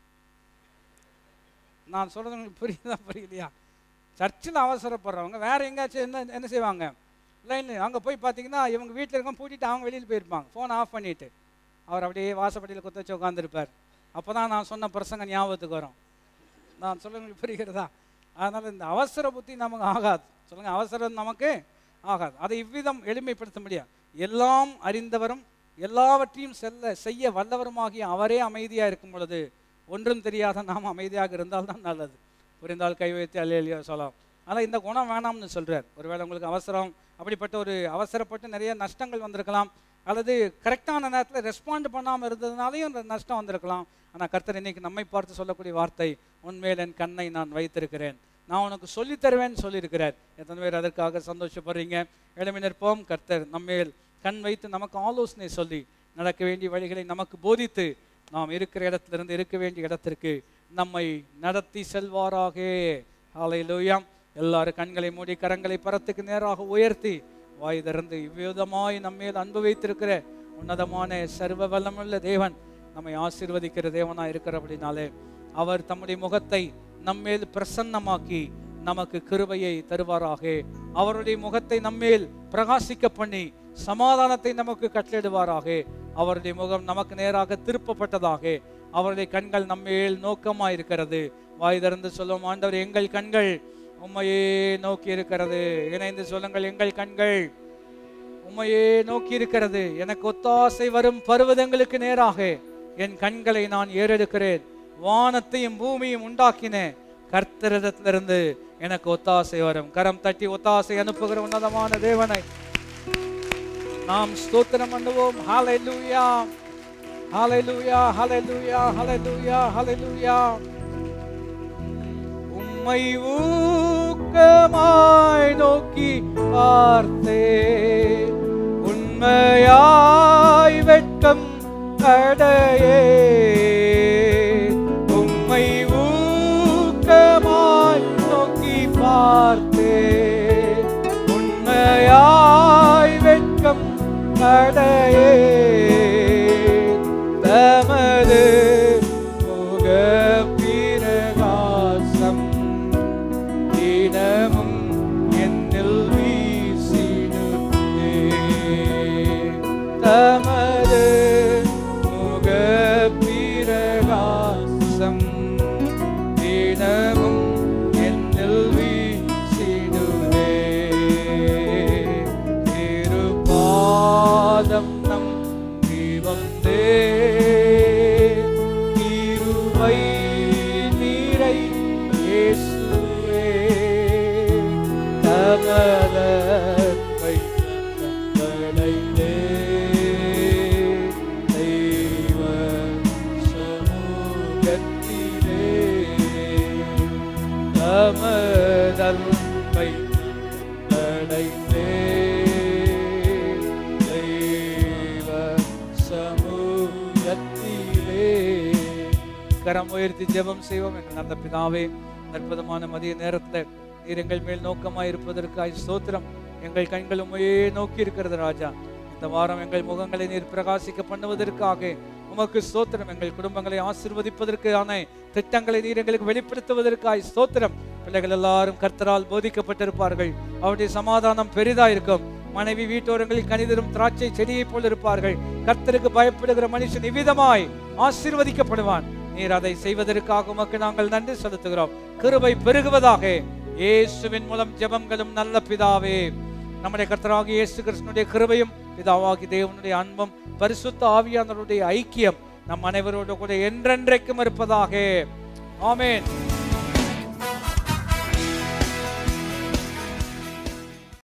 நான் சொல்கிறது உங்களுக்கு புரியுதா புரியலையா? சர்ச்சில் அவசரப்படுறவங்க வேற எங்கேயாச்சும் என்ன செய்வாங்க, லைனில். அங்கே போய் பார்த்தீங்கன்னா இவங்க வீட்டில் இருக்க பூட்டிட்டு அவங்க வெளியில் போயிருப்பாங்க, ஃபோனை ஆஃப் பண்ணிவிட்டு. அவர் அப்படியே வாசப்படியில் குத்த வச்சு உட்காந்துருப்பார். அப்போ தான் நான் சொன்ன பிரசங்க ஞாபகத்துக்கு வரும். நான் சொல்லுங்க புரிகிறதா? அதனால் இந்த அவசர புத்தி நமக்கு ஆகாது. சொல்லுங்கள், அவசரம் நமக்கு ஆகாது. அதை இவ்விதம் எளிமைப்படுத்த முடியாது. எல்லாம் அறிந்தவரும் எல்லாவற்றையும் செய்ய வல்லவருமாகிய அவரே அமைதியாக இருக்கும் பொழுது ஒன்றும் தெரியாத நாம் அமைதியாக இருந்தால் தான் நல்லது. புரிந்தால் கை வைத்து அல்லேலூயா சொல்லலாம். ஆனால் இந்த குணம் வேணாம்னு சொல்கிறார். ஒருவேளை உங்களுக்கு அவசரம், அப்படிப்பட்ட ஒரு அவசரப்பட்டு நிறைய நஷ்டங்கள் வந்திருக்கலாம். அல்லது கரெக்டான நேரத்தில் ரெஸ்பாண்ட் பண்ணாமல் இருந்ததுனாலையும் நஷ்டம் வந்திருக்கலாம். ஆனால் கர்த்தர் இன்னைக்கு நம்மை பார்த்து சொல்லக்கூடிய வார்த்தை, உன்மேல் என் கண்ணை நான் வைத்திருக்கிறேன், நான் உனக்கு சொல்லி தருவேன்னு சொல்லியிருக்கிறார். எத்தனை பேர் அதற்காக சந்தோஷப்படுறீங்க? எழும்பி நிற்போம். கர்த்தர் நம்மேல் கண் வைத்து நமக்கு ஆலோசனை சொல்லி நடக்க வேண்டிய வழிகளை நமக்கு போதித்து நாம் இருக்கிற இடத்திலிருந்து இருக்க வேண்டிய இடத்திற்கு நம்மை நடத்தி செல்வாராக. ஹல்லேலூயா. எல்லாரும் கண்களை மூடி கரங்களை பரத்துக்கு நேராக உயர்த்தி வாய் திறந்து, இவ்விதமாய் நம்மேல் அன்பு வைத்திருக்கிற உன்னதமான சர்வ வல்லமுள்ள தேவன் நம்மை ஆசீர்வதிக்கிற தேவனாய் இருக்கிறபடினாலே அவர் தம்முடைய முகத்தை நம்மேல் பிரசன்னமாக்கி நமக்கு கிருபையை தருவாராக. அவருடைய முகத்தை நம்மேல் பிரகாசிக்க பண்ணி சமாதானத்தை நமக்கு கட்டளிடுவாராக. அவருடைய முகம் நமக்கு நேராக திருப்பப்பட்டதாக, அவருடைய கண்கள் நம்மேல் நோக்கமாயிருக்கிறது. வாய் திறந்து சொல்லும், ஆண்டவர் எங்கள் கண்கள் உம்மையே நோக்கி இருக்கிறது. இணைந்து சொல்லுங்கள், எங்கள் கண்கள் உம்மையே நோக்கி இருக்கிறது. எனக்கு ஒத்தாசை வரும் பர்வதங்களுக்கு நேராக என் கண்களை நான் ஏறெடுக்கிறேன். வானத்தையும் பூமியும் உண்டாக்கின கர்த்தரிடத்திலிருந்து எனக்கு ஒத்தாசை வரும். கரம் தட்டி ஒத்தாசை அனுப்புகிற உன்னதமான தேவனை நாம் ஸ்தோத்திரம் பண்ணுவோம். ஹல்லேலூயா, ஹல்லேலூயா, ஹல்லேலூயா, ஹல்லேலூயா, ஹல்லேலூயா. உம்மை ஊக்கமாய் நோக்கி பார்த்தே, உண்மையாய் வெட்கம் அடையே. உம்மை ஊக்கமாய் நோக்கி பார்த்தே, உண்மையாய் வெட்கம் அடையே. தமது முக பிரகாசம் தினமும் என்னில் வீசிடுவே. தமது முக பிரகாசம் தினமும் என்னில் வீசிடுவே. திருப்பாதம் நம்பி வந்தே, கிருபை நீரை இயேசுவே. தமதன்பை கட்டளையிலே, தெய்வ சமூகத்திலே. தமதன்பை கட்டளையிலே, தெய்வ சமூகத்திலே. கரம் உயர்த்தி ஜெபம் செய்வோம். எங்கள் நல்ல பிதாவே, அற்புதமான மதிய நேரத்தில் நீர் எங்கள் மேல் நோக்கமாய் இருப்பதற்காய் ஸ்தோத்திரம். எங்கள் கண்கள் உம்மையே நோக்கி இருக்கிறது ராஜா. இந்த வாரம் எங்கள் முகங்களை நீர் பிரகாசிக்க பண்ணுவதற்காக உமக்கு ஸ்தோத்திரம். எங்கள் குடும்பங்களை ஆசீர்வதிப்பதற்கான திட்டங்களை நீர் எங்களுக்கு வெளிப்படுத்துவதற்காய் ஸ்தோத்திரம். பிள்ளைகள் எல்லாரும் கர்த்தரால் போதிக்கப்பட்டிருப்பார்கள். அவருடைய சமாதானம் பெரிதா இருக்கும். மனைவி வீட்டோரங்களில் கனிதரும் திராட்சை செடியை போல் இருப்பார்கள். கர்த்தருக்கு பயப்படுகிற மனுஷன் இவ்விதமாய் ஆசீர்வதிக்கப்படுவான். நீர் அதை செய்வதற்காக உமக்கு நாங்கள் நன்றி செலுத்துகிறோம். கிருபை பெருகுவதாக. இயேசுவின் மூலம் ஜெபங்களும் நல்ல பிதாவே. நம்முடைய கர்த்தராகிய இயேசு கிறிஸ்துவினுடைய கிருபையும் பிதாவாகிய தேவனுடைய அன்பும் பரிசுத்த ஆவியானவருடைய ஐக்கியம் நம் அனைவரோடு கூட என்றென்றைக்கும் இருப்பதாக. ஆமென்.